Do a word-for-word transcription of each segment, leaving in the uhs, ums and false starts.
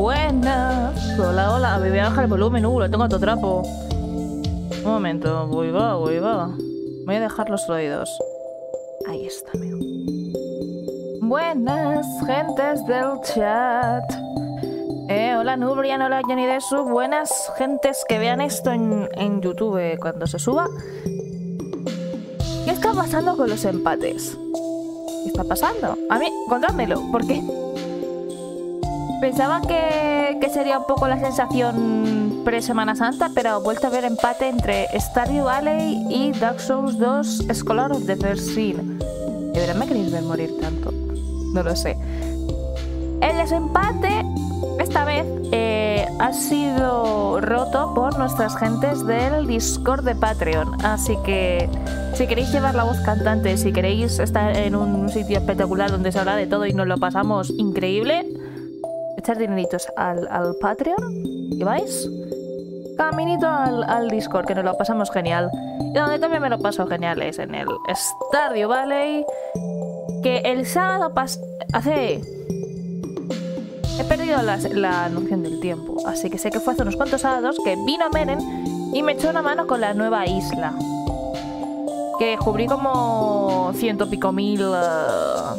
Buenas. Hola, hola. Me voy a bajar el volumen. Uh, lo tengo a todo trapo. Un momento. Voy, va, voy, va. Voy a dejar los oídos. Ahí está, amigo. Buenas, gentes del chat. Eh, hola Nubrian, hola Johnny Desu. Buenas gentes que vean esto en, en YouTube cuando se suba. ¿Qué está pasando con los empates? ¿Qué está pasando? A mí, contádmelo, porque pensaba que, que sería un poco la sensación pre-Semana Santa, pero he vuelto a ver empate entre Stardew Valley y Dark Souls dos Scholar of the First Sin. ¿De verdad me queréis ver morir tanto? No lo sé. El desempate, esta vez, eh, ha sido roto por nuestras gentes del Discord de Patreon. Así que si queréis llevar la voz cantante, si queréis estar en un sitio espectacular donde se habla de todo y nos lo pasamos increíble, echar dineritos al, al Patreon y vais caminito al, al Discord, que nos lo pasamos genial. Y donde también me lo paso genial es en el Stardew Valley, que el sábado pas hace... He perdido la, la noción del tiempo, así que sé que fue hace unos cuantos sábados que vino Meren y me echó una mano con la nueva isla. Que descubrí como ciento pico mil uh,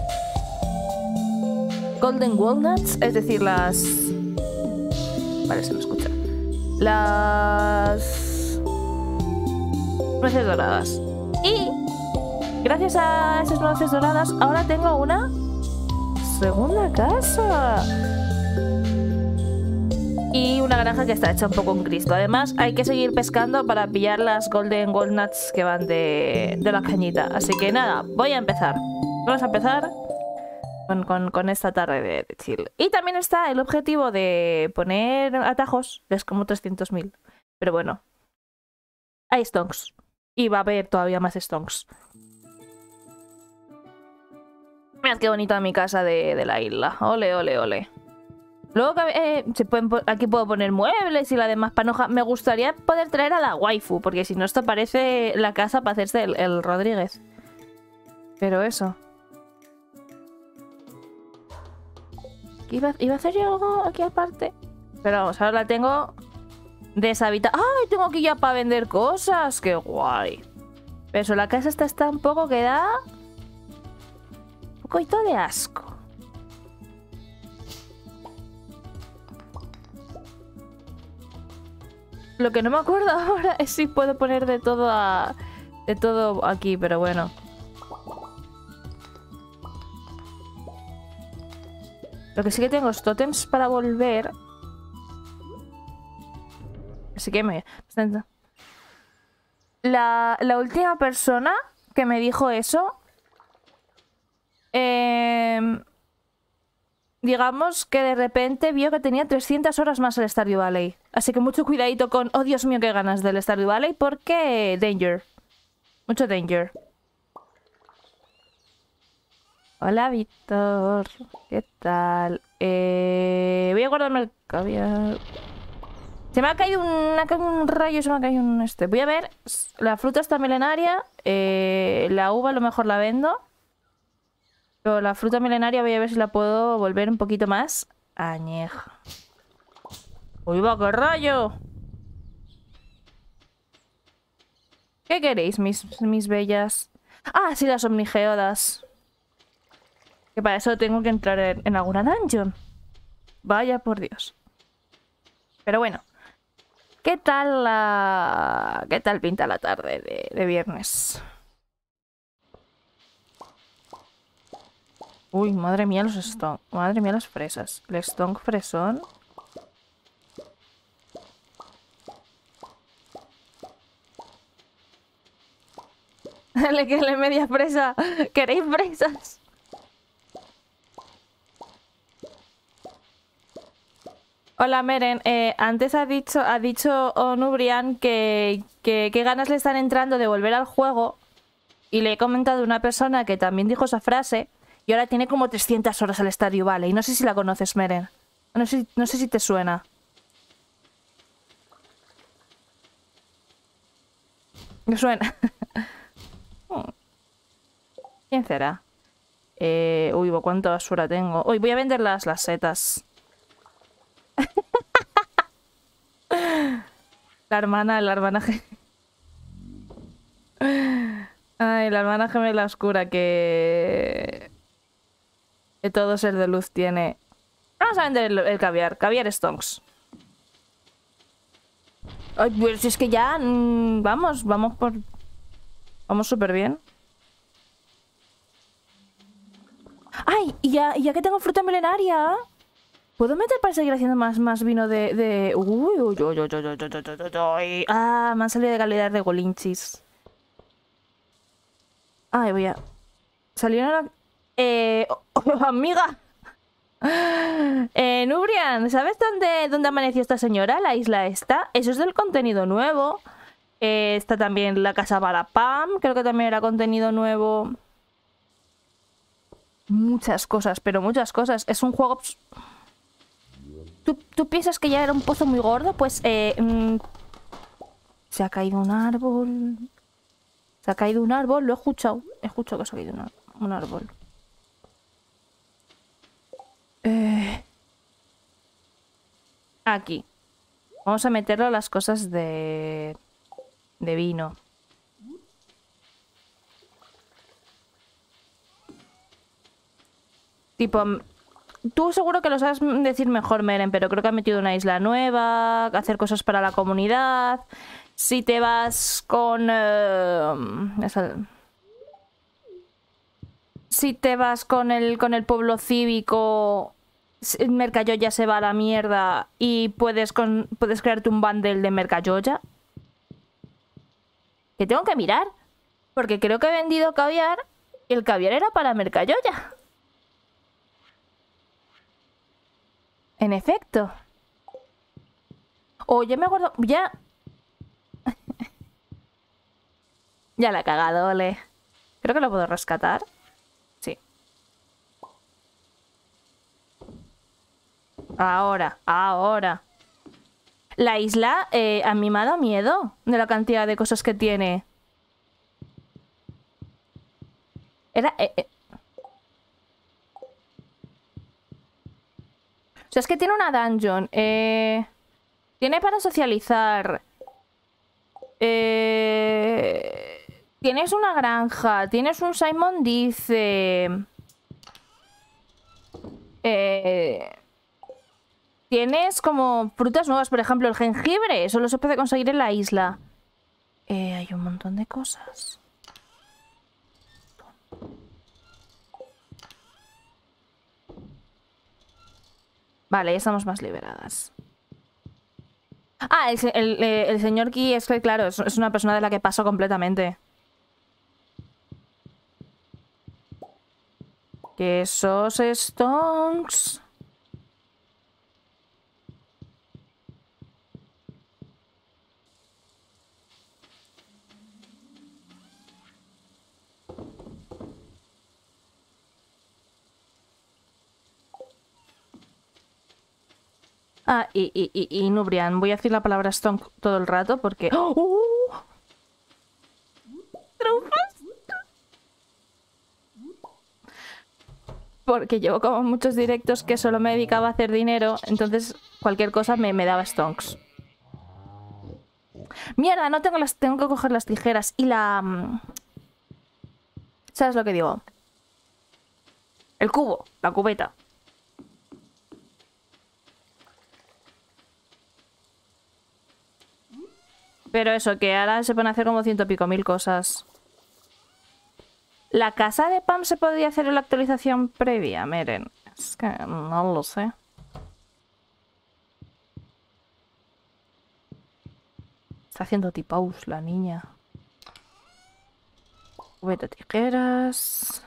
Golden Walnuts, es decir, las... Vale, se me escucha. Las... nueces doradas. Y gracias a esas nueces doradas ahora tengo una segunda casa. Y una granja que está hecha un poco un Cristo. Además, hay que seguir pescando para pillar las Golden Walnuts que van de, de la cañita. Así que nada, voy a empezar. Vamos a empezar con, con, con esta tarde de, de chill. Y también está el objetivo de poner atajos. Es como trescientos mil. Pero bueno, hay stonks. Y va a haber todavía más stonks. Mirad qué bonita mi casa de, de la isla. Ole, ole, ole. Luego eh, se pueden, aquí puedo poner muebles y la demás panoja. Me gustaría poder traer a la waifu, porque si no esto parece la casa para hacerse el, el Rodríguez. Pero eso. ¿Iba, ¿Iba a hacer yo algo aquí aparte? Pero vamos, ahora la tengo deshabitada. ¡Ay! Tengo aquí ya para vender cosas. ¡Qué guay! Pero eso, la casa esta está un poco que da... un poquito de asco. Lo que no me acuerdo ahora es si puedo poner de todo a... de todo aquí, pero bueno. Lo que sí que tengo es tótems para volver. Así que me... La, la última persona que me dijo eso... Eh, digamos que de repente vio que tenía trescientas horas más el Stardew Valley. Así que mucho cuidadito con... Oh, Dios mío, qué ganas del Stardew Valley, porque... Danger. Mucho danger. Hola, Víctor. ¿Qué tal? Eh, voy a guardarme el caviar. Se me ha caído un, un rayo, se me ha caído un este. Voy a ver. La fruta está milenaria. Eh, la uva a lo mejor la vendo. Pero la fruta milenaria voy a ver si la puedo volver un poquito más añeja. ¡Uy, va, qué rayo! ¿Qué queréis, mis, mis bellas? Ah, sí, las omnigeodas. Que para eso tengo que entrar en, en alguna dungeon. Vaya por Dios. Pero bueno. ¿Qué tal la... ¿Qué tal pinta la tarde de, de viernes? Uy, madre mía los stonk. Madre mía las fresas. El stonk fresón. Dale, que le media fresa. ¿Queréis fresas? Hola, Meren. Eh, antes ha dicho, ha dicho Onubrian que, que, que ganas le están entrando de volver al juego. Y le he comentado a una persona que también dijo esa frase. Y ahora tiene como trescientas horas al Stardew Valley. No sé si la conoces, Meren. No sé, no sé si te suena. ¿Me suena? ¿Quién será? Eh, uy, ¿cuánta basura tengo? Uy, voy a vender las, las setas. La hermana, la hermana... Ay, la hermana gemela oscura que... que todo ser de luz tiene. Vamos a vender el, el caviar. Caviar stonks. Ay, pues es que ya... Mmm, vamos, vamos por... Vamos súper bien. ¡Ay! Y ya, y ya que tengo fruta milenaria... ¿Puedo meter para seguir haciendo más, más vino de... de... Uy, uy, uy, uy, uy, uy, uy, uy, uy. Ah, me han salido de calidad de golinchis. Ay, voy a... Salieron... Eh... Oh, oh, amiga. Eh, Nubrian, ¿sabes dónde, dónde amaneció esta señora? La isla esta. Eso es del contenido nuevo. Eh, está también la casa Barapam. Creo que también era contenido nuevo. Muchas cosas, pero muchas cosas. Es un juego... ¿Tú, ¿Tú piensas que ya era un pozo muy gordo? Pues, eh... Mmm, se ha caído un árbol... Se ha caído un árbol, lo he escuchado. He escuchado que se ha caído un, un árbol. Eh... Aquí. Vamos a meterlo a las cosas de... de vino. Tipo... Tú seguro que lo sabes decir mejor, Meren, pero creo que ha metido una isla nueva, hacer cosas para la comunidad. Si te vas con... Uh, esa... Si te vas con el, con el pueblo cívico, Mercayoya se va a la mierda y puedes, con, puedes crearte un bundle de Mercayoya. Que tengo que mirar, porque creo que he vendido caviar y el caviar era para Mercayoya. En efecto. O ya me acuerdo... Ya... ya la he cagado, ole. Creo que lo puedo rescatar. Sí. Ahora, ahora. La isla eh, a mí me ha dado miedo de la cantidad de cosas que tiene. Era... Eh, eh. O sea, es que tiene una dungeon. Eh, tiene para socializar. Eh, tienes una granja. Tienes un Simon dice. Eh, tienes como frutas nuevas. Por ejemplo, el jengibre. Solo se puede conseguir en la isla. Eh, hay un montón de cosas. Vale, ya estamos más liberadas. Ah, el, el, el señor Key es que, claro, es, es una persona de la que paso completamente. Que esos stonks... Ah, y, y, y, y Nubrian. Voy a decir la palabra stonk todo el rato porque... ¡Oh! ¡Uh! ¡Trufas! Porque llevo como muchos directos que solo me dedicaba a hacer dinero, entonces cualquier cosa me, me daba stonks. Mierda, no tengo las... Tengo que coger las tijeras y la... ¿Sabes lo que digo? El cubo, la cubeta. Pero eso, que ahora se pueden hacer como ciento pico mil cosas. ¿La casa de Pam se podría hacer en la actualización previa? Miren, es que no lo sé. Está haciendo tipaus la niña. Cubeta, tijeras...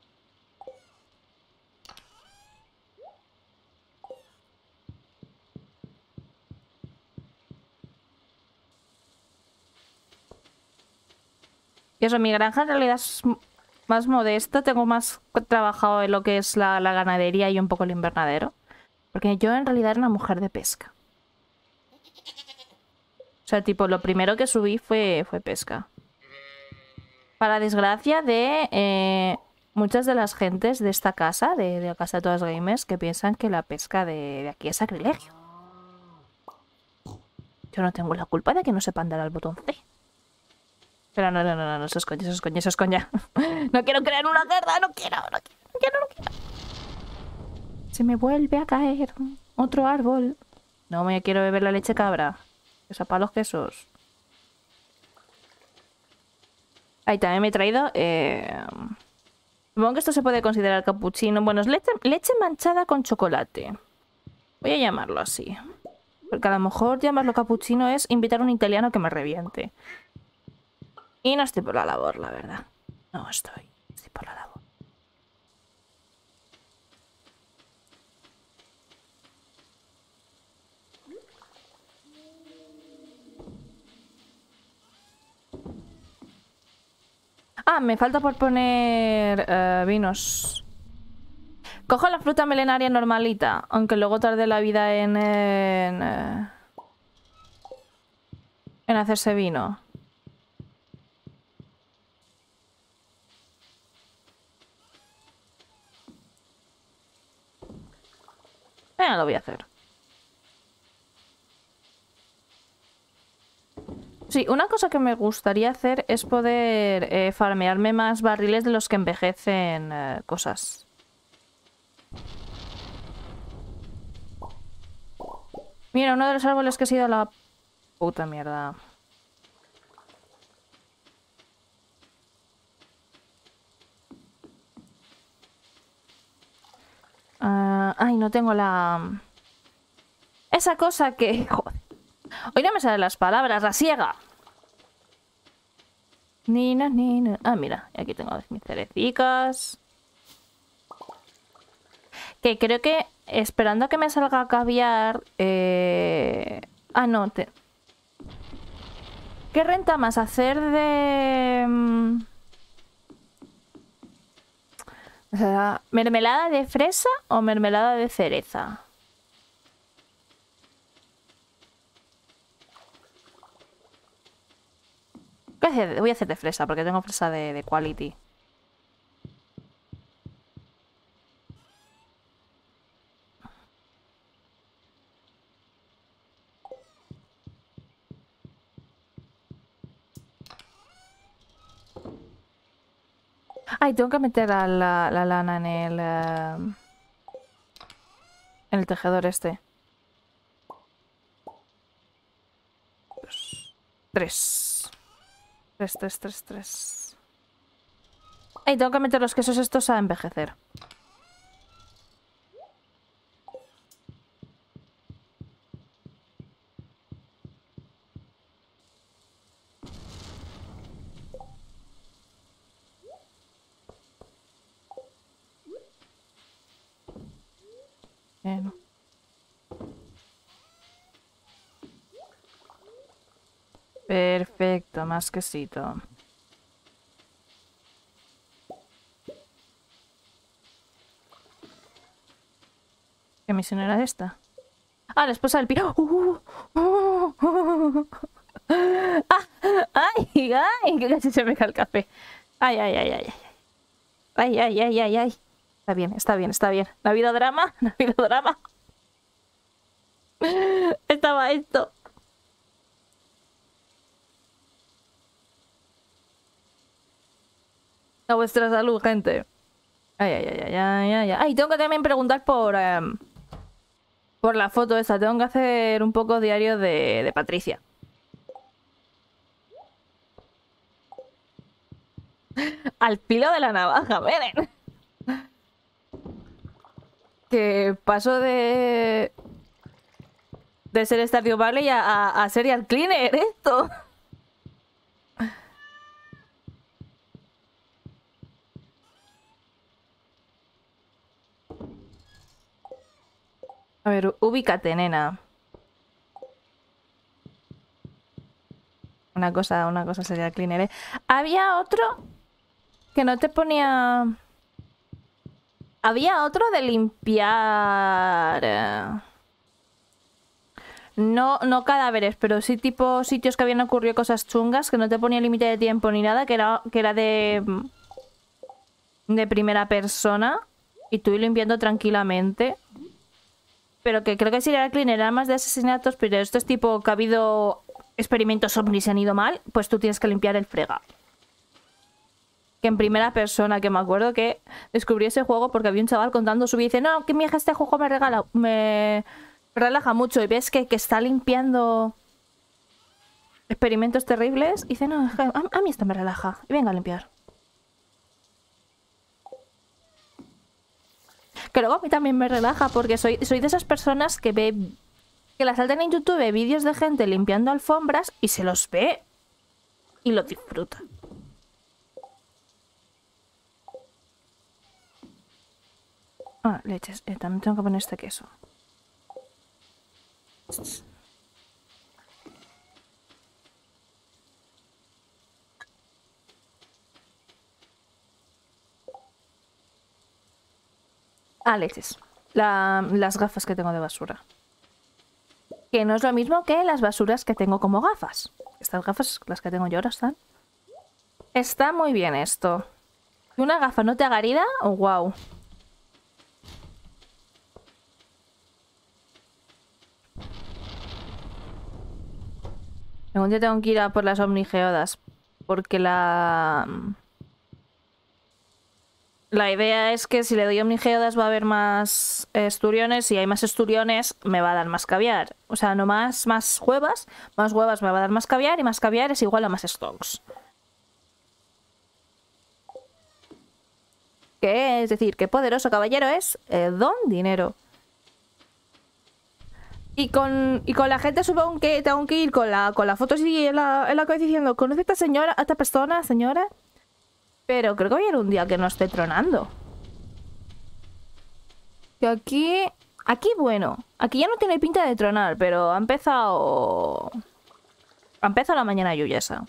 Y eso, mi granja en realidad es más modesta. Tengo más trabajado en lo que es la, la ganadería y un poco el invernadero. Porque yo en realidad era una mujer de pesca. O sea, tipo, lo primero que subí fue, fue pesca. Para desgracia de eh, muchas de las gentes de esta casa, de, de la casa de todas gamers, que piensan que la pesca de, de aquí es sacrilegio. Yo no tengo la culpa de que no sepan dar al botón C. Pero no, no, no, no, no, eso es coña, eso es coña, eso es coña. No quiero crear una guerra, no quiero, no quiero, no quiero, no quiero. Se me vuelve a caer otro árbol. No me quiero beber la leche cabra. Esa para los quesos. Ahí también me he traído... Eh... Supongo que esto se puede considerar cappuccino. Bueno, es leche, leche manchada con chocolate. Voy a llamarlo así. Porque a lo mejor llamarlo cappuccino es invitar a un italiano que me reviente. Y no estoy por la labor, la verdad. No estoy. Estoy por la labor. Ah, me falta por poner uh, vinos. Cojo la fruta milenaria normalita, aunque luego tarde la vida en... En, uh, en hacerse vino. Eh, lo voy a hacer. Sí, una cosa que me gustaría hacer es poder eh, farmearme más barriles de los que envejecen eh, cosas. Mira, uno de los árboles que ha sido la puta mierda. Uh, ay, no tengo la... Esa cosa que... Joder. Hoy no me salen las palabras, la siega. Nina, nina. Ah, mira, aquí tengo mis cerecicas. Que creo que esperando a que me salga caviar... Eh... Ah, no. Te... ¿Qué renta más hacer de... O sea, mermelada de fresa o mermelada de cereza? Voy a hacer de fresa porque tengo fresa de, de quality. Ay, tengo que meter la, la, la lana en el... Uh, en el tejedor este. Tres. Tres, tres, tres, tres. Ay, tengo que meter los quesos estos a envejecer. Bueno. Perfecto, más quesito. ¿Qué misión era esta? Ah, la esposa del piro. Uh, uh, uh, uh. Ah, ay, ay, que casi se me cae el café. Ay, ay, ay, ay, ay. Ay, ay, ay, ay, ay. Está bien, está bien, está bien. ¿No ha habido drama? ¿No ha habido drama? Estaba esto. A vuestra salud, gente. Ay, ay, ay, ay, ay, ay. Ay, tengo que también preguntar por... Um, por la foto esta. Tengo que hacer un poco diario de, de Patricia. Al filo de la navaja, miren. Que paso de... De ser Stardew Valley a, a, a Serial Cleaner, esto. A ver, ubícate, nena. Una cosa, una cosa Serial Cleaner, ¿eh? Había otro que no te ponía... Había otro de limpiar... No, no cadáveres, pero sí tipo sitios que habían ocurrido cosas chungas, que no te ponía límite de tiempo ni nada, que era, que era de... De primera persona. Y tú limpiando tranquilamente. Pero que creo que Serial Cleaner era más de asesinatos, pero esto es tipo que ha habido experimentos ovnis y se han ido mal, pues tú tienes que limpiar el frega. Que en primera persona, que me acuerdo que descubrí ese juego porque había un chaval contando su vida y dice, no, que mi hija este juego me regala, me relaja mucho. Y ves que, que está limpiando experimentos terribles y dice, no, a, a mí esto me relaja. Y venga a limpiar. Que luego a mí también me relaja porque soy, soy de esas personas que ve, que la saltan en YouTube vídeos de gente limpiando alfombras y se los ve y lo disfruta. Ah, leches. Eh, también tengo que poner este queso. Ah, leches. La, las gafas que tengo de basura. Que no es lo mismo que las basuras que tengo como gafas. Estas gafas, las que tengo yo ahora están. Está muy bien esto. ¿Que una gafa no te haga herida? Oh, wow. Algún día tengo que ir a por las omnigeodas. Porque la... La idea es que si le doy omnigeodas va a haber más esturiones. Si hay más esturiones me va a dar más caviar. O sea, no más, más huevas. Más huevas me va a dar más caviar. Y más caviar es igual a más stocks. ¿Qué es decir? ¿Qué poderoso caballero es? Eh, don dinero. Y con, y con la gente supongo que tengo que ir con la, con la foto así en la, en la cabeza diciendo, ¿conoce a esta señora, a esta persona, señora? Pero creo que va a ir un día que no esté tronando. Que aquí... Aquí, bueno, aquí ya no tiene pinta de tronar, pero ha empezado... Ha empezado la mañana lluviosa.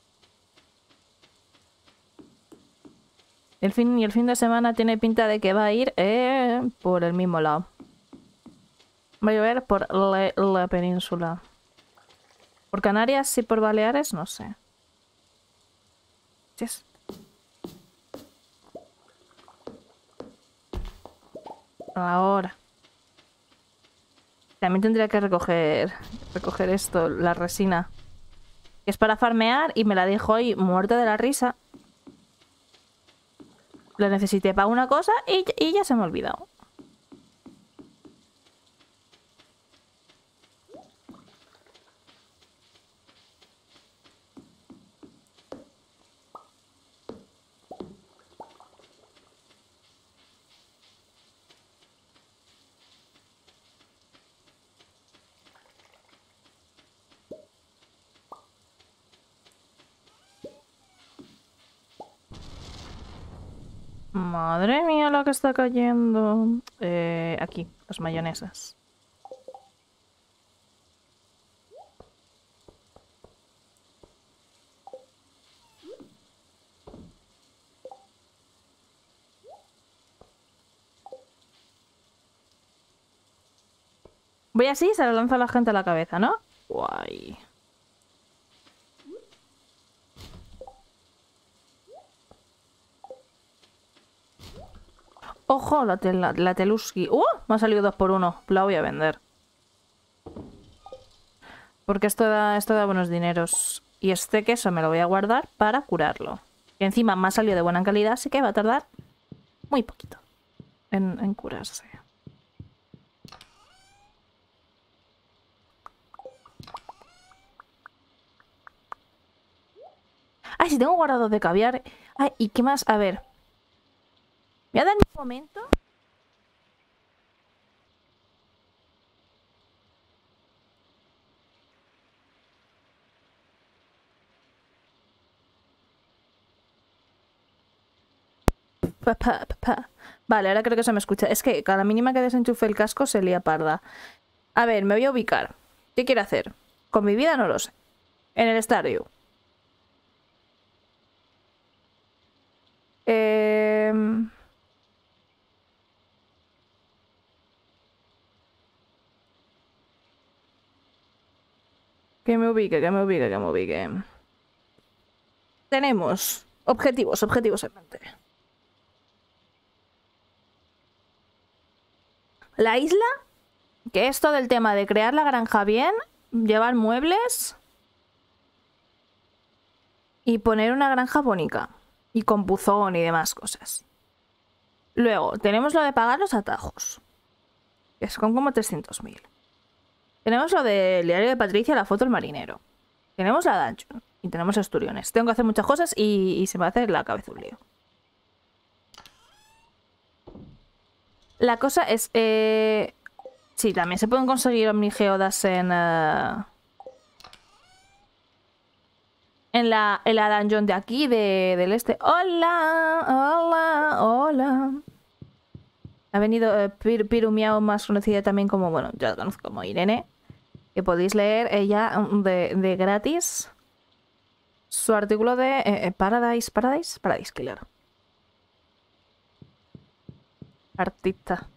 El fin, y el fin de semana tiene pinta de que va a ir eh, por el mismo lado. Va a llover por la, la península. Por Canarias y por Baleares, no sé. Yes. Ahora. También tendría que recoger recoger esto, la resina. Que es para farmear y me la dejo ahí muerta de la risa. La necesité para una cosa y, y ya se me ha olvidado. Madre mía, la que está cayendo. Eh, aquí, las mayonesas. Voy así y se lo lanza a la gente a la cabeza, ¿no? Guay. Ojo, la, tel la, la Teluski. ¡Uh! Me ha salido dos por uno. La voy a vender. Porque esto da, esto da buenos dineros. Y este queso me lo voy a guardar para curarlo. Y encima me ha salido de buena calidad, así que va a tardar muy poquito en, en curarse. Ay, si tengo guardado de caviar. Ay, ¿y qué más? A ver. Me voy a dar un momento. Pa, pa, pa, pa. Vale, ahora creo que se me escucha. Es que a la mínima que desenchufe el casco se lía parda. A ver, me voy a ubicar. ¿Qué quiero hacer? Con mi vida no lo sé. En el Stardew. Eh... Que me ubique, que me ubique, que me ubique. Tenemos objetivos, objetivos en mente. La isla Que esto del tema de crear la granja bien, llevar muebles y poner una granja bonita. Y con buzón y demás cosas. Luego, tenemos lo de pagar los atajos. Que son como trescientos mil. Tenemos lo del diario de Patricia, la foto del marinero. Tenemos la dungeon. Y tenemos esturiones. Tengo que hacer muchas cosas y, y se me hace la cabeza un lío. La cosa es... Eh... Sí, también se pueden conseguir omnigeodas en... Uh... En la, en la dungeon de aquí, de, del este. ¡Hola! ¡Hola! ¡Hola! Ha venido eh, Pir, Pirumiao, más conocida también como... Bueno, yo la conozco como Irene. Que podéis leer ella de, de gratis su artículo de eh, Paradise... Paradise... Paradise Killer. Artista.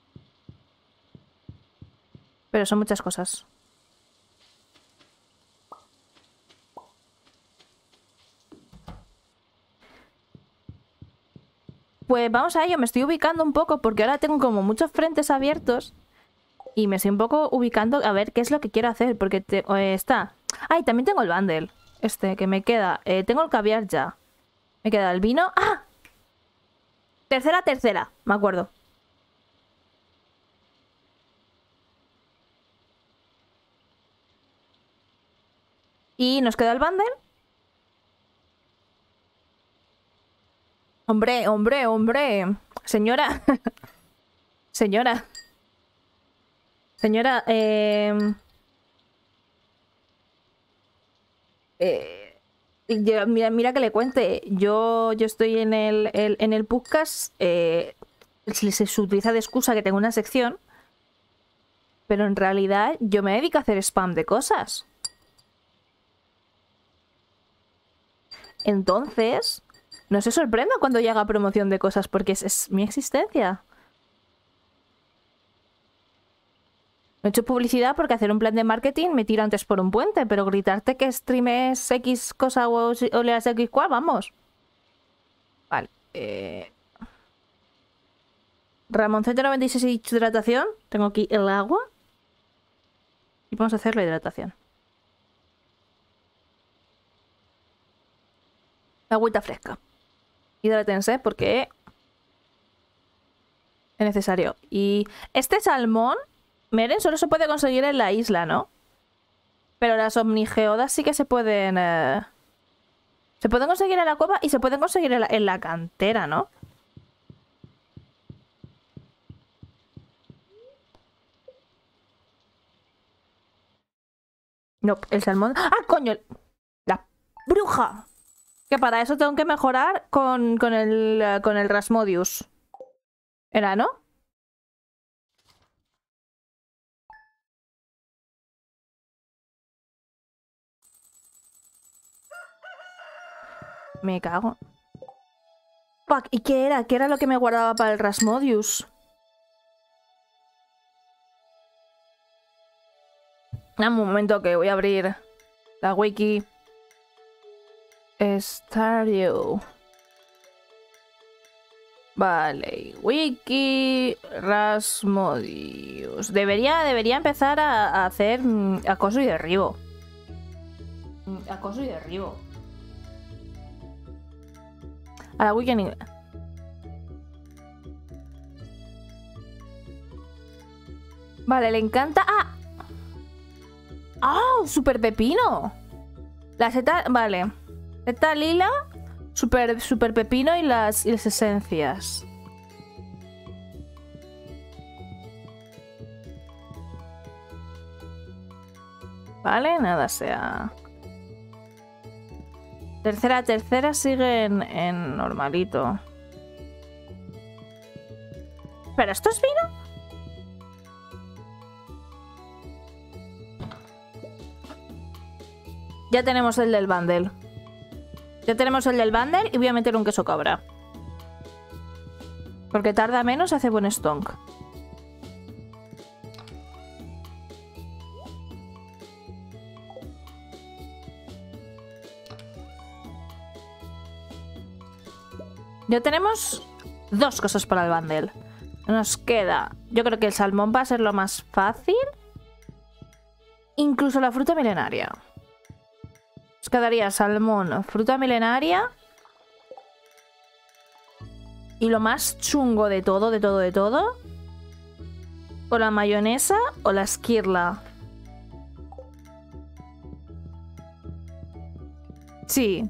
Pero son muchas cosas. Pues vamos a ello, me estoy ubicando un poco porque ahora tengo como muchos frentes abiertos y me estoy un poco ubicando a ver qué es lo que quiero hacer porque te, eh, está... Ay, también tengo el bundle, este que me queda. Eh, tengo el caviar ya. Me queda el vino. ¡Ah! Tercera, tercera, me acuerdo. Y nos queda el bundle. Hombre, hombre, hombre. Señora. Señora. Señora, eh... eh... Yo, mira, mira que le cuente. Yo, yo estoy en el, el, en el podcast. Eh, se, se utiliza de excusa que tengo una sección. Pero en realidad yo me dedico a hacer spam de cosas. Entonces... No se sorprenda cuando yo haga promoción de cosas porque es, es mi existencia. No he hecho publicidad porque hacer un plan de marketing me tira antes por un puente, pero gritarte que streames X cosa o, o leas X cual, vamos. Vale. Eh... Ramoncete noventa y seis hidratación. Tengo aquí el agua. Y vamos a hacer la hidratación. Agüita fresca. Hidrátense porque es necesario. Y este salmón, Meren, solo se puede conseguir en la isla, ¿no? Pero las omnigeodas sí que se pueden... Eh... Se pueden conseguir en la cueva y se pueden conseguir en la, en la cantera, ¿no? No, el salmón... ¡Ah, coño! ¡La bruja! Que para eso tengo que mejorar con, con el con el Rasmodius. ¿Era, no? Me cago. Fuck, ¿y qué era? ¿Qué era lo que me guardaba para el Rasmodius? Un momento que voy a abrir la wiki. Stardew. Vale, wiki Rasmodius. Debería, debería empezar a, a hacer mm, acoso y derribo. Mm, acoso y derribo. A la wiki en inglés. Vale, le encanta... ¡Ah! ¡Ah! ¡Oh, super pepino! La seta... Vale. Seta lila, super, super pepino y las, y las esencias. Vale, nada sea. Tercera, tercera sigue en, en normalito. ¿Pero esto es vino? Ya tenemos el del bundle. Ya tenemos el del bundle y voy a meter un queso cabra. Porque tarda menos, hace buen stonk. Ya tenemos dos cosas para el bundle. Nos queda... Yo creo que el salmón va a ser lo más fácil. Incluso la fruta milenaria. Nos quedaría salmón, fruta milenaria. Y lo más chungo de todo, de todo, de todo. O la mayonesa o la esquirla. Sí.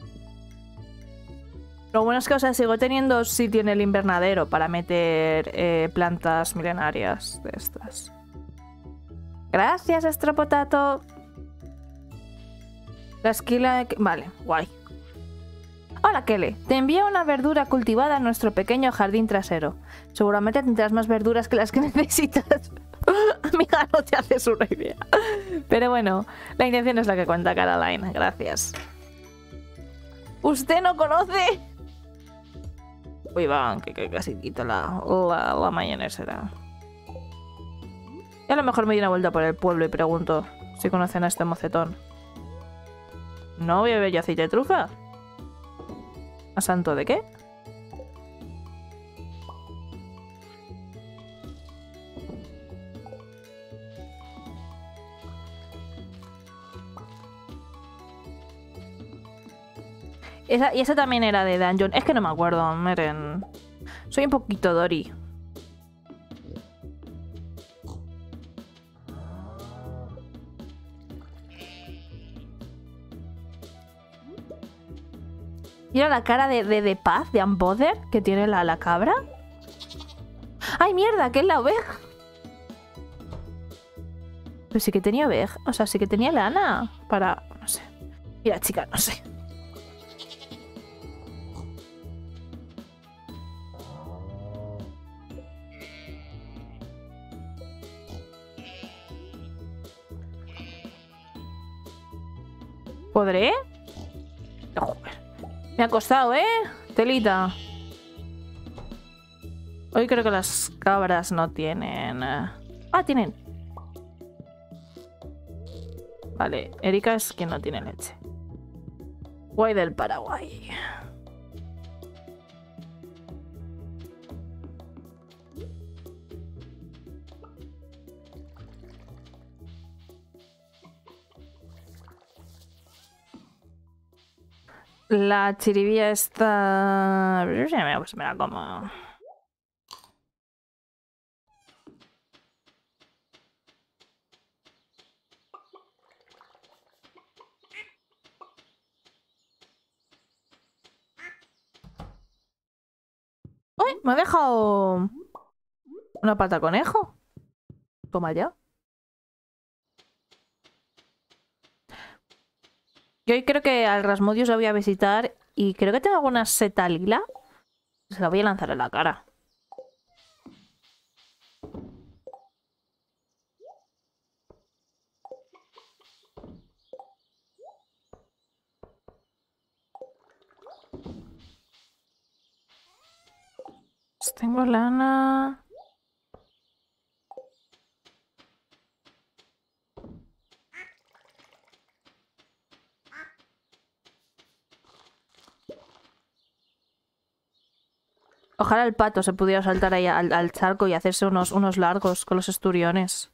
Lo bueno es que, o sea, sigo teniendo sitio en el invernadero para meter eh, plantas milenarias de estas. Gracias, Estropotato. La esquila... Vale, guay. Hola, Kele. Te envío una verdura cultivada en nuestro pequeño jardín trasero. Seguramente tendrás más verduras que las que necesitas. Amiga, no te haces una idea. Pero bueno, la intención es la que cuenta, Caroline. Gracias. ¿Usted no conoce? Uy, va, que, que casi quito la, la, la mayonesa. Y a lo mejor me doy una vuelta por el pueblo y pregunto si conocen a este mocetón. ¿No voy a beber yo aceite de trufa? ¿A santo de qué? Esa, y esa también era de Dungeon. Es que no me acuerdo, miren. Soy un poquito Dory. Mira la cara de, de, de paz, de Unbothered, que tiene la, la cabra. ¡Ay, mierda! ¿Qué es la oveja? Pero sí que tenía oveja. O sea, sí que tenía lana. Para... no sé. Mira, chica, no sé. ¿Podré? Joder. Me ha costado, ¿eh? Telita. Hoy creo que las cabras no tienen... Ah, tienen. Vale, Erika es quien no tiene leche. Guay del Paraguay. La chiribía está... Pues me la como. ¡Uy! Me ha dejado una pata conejo. Toma ya. Yo hoy creo que al Rasmodius lo voy a visitar y creo que tengo alguna seta lila. Se la voy a lanzar en la cara. Pues tengo lana. Ojalá el pato se pudiera saltar ahí al, al charco y hacerse unos, unos largos con los esturiones.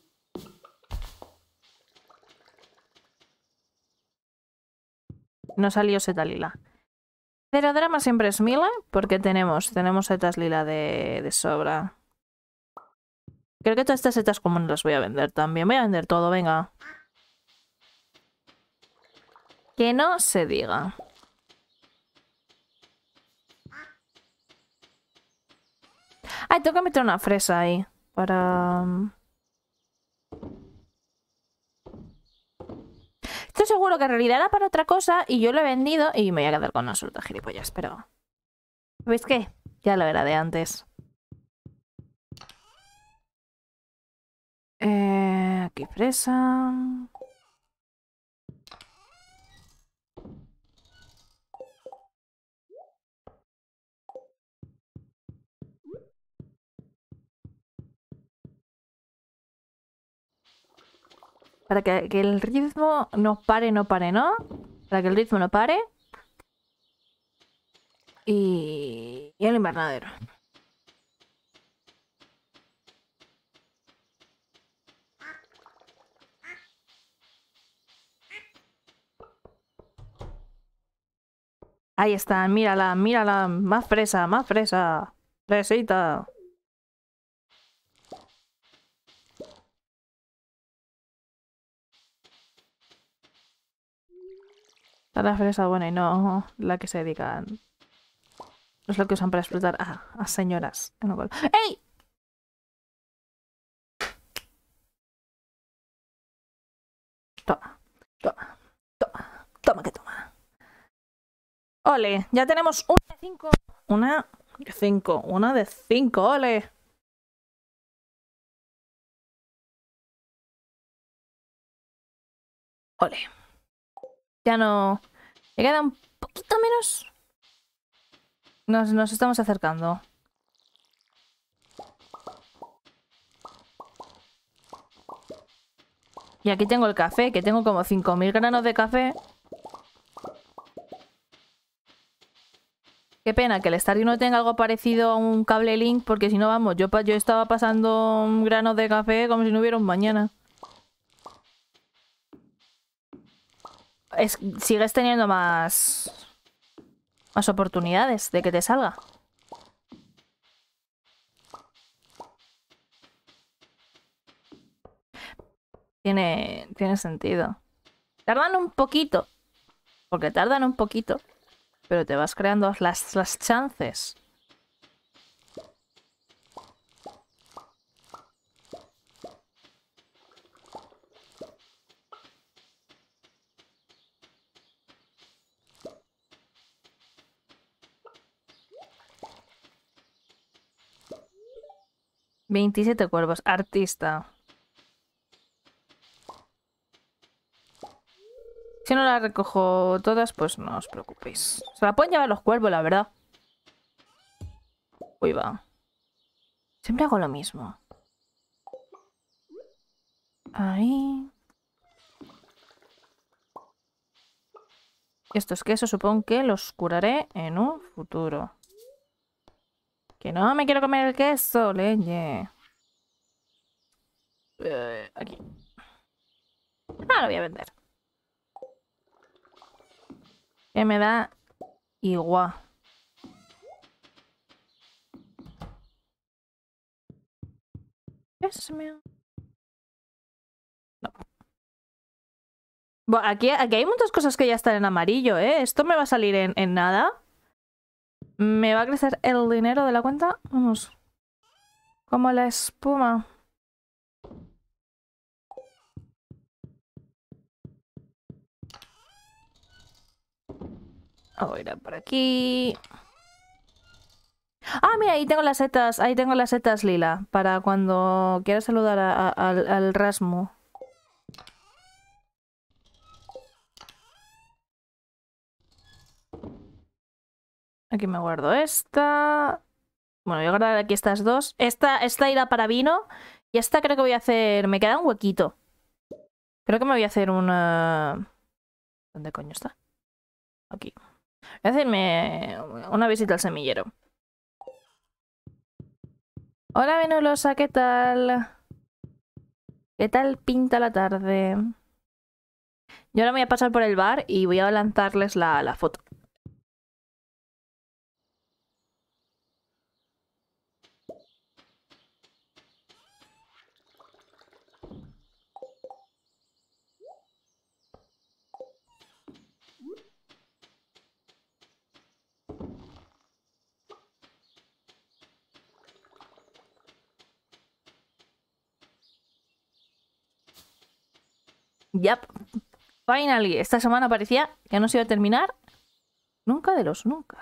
No salió seta lila. Pero drama siempre es mila porque tenemos, tenemos setas lila de, de sobra. Creo que todas estas setas comunes las voy a vender también. Voy a vender todo, venga. Que no se diga. Ay, tengo que meter una fresa ahí. Para... Estoy seguro que en realidad era para otra cosa y yo lo he vendido y me voy a quedar con una absoluta gilipollas, pero... ¿Veis qué? Ya lo era de antes. Eh, aquí fresa... Para que, que el ritmo no pare, no pare, ¿no? Para que el ritmo no pare. Y, y el invernadero. Ahí está, mírala, mírala. Más fresa, más fresa. Fresita. Está la fresa buena y no la que se dedican. No es lo que usan para explotar a, a señoras. ¡Ey! Toma, toma, toma, toma que toma. Ole, ya tenemos una de cinco. Una de cinco, una de cinco, ole. Ole. Ya no... Me queda un poquito menos. Nos, nos estamos acercando. Y aquí tengo el café, que tengo como cinco mil granos de café. Qué pena que el Stardew no tenga algo parecido a un cable link, porque si no, vamos, yo, yo estaba pasando granos de café como si no hubiera un mañana. Es, sigues teniendo más... más oportunidades de que te salga. Tiene, tiene sentido. Tardan un poquito. Porque tardan un poquito. Pero te vas creando las, las chances. veintisiete cuervos. Artista. Si no las recojo todas, pues no os preocupéis. Se la pueden llevar los cuervos, la verdad. Uy, va. Siempre hago lo mismo. Ahí. Estos quesos supongo que los curaré en un futuro. Que no me quiero comer el queso, leñe. Eh, aquí. Ah, lo voy a vender. Que me da igual. ¿Es mío? No. Bueno, aquí, aquí hay muchas cosas que ya están en amarillo, ¿eh? Esto me va a salir en, en nada. Me va a crecer el dinero de la cuenta. Vamos. Como la espuma. Voy a ir por aquí. Ah, mira, ahí tengo las setas. Ahí tengo las setas lila. Para cuando quiera saludar a, a, al, al Rasmu. Aquí me guardo esta. Bueno, voy a guardar aquí estas dos. Esta, esta irá para vino. Y esta creo que voy a hacer... Me queda un huequito. Creo que me voy a hacer una... ¿Dónde coño está? Aquí. Voy a hacerme una visita al semillero. Hola, Venulosa, ¿qué tal? ¿Qué tal pinta la tarde? Yo ahora me voy a pasar por el bar y voy a lanzarles la, la foto. Yep. Finally, esta semana parecía que no se iba a terminar nunca de los nunca.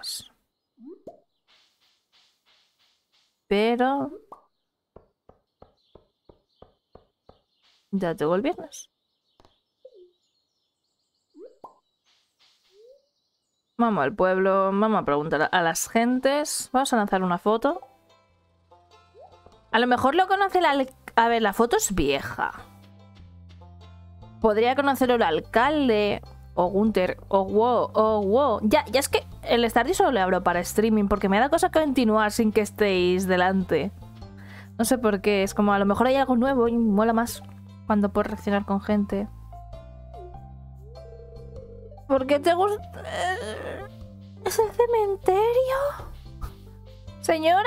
Pero... ya llegó el viernes. Vamos al pueblo, vamos a preguntar a las gentes. Vamos a lanzar una foto. A lo mejor lo conoce la... A ver, la foto es vieja. Podría conocerlo el alcalde, o Gunther, o wow, o wow. Ya, ya es que el Stardew solo le abro para streaming, porque me da cosa continuar sin que estéis delante. No sé por qué, es como a lo mejor hay algo nuevo y mola más cuando puedes reaccionar con gente. ¿Por qué te gusta? ¿Es el cementerio? Señora.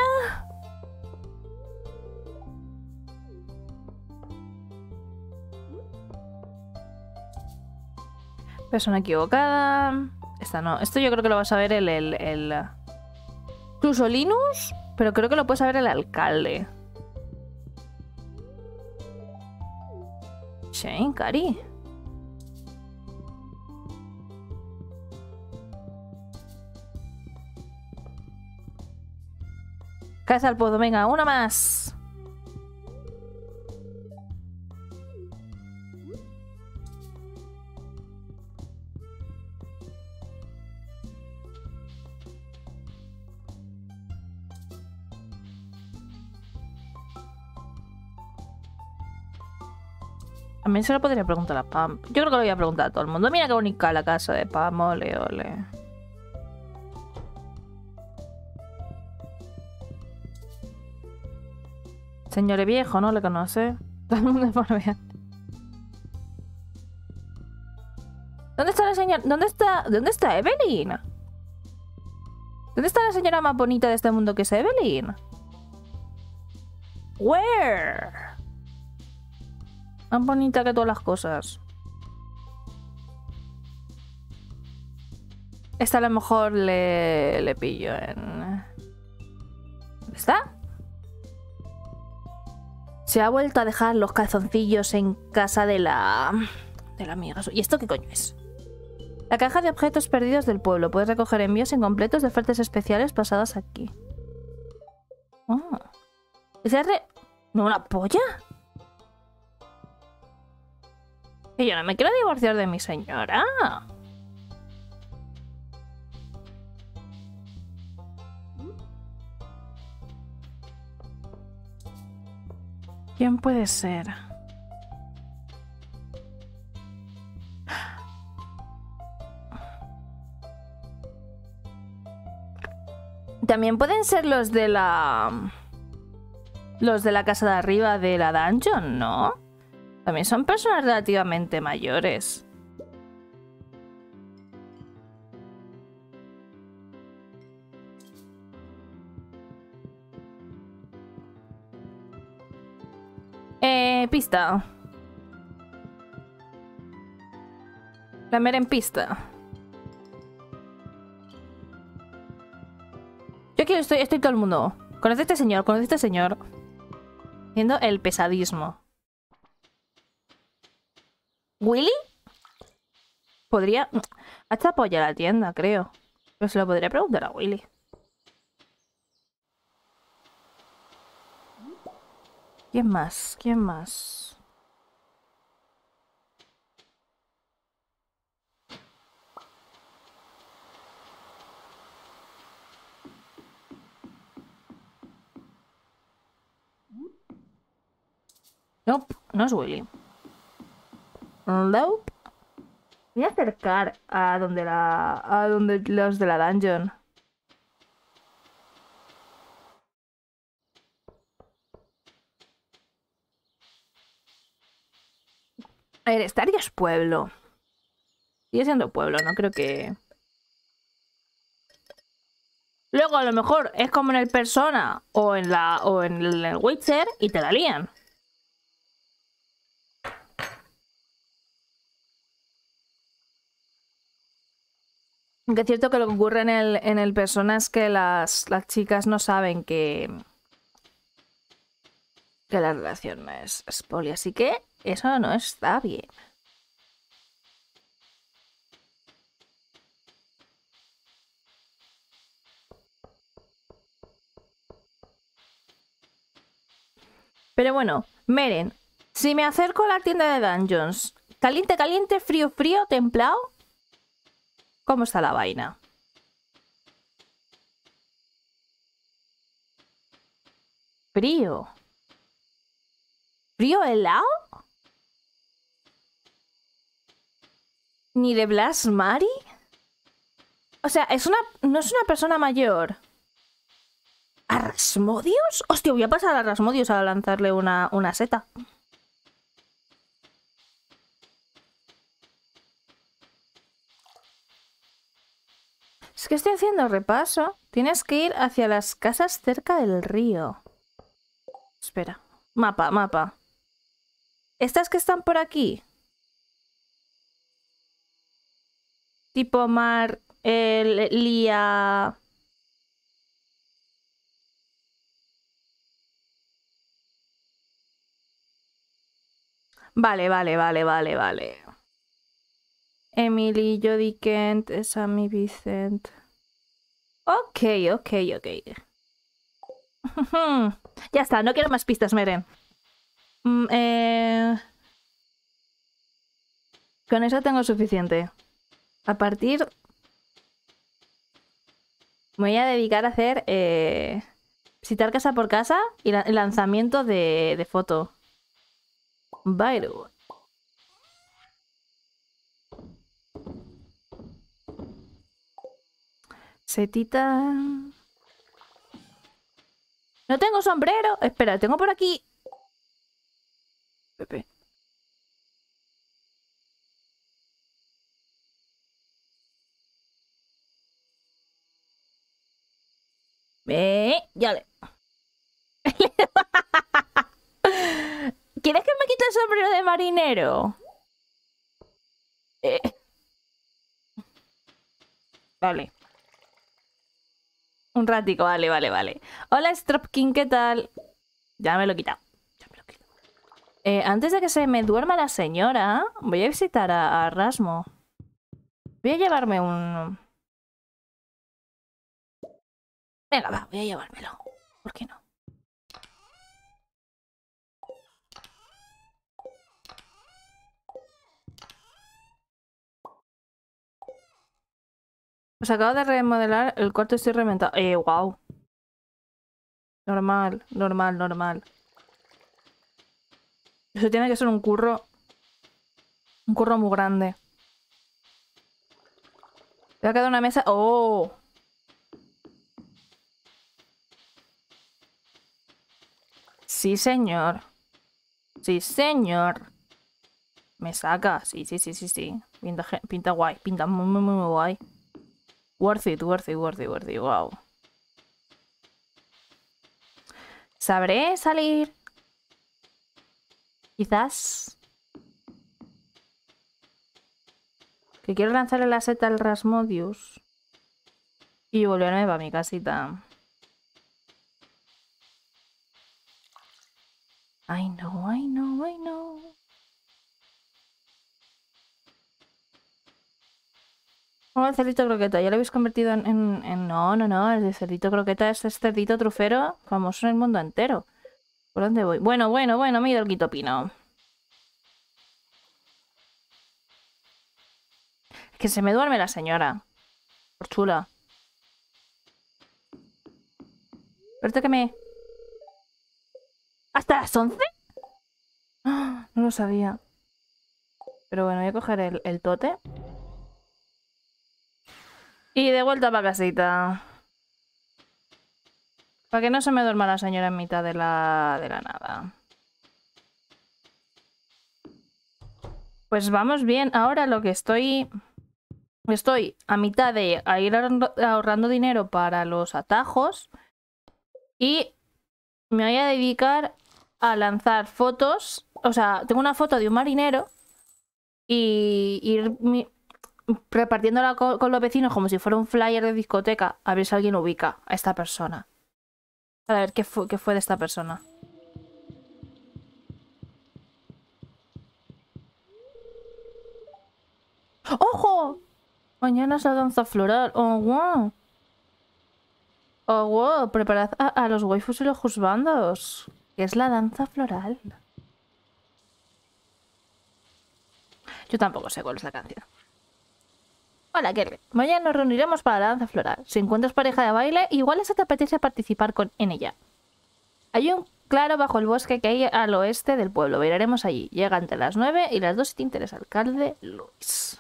Persona equivocada. Esta no. Esto yo creo que lo vas a ver el... el, el... Incluso Linus, pero creo que lo puede saber el alcalde. Shane, Cari. Casa al pozo, venga, una más. También se lo podría preguntar a Pam. Yo creo que lo voy a preguntar a todo el mundo. Mira qué bonita la casa de Pam, ole, ole. Señor viejo, ¿no le conoce? Todo el mundo por bien. ¿Dónde está la señora? ¿Dónde está? ¿Dónde está Evelyn? ¿Dónde está la señora más bonita de este mundo que es Evelyn? Where? Más bonita que todas las cosas. Esta a lo mejor le, le pillo en... ¿Dónde está? Se ha vuelto a dejar los calzoncillos en casa de la... de la amiga. ¿Y esto qué coño es? La caja de objetos perdidos del pueblo. Puedes recoger envíos incompletos de ofertas especiales pasadas aquí. Oh. ¿Es re... ¿No una polla? Que yo no me quiero divorciar de mi señora. ¿Quién puede ser? También pueden ser los de la... Los de la casa de arriba de la dungeon, ¿no? También son personas relativamente mayores. Eh, pista. La mera en pista. Yo aquí estoy, estoy todo el mundo. ¿Conoce a este señor? ¿Conoce a este señor? Viendo el pesadismo. ¿Willy? Podría... Hasta apoyar la tienda, creo. Pero se lo podría preguntar a Willy. ¿Quién más? ¿Quién más? Nope, no es Willy. Nope. Voy a acercar a donde la... a donde los de la dungeon. A ver, Estaria es pueblo. Sigue siendo pueblo, no creo que... Luego a lo mejor es como en el Persona o en la o en el Witcher y te la lían. Aunque es cierto que lo que ocurre en el, en el Persona es que las, las chicas no saben que... que la relación es, es poli, así que eso no está bien. Pero bueno, Meren, si me acerco a la tienda de Dungeons, caliente, caliente, frío, frío, templado, ¿cómo está la vaina? Frío. ¿Frío helado? ¿Ni de Blas Mari? O sea, es una, no es una persona mayor. ¿A Rasmodios? Hostia, voy a pasar a Rasmodios a lanzarle una, una seta. Es que que estoy haciendo repaso. Tienes que ir hacia las casas cerca del río. Espera. Mapa, mapa. Estas que están por aquí. Tipo mar, el Lía... Vale, vale, vale, vale, vale. Emily, Jodie Kent, Sammy Vicent. Ok, ok, ok. Ya está, no quiero más pistas, Meren. Mm, eh... Con eso tengo suficiente. A partir... Me voy a dedicar a hacer... Eh... Visitar casa por casa y la lanzamiento de, de foto. Byron. Setita... No tengo sombrero. Espera, tengo por aquí... Pepe. Eh, ya le... ¿Quieres que me quite el sombrero de marinero? Eh. Vale. Un ratico, vale, vale, vale. Hola, Stropkin, ¿qué tal? Ya me lo he quitado. Ya me lo he quitado. Eh, antes de que se me duerma la señora, voy a visitar a, a Rasmo. Voy a llevarme un... Venga, va, voy a llevármelo. ¿Por qué no? Pues acabo de remodelar el cuarto, estoy reventado. Eh, wow. Normal, normal, normal. Eso tiene que ser un curro. Un curro muy grande. Te ha quedado una mesa. ¡Oh! Sí, señor. Sí, señor. Me saca. Sí, sí, sí, sí, sí. Pinta, pinta guay. Pinta muy, muy, muy guay. Worth it, worth it, worth it, worth it. Wow. ¿Sabré salir? Quizás. Que quiero lanzarle la seta al Rasmodius. Y volverme para mi casita. I know, I know, I know. Oh, el cerdito croqueta. Ya lo habéis convertido en, en, en... No, no, no. El cerdito croqueta es este cerdito trufero famoso en el mundo entero. ¿Por dónde voy? Bueno, bueno, bueno. Me he ido el Quito Pino. Es que se me duerme la señora. Por chula. Pero que me... ¿Hasta las once? No lo sabía. Pero bueno, voy a coger el, el tote. Y de vuelta para casita. Para que no se me duerma la señora en mitad de la, de la nada. Pues vamos bien. Ahora lo que estoy... Estoy a mitad de a ir ahorrando dinero para los atajos. Y me voy a dedicar a lanzar fotos. O sea, tengo una foto de un marinero. Y ir mi, repartiéndola con, con los vecinos como si fuera un flyer de discoteca. A ver si alguien ubica a esta persona. A ver qué fue, qué fue de esta persona. ¡Ojo! Mañana es la danza floral. ¡Oh, wow! ¡Oh, wow! Preparad a, a los waifus y los juzbandos. ¿Qué es la danza floral? Yo tampoco sé cuál es la canción. Hola, Kerry. Mañana nos reuniremos para la danza floral. Si encuentras pareja de baile, igual se te apetece participar con, en ella. Hay un claro bajo el bosque que hay al oeste del pueblo. Veremos allí. Llega entre las nueve y las dos si te interesa. Alcalde Luis.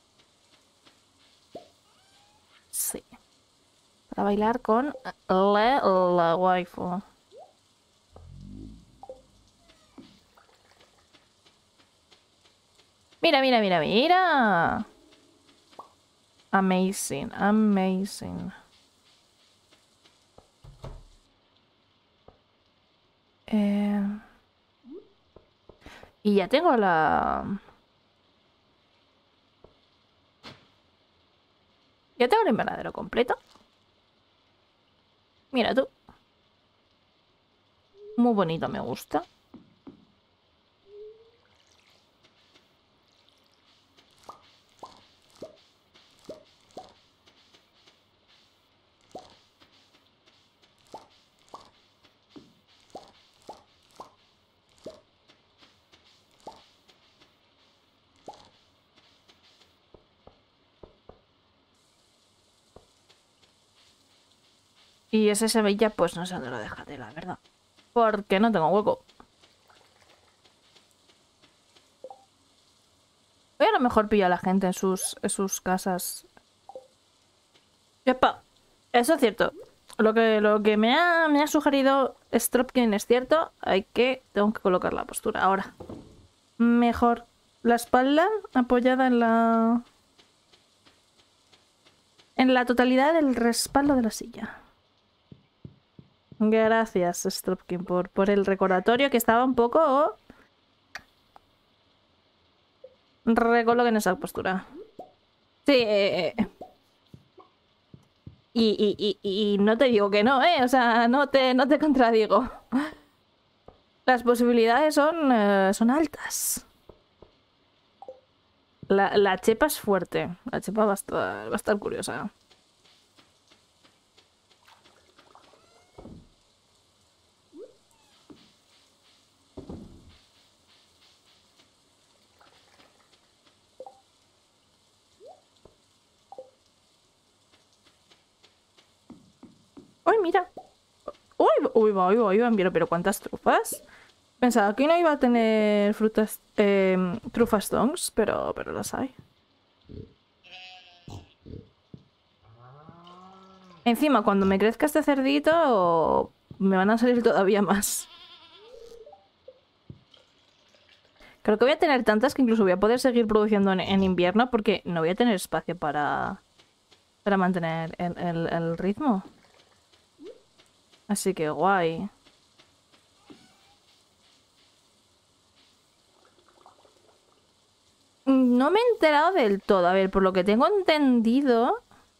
Sí. Para bailar con la, la waifu. Mira, mira, mira, mira. Amazing, amazing. Eh... Y ya tengo la... Ya tengo el invernadero completo. Mira tú. Muy bonito, me gusta. Y ese semilla, pues no sé dónde lo dejaré, la verdad. Porque no tengo hueco. Voy a lo mejor pillar a la gente en sus, en sus casas. Epa, eso es cierto. Lo que, lo que me, ha, me ha sugerido Stropkin es cierto. Hay que... Tengo que colocar la postura ahora. Mejor la espalda apoyada en la... En la totalidad del respaldo de la silla. Gracias, Stropkin, por, por el recordatorio que estaba un poco... Recoloquen esa postura. Sí, eh... Y, y, y, y no te digo que no, ¿eh? O sea, no te, no te contradigo. Las posibilidades son, eh, son altas. La, la chepa es fuerte. La chepa va a estar, va a estar curiosa. ¡Uy, mira! ¡Uy, uy, va, uy, va, uy, va! Pero, pero ¿cuántas trufas? Pensaba que no iba a tener frutas... Eh, trufas dongs, pero, pero las hay. Encima, cuando me crezca este cerdito, me van a salir todavía más. Creo que voy a tener tantas que incluso voy a poder seguir produciendo en, en invierno porque no voy a tener espacio para, para mantener el, el, el ritmo. Así que guay. No me he enterado del todo. A ver, por lo que tengo entendido...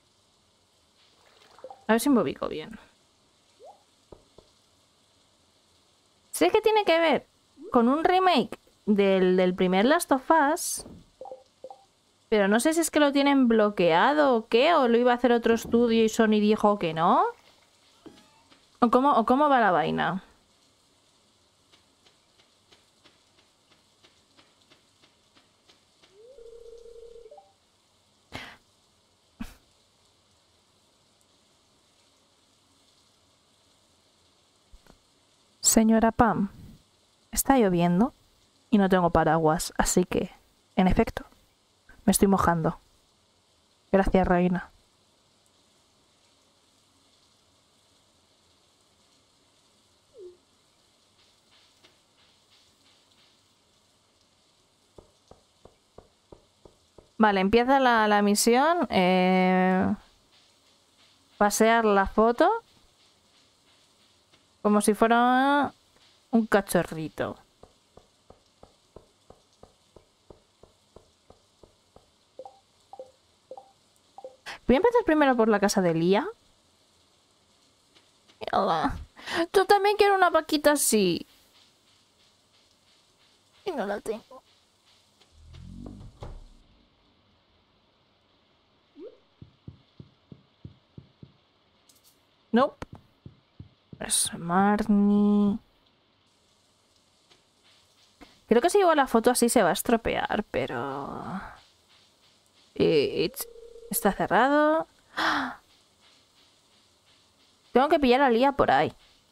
A ver si me ubico bien. Sé que tiene que ver con un remake del, del primer Last of Us. Pero no sé si es que lo tienen bloqueado o qué. O lo iba a hacer otro estudio y Sony dijo que no. ¿O cómo, o cómo va la vaina? Señora Pam, está lloviendo y no tengo paraguas, así que, en efecto, me estoy mojando. Gracias, reina. Vale, empieza la, la misión. Eh, pasear la foto. Como si fuera un cachorrito. Voy a empezar primero por la casa de Lía. Mírala. Tú también quieres una vaquita así. Y no la tengo. Nope. Es Marnie. Creo que si llevo la foto así se va a estropear, pero... It's... Está cerrado. ¡Ah! Tengo que pillar a Lía por ahí.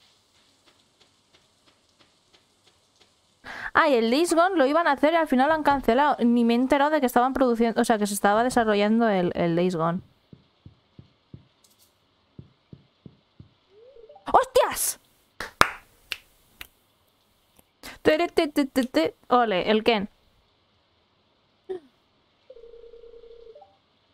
Ah, y el Days Gone lo iban a hacer y al final lo han cancelado. Ni me he enterado de que estaban produciendo... O sea, que se estaba desarrollando el, el Days Gone. ¡Hostias! Ole, el Ken.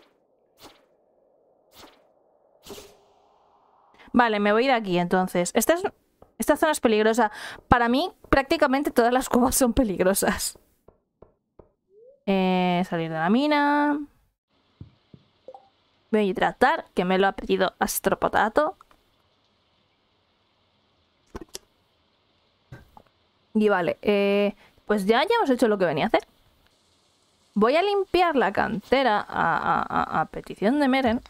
Vale, me voy de aquí entonces. Esta, es, esta zona es peligrosa. Para mí, prácticamente todas las cuevas son peligrosas. Eh, salir de la mina. Voy a hidratar, que me lo ha pedido Astropotato. Y vale, eh, pues ya, ya hemos hecho lo que venía a hacer. Voy a limpiar la cantera a, a, a, a petición de Meren.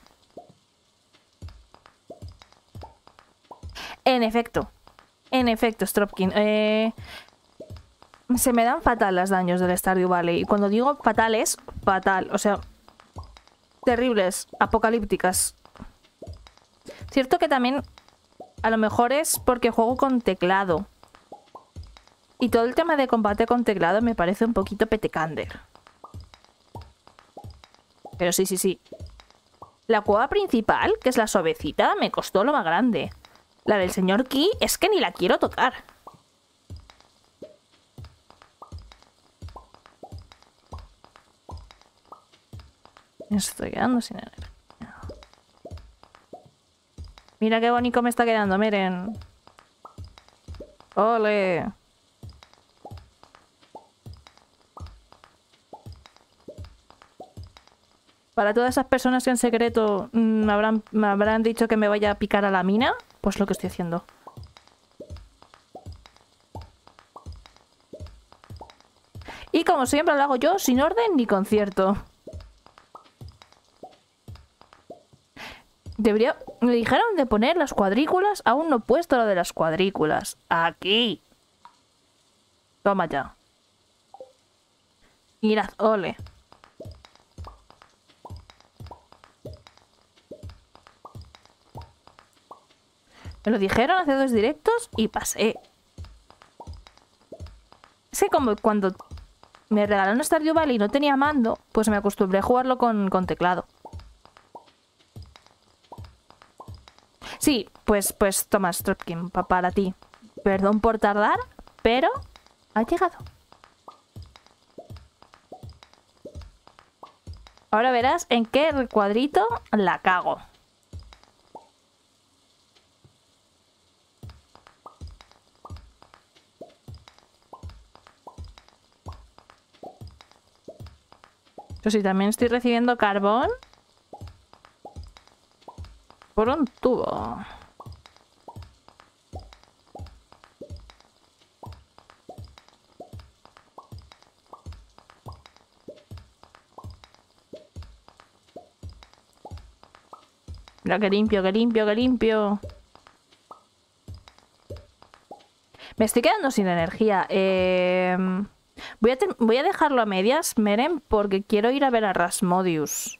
En efecto, en efecto, Stropkin. Eh, se me dan fatal los daños del Stardew Valley. Y cuando digo fatal es fatal. O sea, terribles, apocalípticas. Cierto que también a lo mejor es porque juego con teclado. Y todo el tema de combate con teclado me parece un poquito petecander. Pero sí, sí, sí. La cueva principal, que es la suavecita, me costó lo más grande. La del señor Key es que ni la quiero tocar. Me estoy quedando sin energía. Mira qué bonito me está quedando, miren. ¡Ole! Para todas esas personas que en secreto mmm, me, habrán, me habrán dicho que me vaya a picar a la mina, pues lo que estoy haciendo. Y como siempre lo hago yo, sin orden ni concierto. Debería... Me dijeron de poner las cuadrículas. Aún no he puesto lo de las cuadrículas. Aquí. Toma ya. Mirad, ole. Me lo dijeron hace dos directos y pasé. Es que como cuando me regalaron Stardew Valley y no tenía mando, pues me acostumbré a jugarlo con, con teclado. Sí, pues, pues toma, Stropkin, pa para ti. Perdón por tardar, pero ha llegado. Ahora verás en qué recuadrito la cago. Yo sí, también estoy recibiendo carbón por un tubo. Mira que limpio, que limpio, que limpio. Me estoy quedando sin energía. Eh... Voy a, voy a dejarlo a medias, Meren, porque quiero ir a ver a Rasmodius.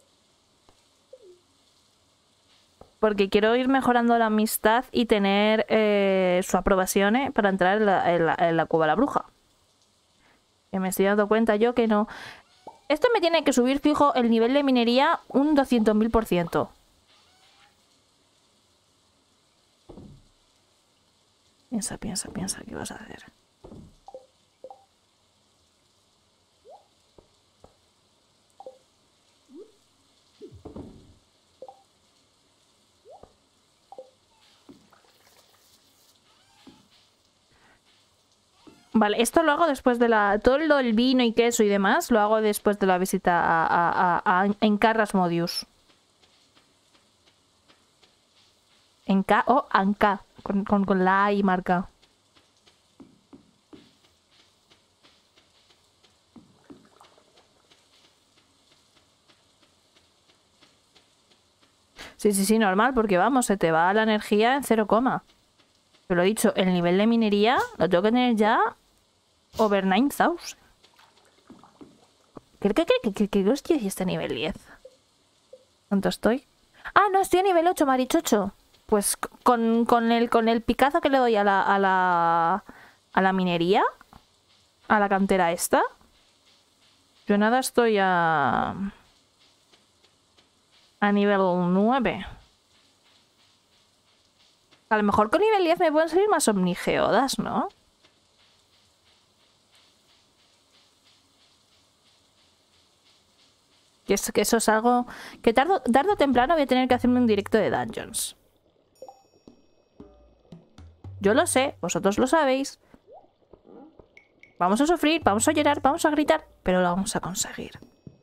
Porque quiero ir mejorando la amistad y tener eh, su aprobación eh, para entrar en la, en, la, en la cueva de la bruja. Que me estoy dando cuenta yo que no... Esto me tiene que subir fijo el nivel de minería un doscientos mil por ciento. Piensa, piensa, piensa, ¿qué vas a hacer? Vale, esto lo hago después de la... Todo lo del vino y queso y demás lo hago después de la visita a, a, a, a Enka Rasmodius. Enka o Anka, con, con, con la A y marca. Sí, sí, sí, normal, porque vamos, se te va la energía en cero coma. Pero lo he dicho, el nivel de minería lo tengo que tener ya over nueve mil. ¿Qué, qué, qué, qué, qué hostia es este nivel diez? ¿Cuánto estoy? Ah, no, estoy a nivel ocho, marichocho. Pues con, con, el, con el picazo que le doy a la, a la, a la minería, a la cantera esta, yo nada estoy a... a nivel nueve. A lo mejor con nivel diez me pueden salir más omnigeodas, ¿no? Que, es, que eso es algo que tarde, tarde o temprano voy a tener que hacerme un directo de dungeons. Yo lo sé, vosotros lo sabéis. Vamos a sufrir, vamos a llorar, vamos a gritar, pero lo vamos a conseguir.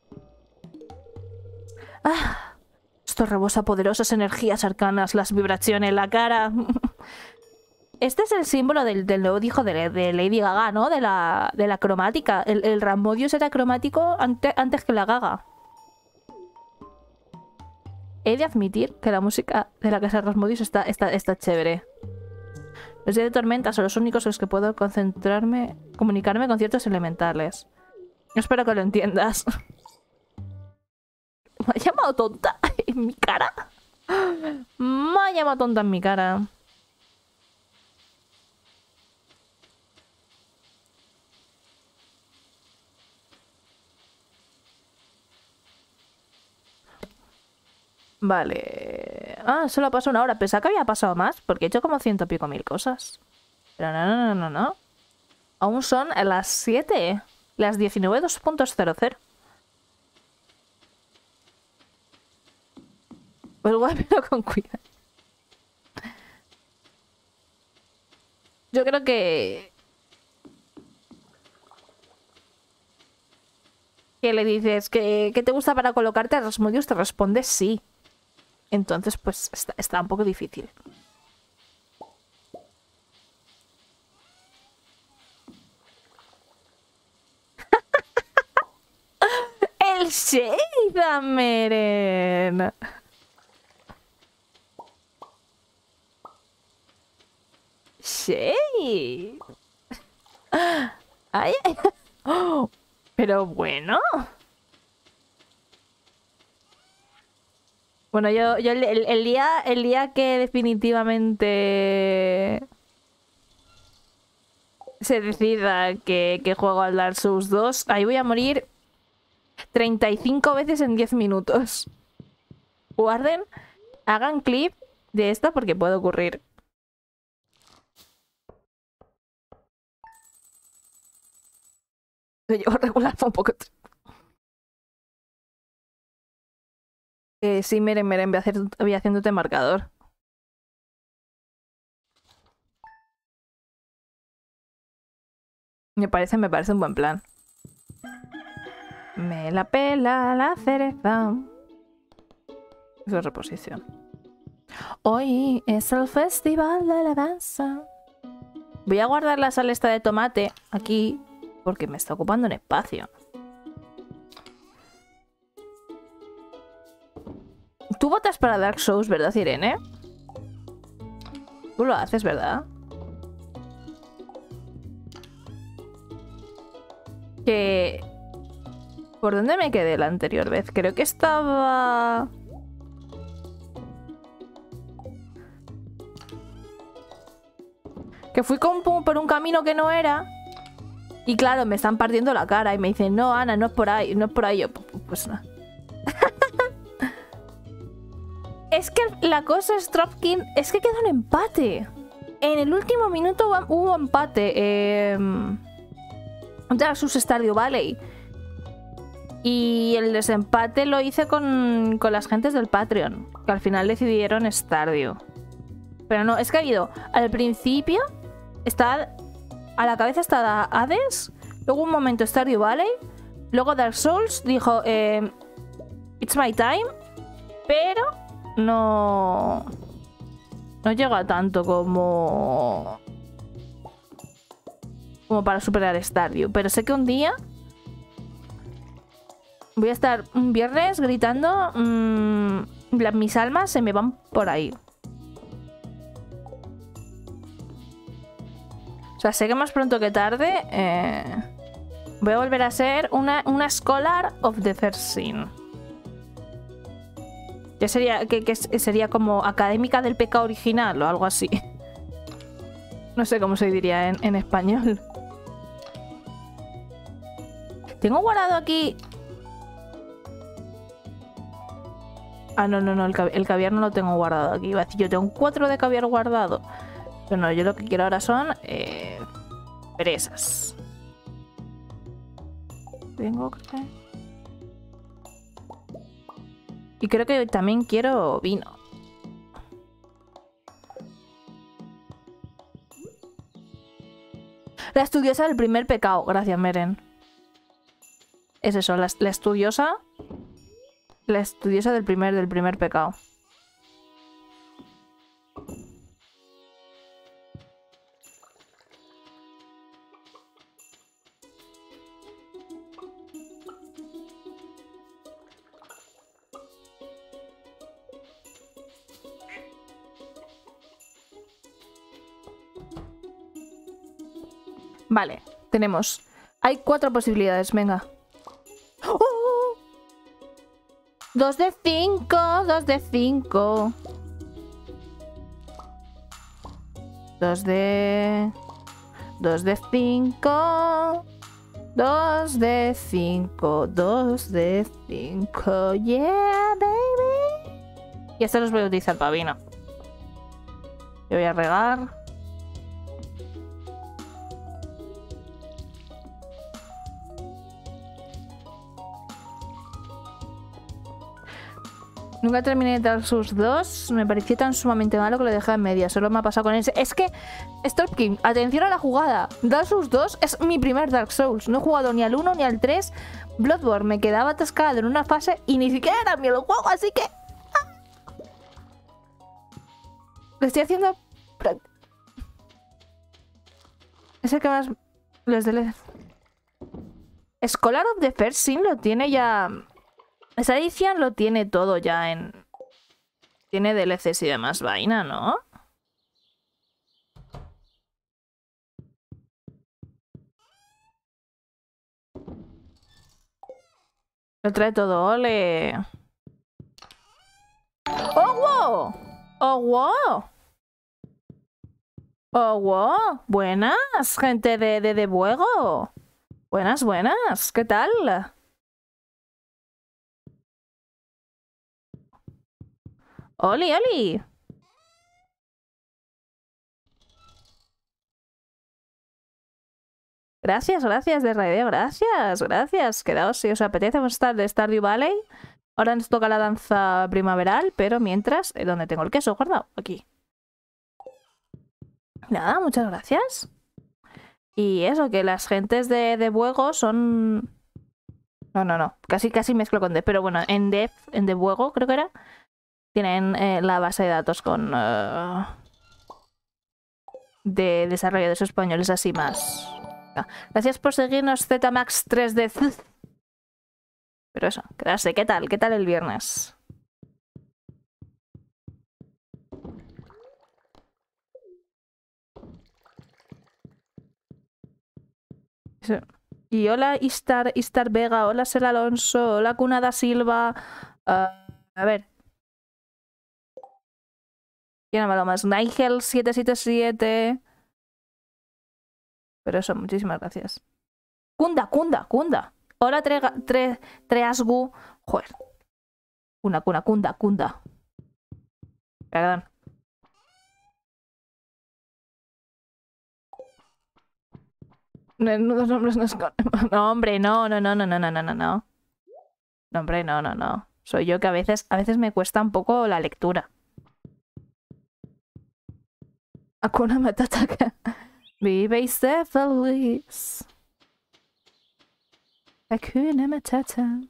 Ah, esto rebosa poderosas energías arcanas, las vibraciones en la cara. Este es el símbolo del, del nuevo hijo de, de Lady Gaga, ¿no? De la, de la cromática. El, el Rasmodius era cromático ante, antes que la Gaga. He de admitir que la música de la casa Rasmodius está, está, está chévere. Los días de tormenta son los únicos en los que puedo concentrarme, comunicarme con ciertos elementales. Espero que lo entiendas. Me ha llamado tonta en mi cara. Me ha llamado tonta en mi cara. Vale. Ah, solo ha pasado una hora. Pensaba que había pasado más, porque he hecho como ciento y pico mil cosas. Pero no, no, no, no, no. Aún son las siete. Las diecinueve dos punto cero cero. Pues igual, pero con cuidado. Yo creo que... Que le dices que, que te gusta para colocarte a Rasmodius, te responde sí. Entonces, pues, está, está un poco difícil. ¡El Shade Meren! Shade. Ay, ay. Oh, pero bueno. Bueno, yo, yo el, el- el día, el día que definitivamente se decida que, que juego al Dark Souls dos, ahí voy a morir treinta y cinco veces en diez minutos. Guarden, hagan clip de esto porque puede ocurrir. Lo llevo regular un poco. Eh, sí, miren, miren, voy a hacer, voy haciéndote marcador. Me parece, me parece un buen plan. Me la pela la cereza. Eso es reposición. Hoy es el festival de la danza. Voy a guardar la sal esta de tomate aquí porque me está ocupando un espacio. Tú votas para Dark Souls, ¿verdad, Irene? Tú lo haces, ¿verdad? Que... ¿Por dónde me quedé la anterior vez? Creo que estaba... Que fui con, por un camino que no era. Y claro, me están partiendo la cara. Y me dicen, no, Ana, no es por ahí. No es por ahí. Yo, pues no. Es que la cosa es Dropkin. Es que queda un empate. En el último minuto hubo empate. Eh, Dark Souls Stardew Valley. Y el desempate lo hice con, con las gentes del Patreon. Que al final decidieron Stardew. Pero no, es que ha habido... Al principio... Está... A la cabeza está Hades. Luego un momento Stardew Valley. Luego Dark Souls dijo... Eh, It's my time. Pero... No... No llega tanto como... Como para superar Stardew. Pero sé que un día... Voy a estar un viernes gritando... Mmm, mis almas se me van por ahí. O sea, sé que más pronto que tarde... Eh, voy a volver a ser una, una Scholar of the First Sin. Que sería, que, que sería como académica del pecado original o algo así. No sé cómo se diría en, en español. Tengo guardado aquí... Ah, no, no, no, el, cavi el caviar no lo tengo guardado aquí. Iba a decir, yo tengo cuatro de caviar guardado. Pero no, yo lo que quiero ahora son... Eh, fresas. Tengo que... Y creo que también quiero vino. La estudiosa del primer pecado. Gracias, Meren. Es eso, la, la estudiosa... La estudiosa del primer, del primer pecado. Vale, tenemos... Hay cuatro posibilidades, venga. ¡Oh! Dos de cinco, dos de cinco. Dos de... Dos de cinco. Dos de cinco. Dos de cinco. Yeah, baby. Y estos los voy a utilizar para vino. Yo voy a regar. Nunca terminé Dark Souls dos. Me pareció tan sumamente malo que lo dejé en media. Solo me ha pasado con ese. Es que, Storm King, atención a la jugada. Dark Souls dos es mi primer Dark Souls. No he jugado ni al uno ni al tres. Bloodborne me quedaba atascada en una fase y ni siquiera era mi el juego, así que... ¡Ah! Lo estoy haciendo... Es el que más... Los de... Scholar of the First Sin lo tiene ya... Esa edición lo tiene todo ya en... Tiene D L Cs y demás vaina, ¿no? Lo trae todo, ole. ¡Oh, wow! ¡Oh, wow! ¡Oh, wow! Buenas, gente de, de, de Buego. Buenas, buenas. ¿Qué tal? ¡Oli, oli! Gracias, gracias de radio, gracias, gracias. Quedaos si os apetece, vamos a estar de Stardew Valley. Ahora nos toca la danza primaveral, pero mientras, ¿dónde tengo el queso guardado? Aquí. Nada, muchas gracias. Y eso, que las gentes de, de Buego son... No, no, no, casi, casi mezclo con Dev, pero bueno, en Dev, en De Buego creo que era... Tienen eh, la base de datos con... Uh, de desarrolladores españoles así más... No. Gracias por seguirnos, Z Max tres D. Pero eso, quedarse. ¿Qué tal? ¿Qué tal el viernes? Sí. Y hola Istar, Istar Vega, hola Ser Alonso, hola Cuna da Silva. Uh, a ver. ¿Quién ha hablado más? Nigel siete siete siete. Pero eso, muchísimas gracias. Kunda, Kunda, Kunda. Hola Trega, tre, Treasgu. Joder. Kuna, Kuna, Kunda, Kunda. Perdón. Nudos nombres no es... No, hombre, no, no, no, no, no, no, no, no. No, hombre, no, no, no. Soy yo que a veces, a veces me cuesta un poco la lectura. Hakuna Matata. Vive y sé feliz. Hakuna Matata.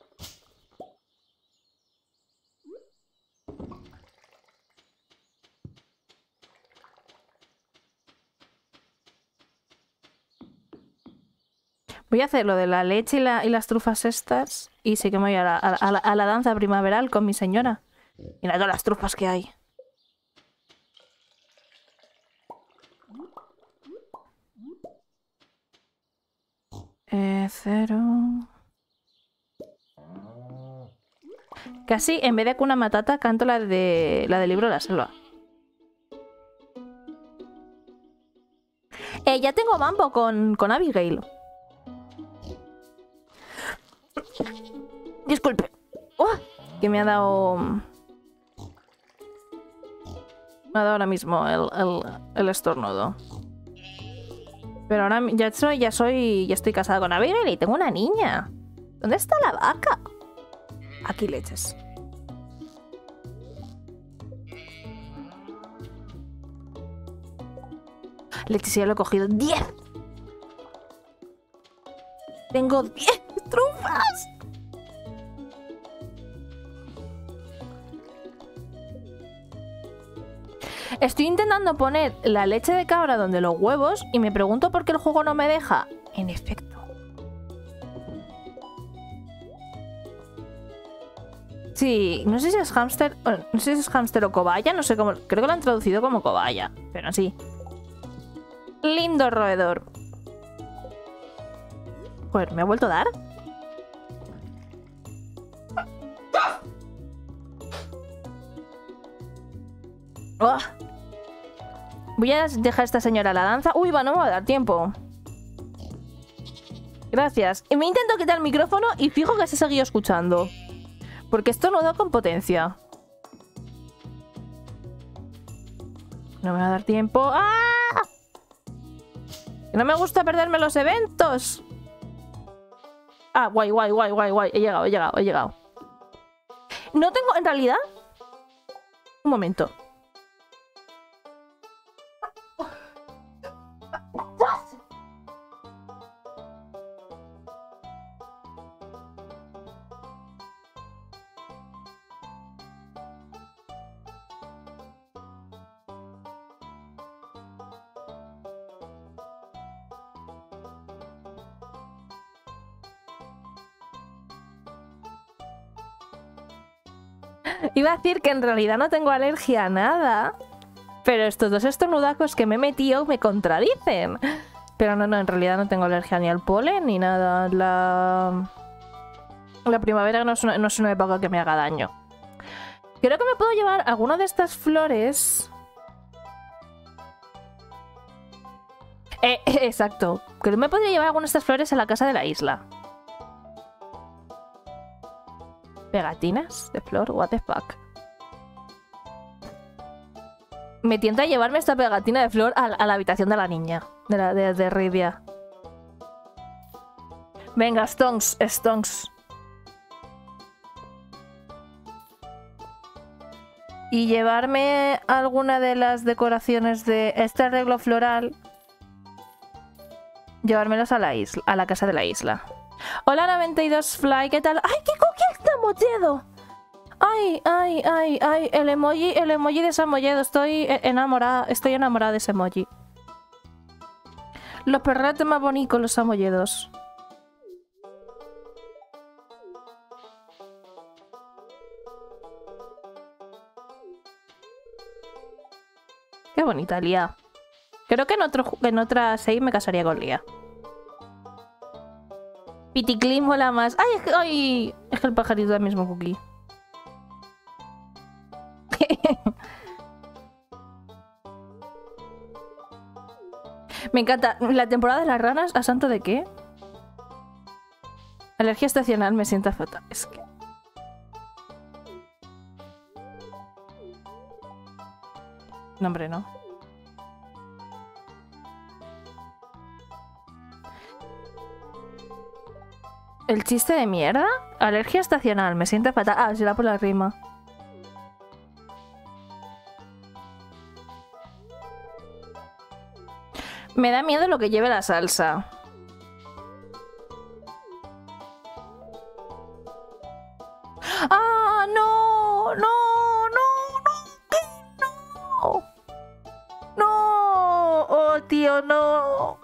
Voy a hacer lo de la leche y, la, y las trufas estas. Y sí que me voy a la, a, la, a la danza primaveral con mi señora. Mira todas las trufas que hay. Eh, cero. Casi en vez de Hakuna Matata canto la de la del libro de la selva. Eh, ya tengo mambo con, con Abigail. Disculpe. Uh, que me ha dado... Me ha dado ahora mismo el, el, el estornudo. Pero ahora ya soy, ya soy, ya estoy casada con Abigail y tengo una niña. ¿Dónde está la vaca? Aquí leches. Leches, ya lo he cogido. ¡diez! Tengo diez trufas. Estoy intentando poner la leche de cabra donde los huevos y me pregunto por qué el juego no me deja. En efecto. Sí, no sé si es hámster, no sé si es hámster o cobaya, no sé cómo, creo que lo han traducido como cobaya, pero sí. Lindo roedor. Joder, ¿me ha vuelto a dar? ¡Oh! Voy a dejar a esta señora a la danza. Uy, va, no me va a dar tiempo. Gracias. Y me intento quitar el micrófono y fijo que se seguía escuchando. Porque esto no da con potencia. No me va a dar tiempo. ¡Ah! No me gusta perderme los eventos. Ah, guay, guay, guay, guay, guay. He llegado, he llegado, he llegado. No tengo, en realidad... Un momento. Iba a decir que en realidad no tengo alergia a nada, pero estos dos estornudacos que me he metido me contradicen. Pero no, no, en realidad no tengo alergia ni al polen ni nada. La, la primavera no es, una, no es una época que me haga daño. Creo que me puedo llevar alguna de estas flores. Eh, eh, exacto. Creo que me podría llevar alguna de estas flores a la casa de la isla. Pegatinas de flor, what the fuck. Me tienta llevarme esta pegatina de flor a, a la habitación de la niña, de, la, de, de Rydia. Venga, stonks, stonks. Y llevarme alguna de las decoraciones de este arreglo floral. Llevármelos a la isla, a la casa de la isla. Hola noventa y dos Fly, ¿qué tal? ¡Ay, qué cookie está molledo! ¡Ay, ay, ay, ay! El emoji, el emoji de Samoyedo. Estoy enamorada, estoy enamorada de ese emoji. Los perretes más bonitos, los Samoyedos. Qué bonita Lía. Creo que en, otro, en otra save me casaría con Lía. Piticlin mola más. ¡Ay, es que, ay, es que el pajarito es el mismo cookie! Me encanta. La temporada de las ranas, ¿a santo de qué? Alergia estacional, me sienta fatal. Es que... No, hombre, no. ¿El chiste de mierda? Alergia estacional, me sienta fatal. Ah, será por la rima. Me da miedo lo que lleve la salsa. ¡Ah, no! ¡No! ¡No! ¡No! ¿Qué? ¡No! ¡No! ¡Oh, tío, no!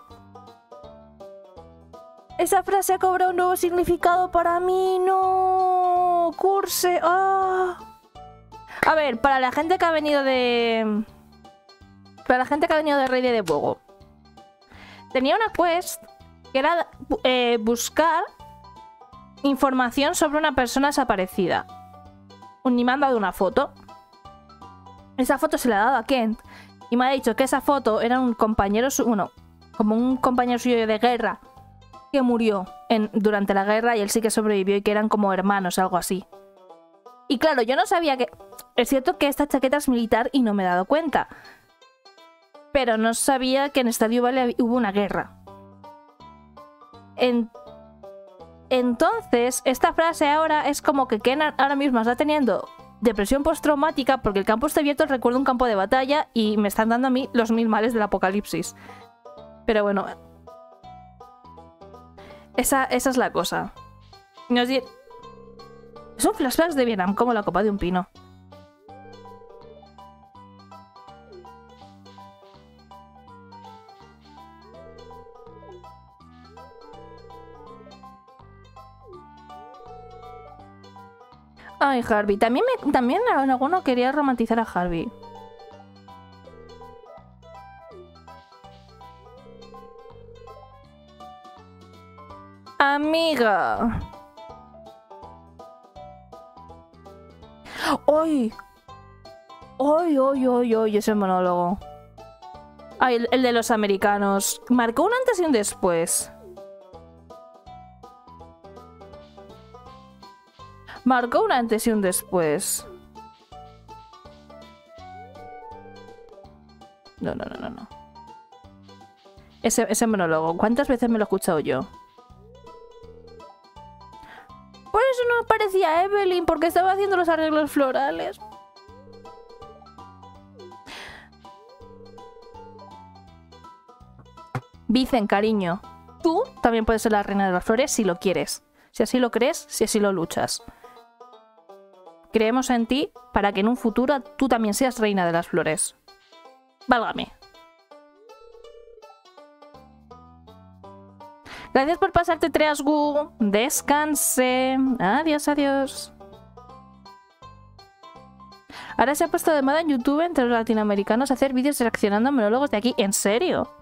Esa frase ha cobrado un nuevo significado para mí. ¡No! ¡Curse! ¡Ah! A ver, para la gente que ha venido de... Para la gente que ha venido de Rey de Fuego. Tenía una quest que era eh, buscar información sobre una persona desaparecida. Ni me han dado una foto. Esa foto se la ha dado a Kent. Y me ha dicho que esa foto era un compañero suyo, bueno, como un compañero suyo de guerra que murió en, durante la guerra y él sí que sobrevivió y que eran como hermanos, algo así. Y claro, yo no sabía que... Es cierto que esta chaqueta es militar y no me he dado cuenta. Pero no sabía que en Stardew Valley hubo una guerra. En... Entonces, esta frase ahora es como que Ken ahora mismo está teniendo depresión postraumática porque el campo está abierto, recuerda un campo de batalla y me están dando a mí los mil males del apocalipsis. Pero bueno... Esa, esa es la cosa. Nos di... Son flashbacks de Vietnam, como la copa de un pino. Ay, Harvey. También, me, también alguno quería romantizar a Harvey. Amiga. ¡Ay! ¡Ay, ay, ay, ay! Ese monólogo. Ay, el, el de los americanos. Marcó un antes y un después. Marcó un antes y un después. No, no, no, no, no. Ese, ese monólogo. ¿Cuántas veces me lo he escuchado yo? Por eso no parecía Evelyn, porque estaba haciendo los arreglos florales. Vicen, cariño, tú también puedes ser la reina de las flores si lo quieres. Si así lo crees, si así lo luchas. Creemos en ti para que en un futuro tú también seas reina de las flores. Válgame. Gracias por pasarte, Treasgu. Descanse. Adiós, adiós. Ahora se ha puesto de moda en YouTube entre los latinoamericanos hacer vídeos reaccionando a monólogos de aquí. ¿En serio?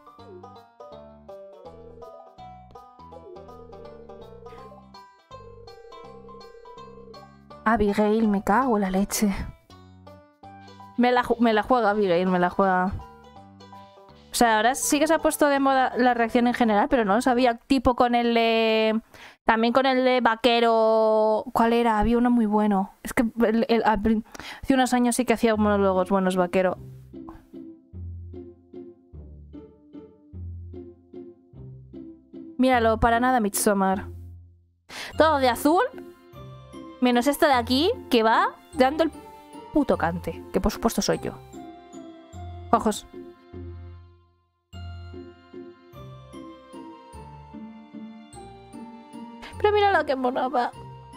Abigail, me cago en la leche. Me la, me la juega Abigail, me la juega. O sea, ahora sí que se ha puesto de moda la reacción en general, pero no lo sabía. Tipo con el de... También con el de vaquero... ¿Cuál era? Había uno muy bueno. Es que el, el, hace unos años sí que hacía monólogos buenos vaquero. Míralo, para nada Midsommar. Todo de azul... Menos esta de aquí, que va dando el puto cante. Que por supuesto soy yo. Ojos. Pero mira lo que monaba.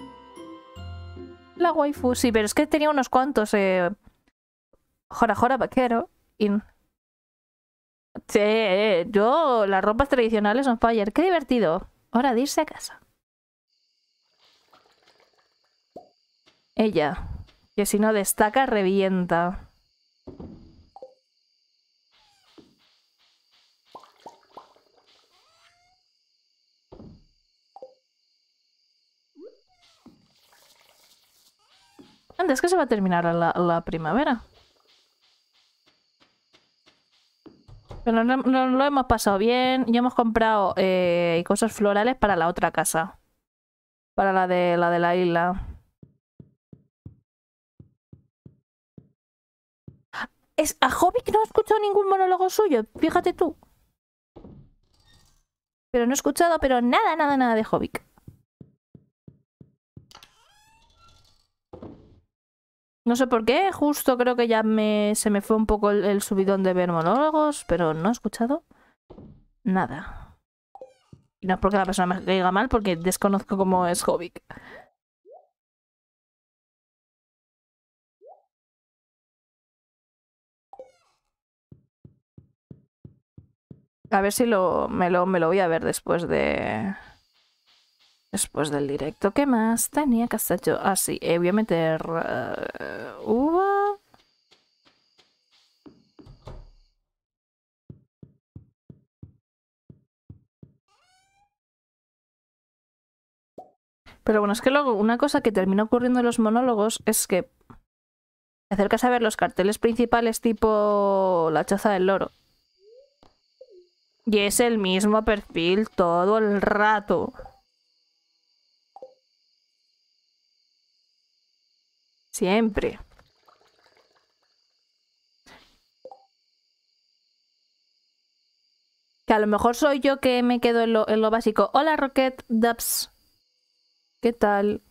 La waifu. Sí, pero es que tenía unos cuantos. Eh... Jora Jora vaquero. In. Sí, eh, yo las ropas tradicionales on fire. Qué divertido. Hora de irse a casa. Ella, que si no destaca, revienta. Anda, es que se va a terminar la, la primavera. Pero no, no, no lo hemos pasado bien. Ya hemos comprado eh, cosas florales para la otra casa. Para la de la, de la isla. Es, a Hobbit no he escuchado ningún monólogo suyo, fíjate tú. Pero no he escuchado, pero nada, nada, nada de Hobbit. No sé por qué, justo creo que ya me, se me fue un poco el, el subidón de ver monólogos, pero no he escuchado nada. Y no es porque la persona me caiga mal, porque desconozco cómo es Hobbit. A ver si lo, me, lo, me lo voy a ver después de... Después del directo. ¿Qué más tenía que hacer yo? Ah, sí, eh, voy a meter... Uh, uva... Pero bueno, es que luego una cosa que termina ocurriendo en los monólogos es que te acercas a ver los carteles principales tipo La Choza del Loro. Y es el mismo perfil todo el rato. Siempre. Que a lo mejor soy yo que me quedo en lo, en lo básico. Hola Rocket Dubs. ¿Qué tal?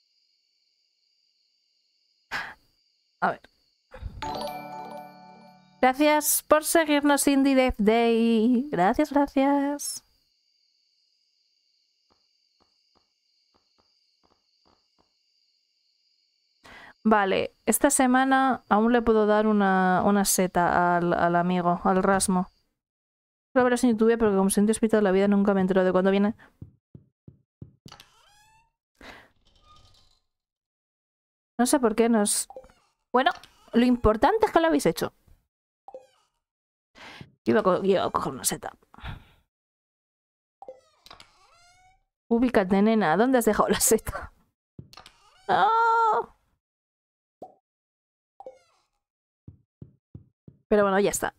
A ver. Gracias por seguirnos, Indie Dev Day. Gracias, gracias. Vale, esta semana aún le puedo dar una, una seta al, al amigo, al Rasmo. Lo verás en YouTube porque como soy despistado de la vida nunca me entero de cuándo viene. No sé por qué nos... Bueno, lo importante es que lo habéis hecho. Iba a, co iba a coger una seta. Ubícate, nena. ¿Dónde has dejado la seta? ¡No! Pero bueno, ya está.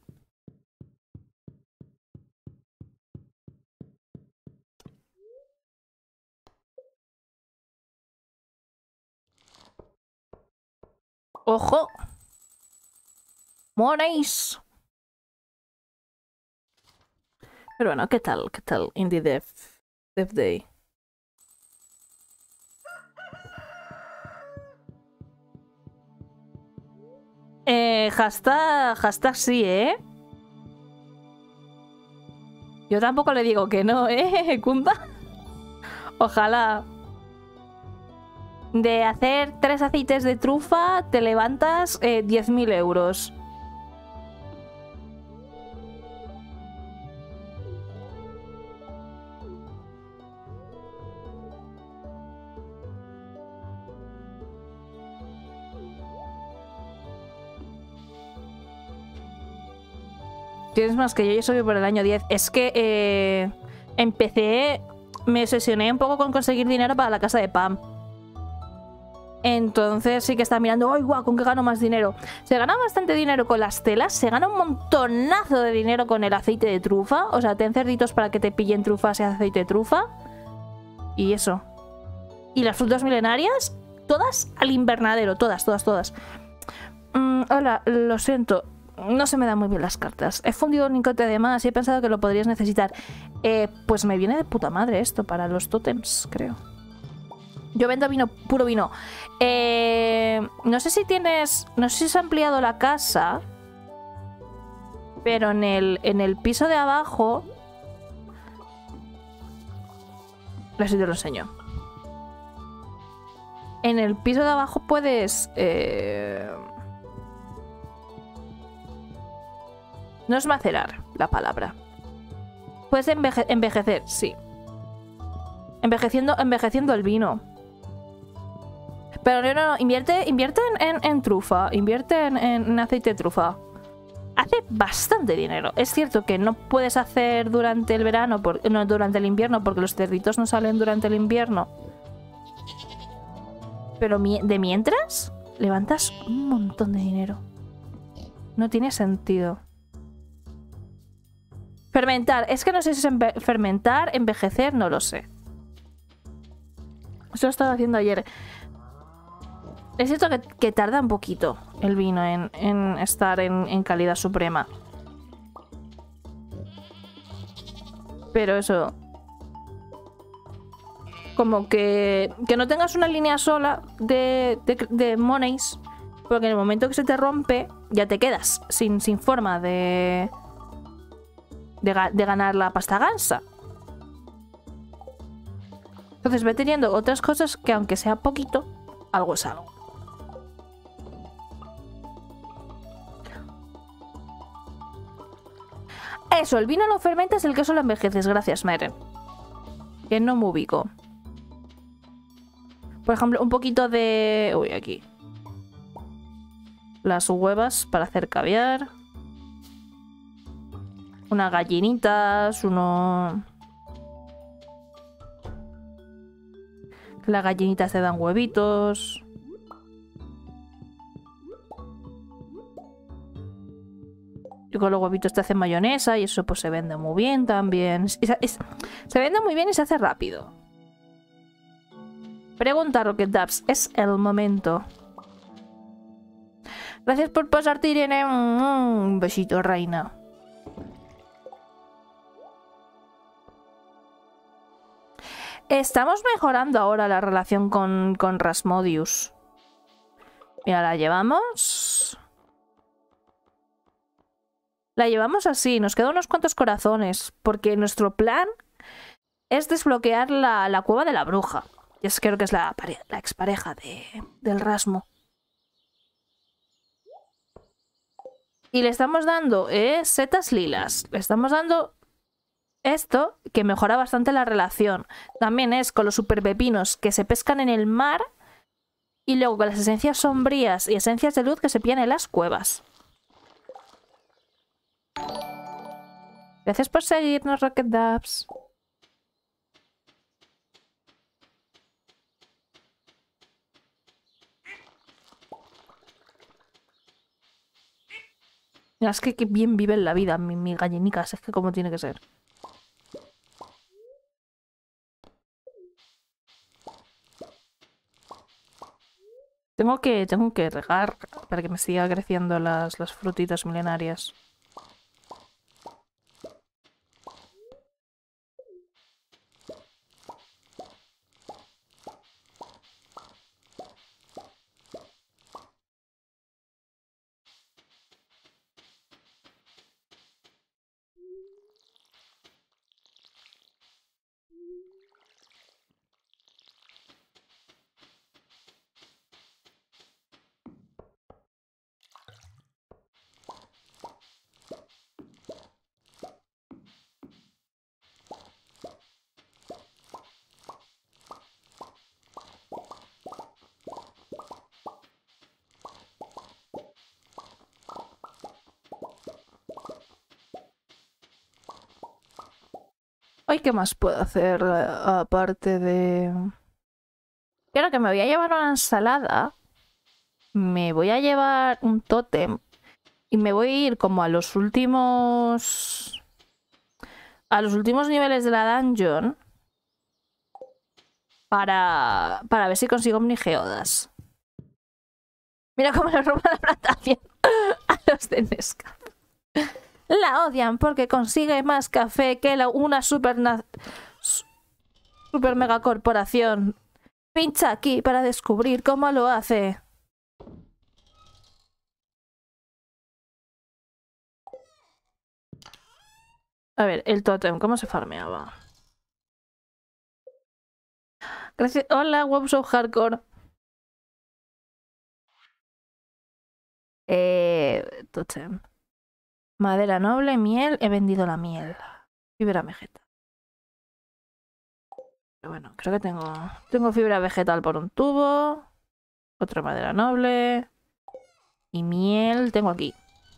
¡Ojo! ¡Monéis! Pero bueno, ¿qué tal? ¿Qué tal? Indie Dev, Dev Day. Eh, hashtag, hashtag sí, ¿eh? Yo tampoco le digo que no, ¿eh, Kunda? Ojalá. De hacer tres aceites de trufa te levantas eh, diez mil euros. Tienes más que yo, yo soy por el año diez. Es que eh, empecé, me obsesioné un poco con conseguir dinero para la casa de Pam. Entonces sí que está mirando, ¡ay, guau! ¿Con qué gano más dinero? Se gana bastante dinero con las telas, se gana un montonazo de dinero con el aceite de trufa. O sea, ten cerditos para que te pillen trufas y aceite de trufa. Y eso. Y las frutas milenarias, todas al invernadero, todas, todas, todas. Mm, hola, lo siento. No se me dan muy bien las cartas. He fundido un lingote de más y he pensado que lo podrías necesitar. Eh, pues me viene de puta madre esto para los tótems, creo. Yo vendo vino, puro vino. Eh, no sé si tienes... No sé si se ha ampliado la casa. Pero en el, en el piso de abajo... Así te lo enseño. En el piso de abajo puedes... Eh... No es macerar la palabra. Puedes enveje envejecer, sí. Envejeciendo, envejeciendo el vino. Pero no, no, no. Invierte, invierte en, en, en trufa. Invierte en, en aceite de trufa. Hace bastante dinero. Es cierto que no puedes hacer durante el verano, por, no, durante el invierno, porque los cerditos no salen durante el invierno. Pero mi de mientras, levantas un montón de dinero. No tiene sentido. Fermentar. Es que no sé si es enve fermentar, envejecer, no lo sé. Eso lo estaba haciendo ayer. Es cierto que, que tarda un poquito el vino en, en estar en, en calidad suprema. Pero eso... Como que, que no tengas una línea sola de, de, de monies, porque en el momento que se te rompe, ya te quedas sin, sin forma de... De, de ganar la pasta gansa. Entonces ve teniendo otras cosas que aunque sea poquito, algo es algo. Eso, el vino lo fermentas, el queso lo envejeces. Gracias, Meren. Que no me ubico. Por ejemplo, un poquito de... Uy, aquí. Las huevas para hacer caviar. Unas gallinitas, uno... Las gallinitas te dan huevitos. Y con los huevitos te hacen mayonesa y eso pues se vende muy bien también. Es, es, se vende muy bien y se hace rápido. Pregunta Rocket Dubs, es el momento. Gracias por pasarte, Irene. Un besito, reina. Estamos mejorando ahora la relación con, con Rasmodius. Mira, la llevamos. La llevamos así, nos quedan unos cuantos corazones, porque nuestro plan es desbloquear la, la cueva de la bruja. Y es creo que es la, la expareja de, del Rasmo. Y le estamos dando eh, setas lilas. Le estamos dando esto, que mejora bastante la relación. También es con los super pepinos que se pescan en el mar. Y luego con las esencias sombrías y esencias de luz que se pillan en las cuevas. Gracias por seguirnos, Rocket Dubs. Mira, es que, que bien viven la vida, mi, mi gallinicas. Es que como tiene que ser. Tengo que, tengo que regar para que me siga creciendo las, las frutitas milenarias. Ay, ¿qué más puedo hacer eh, aparte de...? Creo que me voy a llevar una ensalada. Me voy a llevar un tótem. Y me voy a ir como a los últimos... A los últimos niveles de la dungeon. Para, para ver si consigo omnigeodas. Mira cómo le roba la plantación a los de Nescafé. La odian porque consigue más café que la, una super, super mega corporación. Pincha aquí para descubrir cómo lo hace. A ver, el tótem, ¿cómo se farmeaba? Gracias. Hola, Webshow Hardcore. Eh, tótem. Madera noble, miel. He vendido la miel. Fibra vegetal. Pero bueno, creo que tengo... Tengo fibra vegetal por un tubo. Otra madera noble. Y miel tengo aquí.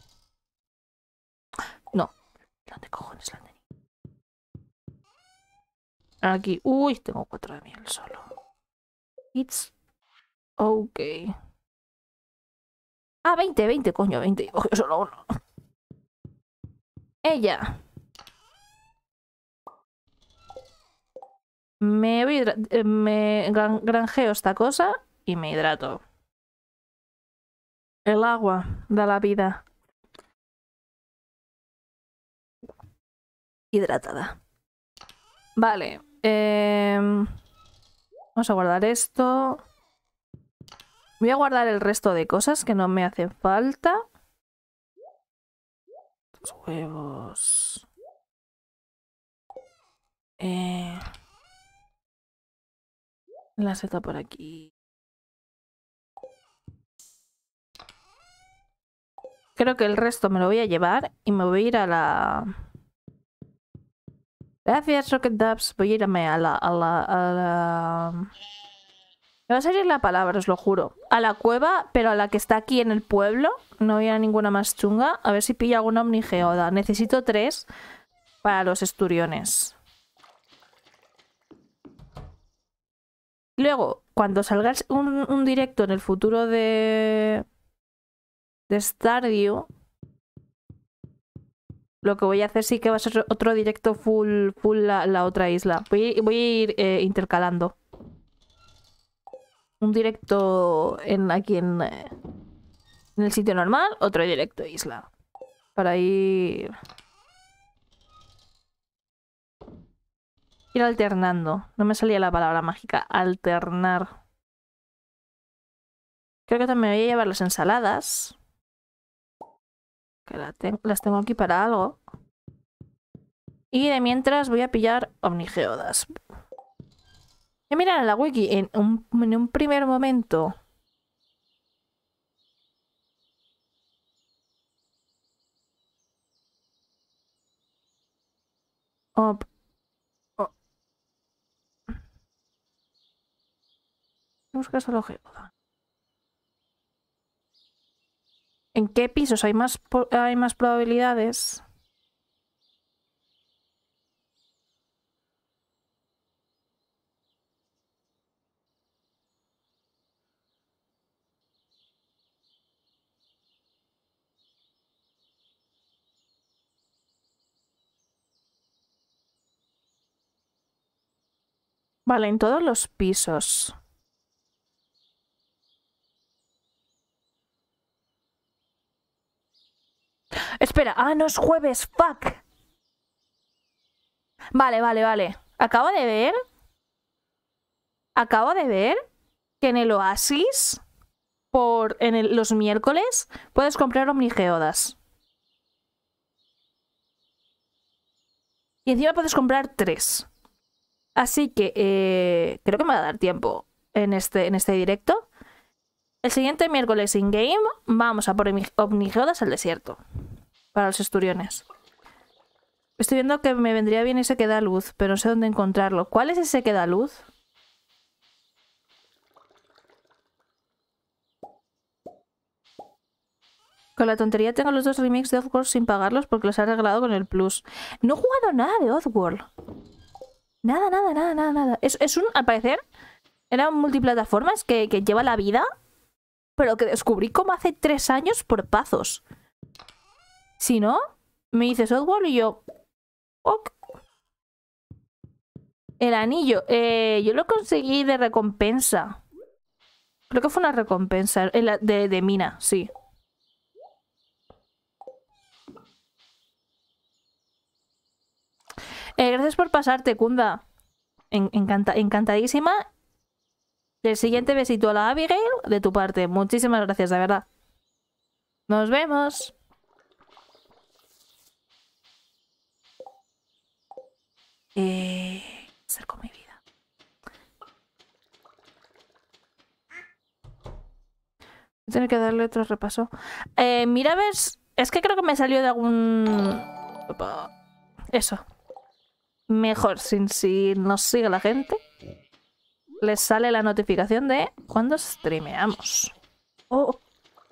No. ¿Dónde cojones la tenía? Aquí. Uy, tengo cuatro de miel solo. It's ok. Ah, veinte, veinte, coño, veinte. Cogió solo uno. Ella. Me voy a me gran granjeo esta cosa y me hidrato. El agua da la vida. Hidratada. Vale. Eh, vamos a guardar esto. Voy a guardar el resto de cosas que no me hacen falta. Los huevos. Eh, la seta por aquí. Creo que el resto me lo voy a llevar y me voy a ir a la... Gracias, Rocket Dubs. Voy a irme a la, a la... a la... Me va a salir la palabra, os lo juro. A la cueva, pero a la que está aquí en el pueblo. No voy a ninguna más chunga. A ver si pilla alguna omnigeoda. Necesito tres para los esturiones. Luego, cuando salga un, un directo en el futuro de... de Stardew, lo que voy a hacer sí que va a ser otro directo full, full la, la otra isla. Voy, voy a ir eh, intercalando. Un directo en, aquí en, eh, en el sitio normal, otro directo isla. Para ir... Ir alternando. No me salía la palabra mágica. Alternar. Creo que también voy a llevar las ensaladas. Que la te las tengo aquí para algo. Y de mientras voy a pillar Omnigeodas. Y mira en la wiki, en un, en un primer momento... Op, op. Busca solo Geoda. ¿En qué pisos hay más, hay más probabilidades? Vale, en todos los pisos. Espera, ah, no es jueves, fuck. Vale, vale, vale. Acabo de ver. Acabo de ver que en el Oasis, por en el, los miércoles, puedes comprar Omnigeodas. Y encima puedes comprar tres. Así que eh, creo que me va a dar tiempo en este, en este directo. El siguiente miércoles in-game vamos a por Omnigeodas al desierto. Para los esturiones. Estoy viendo que me vendría bien ese que da luz, pero no sé dónde encontrarlo. ¿Cuál es ese que da luz? Con la tontería tengo los dos remakes de Oddworld sin pagarlos porque los he arreglado con el Plus. No he jugado nada de Oddworld. Nada, nada, nada, nada, nada. Es, es un, al parecer, era un multiplataformas que, que lleva la vida, pero que descubrí como hace tres años por pazos. Si no, me dices Oddworld y yo... Ok. El anillo. Eh, yo lo conseguí de recompensa. Creo que fue una recompensa. De, de mina, sí. Eh, gracias por pasarte, Kunda. En, encanta, encantadísima. El siguiente besito a la Abigail de tu parte. Muchísimas gracias, de verdad. Nos vemos. Eh, hacer con mi vida. Voy a tener que darle otro repaso. Eh, mira, ves. Es que creo que me salió de algún... Eso. Mejor, sin si nos sigue la gente, les sale la notificación de cuando streameamos. Oh.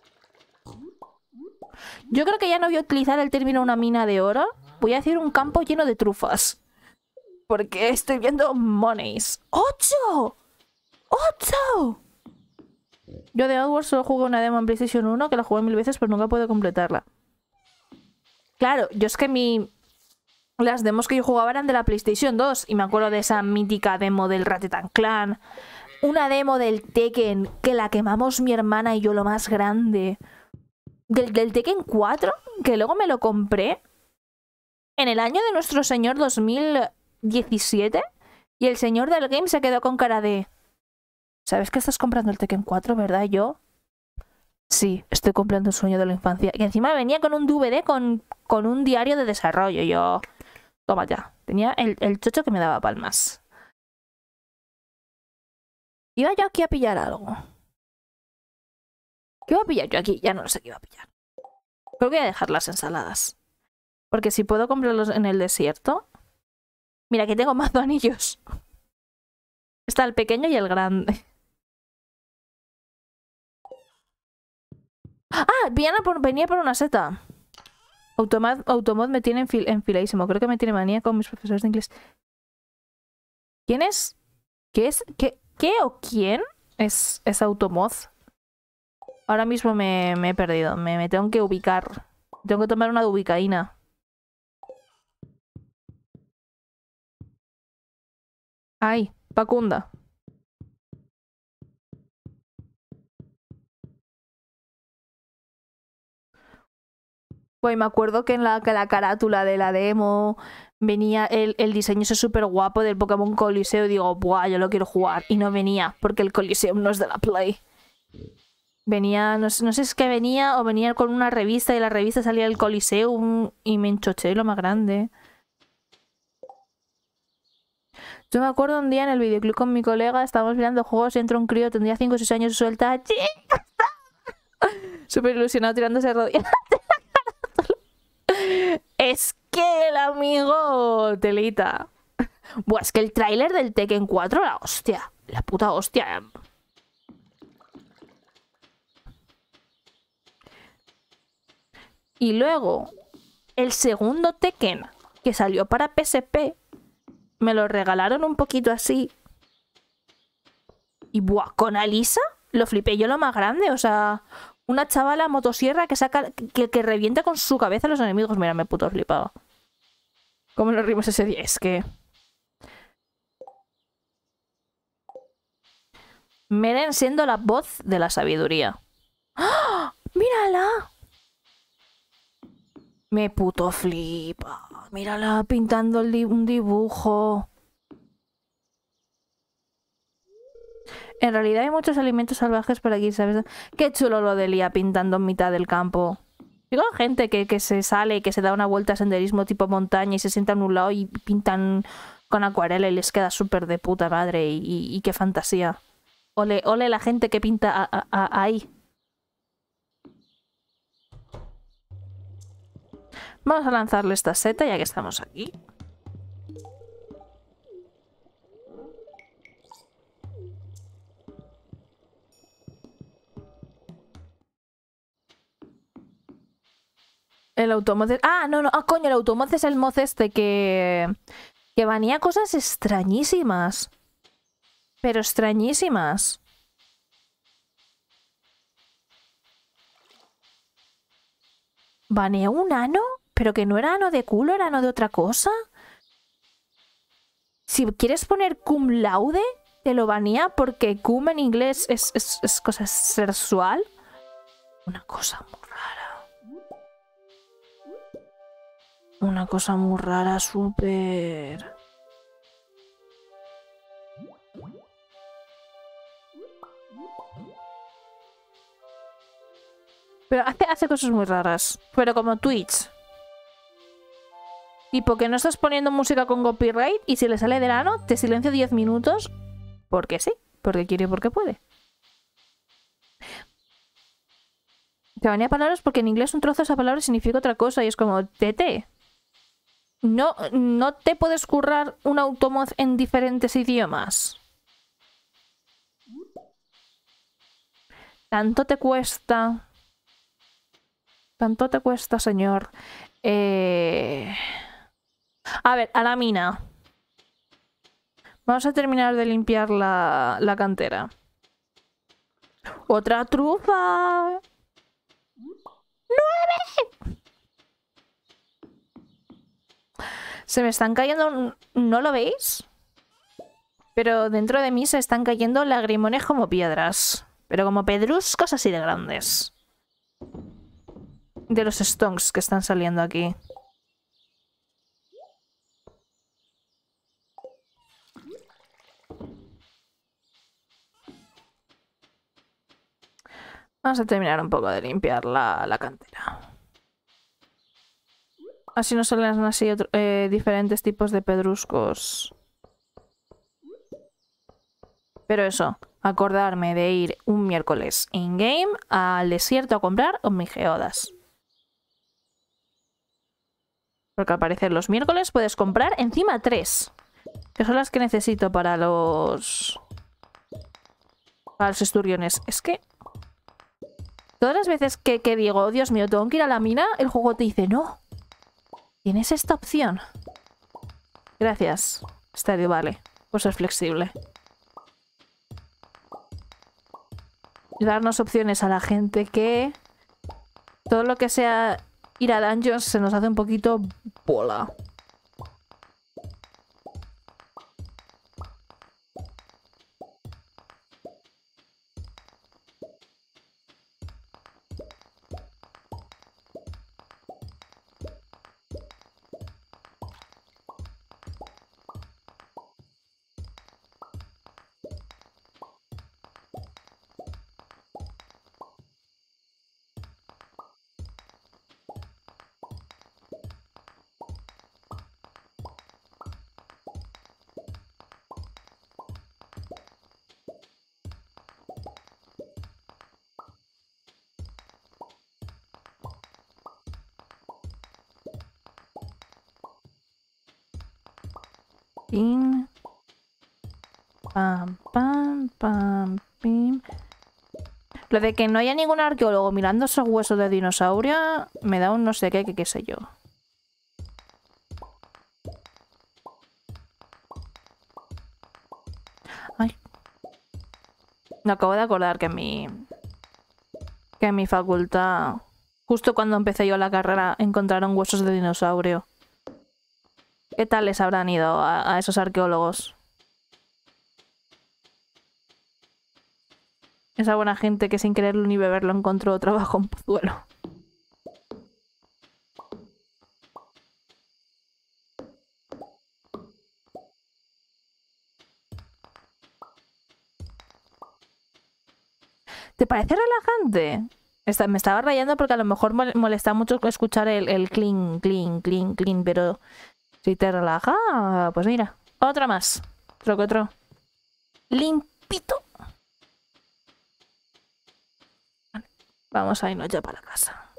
Yo creo que ya no voy a utilizar el término una mina de oro. Voy a decir un campo lleno de trufas. Porque estoy viendo monies. ¡Ocho! ¡Ocho! Yo de Oddworld solo jugué una demo en PlayStation uno, que la jugué mil veces, pero nunca pude completarla. Claro, yo es que mi... Las demos que yo jugaba eran de la PlayStation dos. Y me acuerdo de esa mítica demo del Ratchet and Clank. Una demo del Tekken, que la quemamos mi hermana y yo lo más grande. Del, del Tekken cuatro, que luego me lo compré en el año de nuestro señor dos mil diecisiete. Y el señor del game se quedó con cara de... ¿Sabes que estás comprando el Tekken cuatro, verdad? Y yo... Sí, estoy comprando un sueño de la infancia. Y encima venía con un D V D con, con un diario de desarrollo. Y yo... Toma ya. Tenía el, el chocho que me daba palmas. Iba yo aquí a pillar algo. ¿Qué iba a pillar yo aquí? Ya no sé qué iba a pillar. Pero voy a dejar las ensaladas. Porque si puedo comprarlos en el desierto... Mira, aquí tengo más anillos. Está el pequeño y el grande. Ah, venía por, venía por una seta. Automod, Automod me tiene enfil, enfiladísimo. Creo que me tiene manía con mis profesores de inglés. ¿Quién es? ¿Qué es? ¿Qué, qué o quién es, es Automod? Ahora mismo me, me he perdido. Me, me tengo que ubicar. Tengo que tomar una de ubicaína. Ay, Pacunda. Pues me acuerdo que en la, que la carátula de la demo venía el, el diseño ese súper guapo del Pokémon Coliseo y digo, buah, yo lo quiero jugar. Y no venía, porque el Coliseum no es de la Play. Venía, no sé, no sé si es que venía o venía con una revista y la revista salía del Coliseum y me enchoché lo más grande. Yo me acuerdo un día en el videoclub con mi colega, estábamos mirando juegos y entra un crío, tendría cinco o seis años y suelta... Súper ilusionado tirándose de rodillas. Es que el amigo... Telita. Buah, es que el tráiler del Tekken cuatro, la hostia. La puta hostia. Y luego, el segundo Tekken que salió para P S P, me lo regalaron un poquito así. Y buah, con Alisa lo flipé yo lo más grande. O sea, una chavala motosierra que saca, que, que revienta con su cabeza a los enemigos. Mira, me puto flipado. ¿Cómo nos rimos ese día? Es que... Meren siendo la voz de la sabiduría. ¡Ah! ¡Mírala! Me puto flipa. Mírala pintando el di un dibujo. En realidad hay muchos alimentos salvajes por aquí, ¿sabes? Qué chulo lo de Lía pintando en mitad del campo. Digo, gente que, que se sale, que se da una vuelta a senderismo tipo montaña y se sienta en un lado y pintan con acuarela y les queda súper de puta madre y, y, y qué fantasía. Ole, ole la gente que pinta a, a, a, ahí. Vamos a lanzarle esta seta ya que estamos aquí. El automoz... Ah, no, no. Ah, coño, el automoz es el moz este que... Que banía cosas extrañísimas. Pero extrañísimas. ¿Baneó un ano? ¿Pero que no era ano de culo, era ano de otra cosa? Si quieres poner cum laude, te lo banea porque cum en inglés es, es, es cosa sexual. Una cosa muy rara. Una cosa muy rara, súper... Pero hace, hace cosas muy raras. Pero como Twitch. Tipo que no estás poniendo música con copyright y si le sale del ano, te silencio diez minutos. Porque sí. Porque quiere y porque puede. Te banea palabras porque en inglés un trozo de esa palabra significa otra cosa. Y es como, tete. No, no te puedes currar un automoz en diferentes idiomas. Tanto te cuesta... Tanto te cuesta, señor. Eh... A ver, a la mina. Vamos a terminar de limpiar la, la cantera. ¡Otra trufa! ¡Nueve! Se me están cayendo... ¿No lo veis? Pero dentro de mí se están cayendo lagrimones como piedras. Pero como pedruscos así de grandes. De los stonks que están saliendo aquí. Vamos a terminar un poco de limpiar la, la cantera. Así no salen así otro, eh, diferentes tipos de pedruscos. Pero eso, acordarme de ir un miércoles in-game al desierto a comprar Omnigeodas. Porque al parecer los miércoles puedes comprar encima tres. Que son las que necesito para los... Para los esturiones. Es que... Todas las veces que, que digo, oh, Dios mío, tengo que ir a la mina, el juego te dice, no. Tienes esta opción. Gracias, Stadio Vale, por ser flexible. Y darnos opciones a la gente que... Todo lo que sea ir a dungeons se nos hace un poquito bola. Pim. Pam, pam, pam, pim. Lo de que no haya ningún arqueólogo mirando esos huesos de dinosaurio me da un no sé qué, que qué sé yo. Ay. Me acabo de acordar que en mi... que en mi facultad, justo cuando empecé yo la carrera, encontraron huesos de dinosaurio. ¿Qué tal les habrán ido a, a esos arqueólogos? Esa buena gente que sin quererlo ni beberlo encontró trabajo en Pozuelo. ¿Te parece relajante? Esta, me estaba rayando porque a lo mejor molesta mucho escuchar el, el clean, clean, clean, clean, pero si te relaja, pues mira, otra más. Otro que otro. Limpito. Vale, vamos a irnos ya para casa.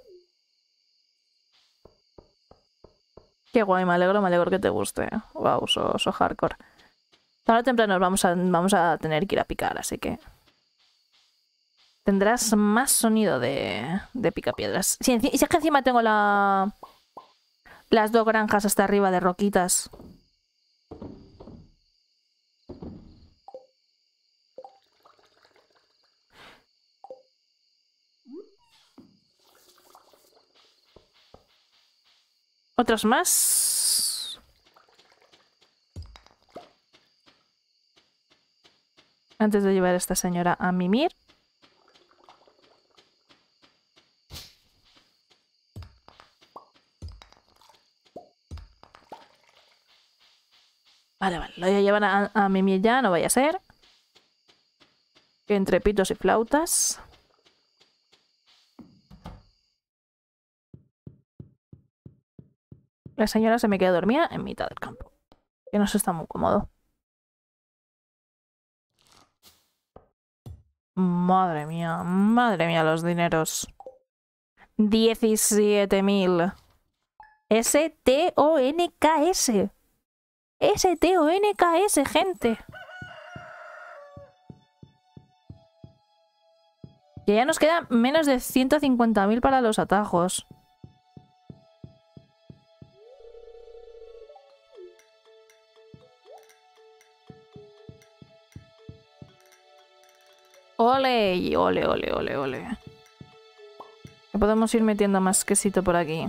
Qué guay, me alegro, me alegro que te guste. Wow, so, so hardcore. Tarde o temprano vamos a, vamos a tener que ir a picar, así que... tendrás más sonido de, de picapiedras. Si, si es que encima tengo la, las dos granjas hasta arriba de roquitas. Otros más. Antes de llevar a esta señora a mimir. Vale, vale, lo voy a llevar a, a mimir ya, no vaya a ser. Que entre pitos y flautas. La señora se me queda dormida en mitad del campo. Que no se está muy cómodo. Madre mía, madre mía los dineros. diecisiete mil. S T O N K S. S T O N K S, gente. Que ya nos quedan menos de ciento cincuenta mil para los atajos. Ole, ole, ole, ole, ole. Podemos ir metiendo más quesito por aquí.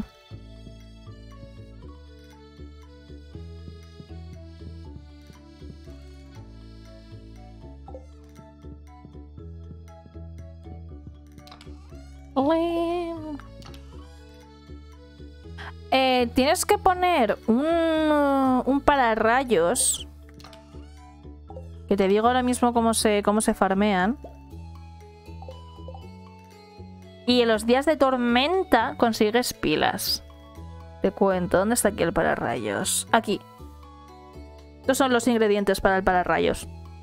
Ole. Eh, tienes que poner un, un pararrayos. Que te digo ahora mismo cómo se, cómo se farmean. Y en los días de tormenta consigues pilas. Te cuento, ¿dónde está aquí el pararrayos? Aquí. Estos son los ingredientes para el pararrayos.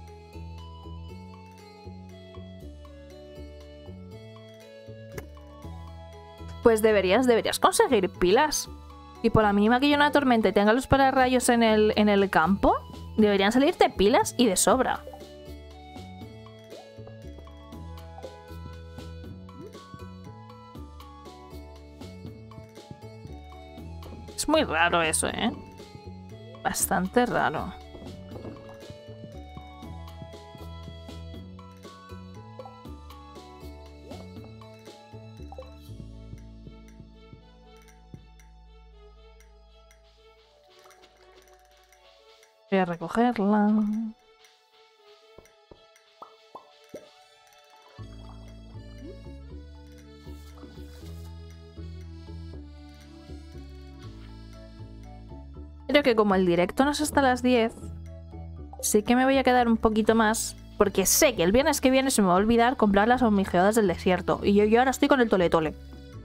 Pues deberías, deberías conseguir pilas. Y por la mínima que haya una tormenta y tenga los pararrayos en el, en el campo, deberían salirte pilas y de sobra. Es muy raro eso, ¿eh? Bastante raro. Voy a recogerla. Creo que como el directo no es hasta las diez, sí que me voy a quedar un poquito más, porque sé que el viernes que viene se me va a olvidar comprar las hormigeadas del desierto. Y yo, yo ahora estoy con el tole tole.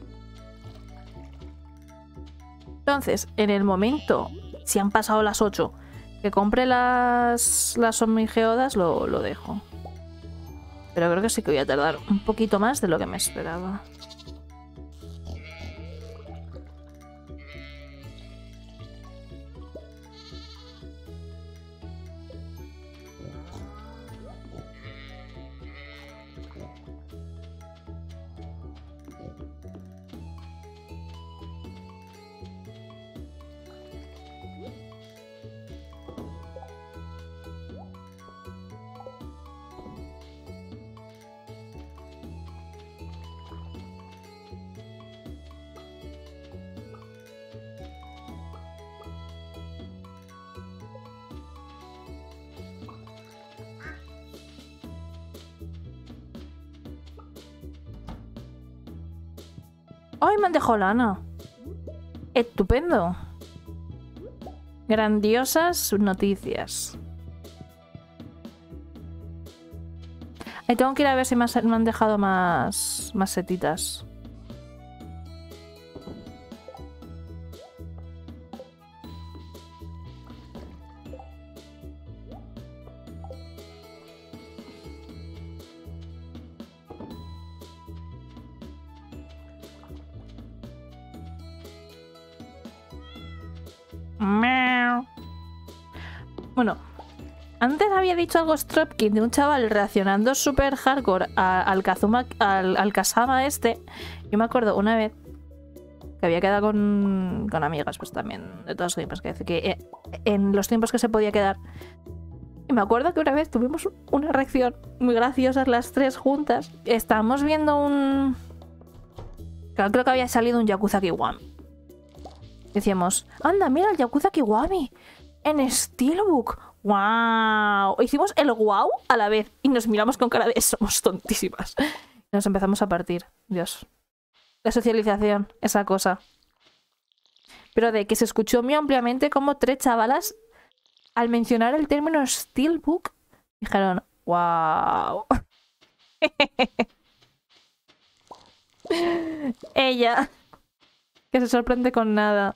Entonces, en el momento, si han pasado las ocho, que compre las, las hormigeadas, lo, lo dejo. Pero creo que sí que voy a tardar un poquito más de lo que me esperaba. ¡Ay, me han dejado lana! Estupendo. Grandiosas noticias. Ahí tengo que ir a ver si me han dejado más, más setitas. Bueno, antes había dicho algo Stropkin de un chaval reaccionando súper hardcore a, al Kazuma, al, al Kazama este. Yo me acuerdo una vez que había quedado con, con amigas, pues también de todos los tiempos, que, que eh, en los tiempos que se podía quedar. Y me acuerdo que una vez tuvimos una reacción muy graciosa las tres juntas. Estábamos viendo un... Creo que había salido un Yakuza Kiwami. Decíamos, anda, mira el Yakuza Kiwami en Steelbook. ¡Wow! Hicimos el wow a la vez y nos miramos con cara de somos tontísimas. Y nos empezamos a partir. Dios. La socialización, esa cosa. Pero de que se escuchó muy ampliamente como tres chavalas, al mencionar el término Steelbook, dijeron, ¡wow! Ella, que se sorprende con nada.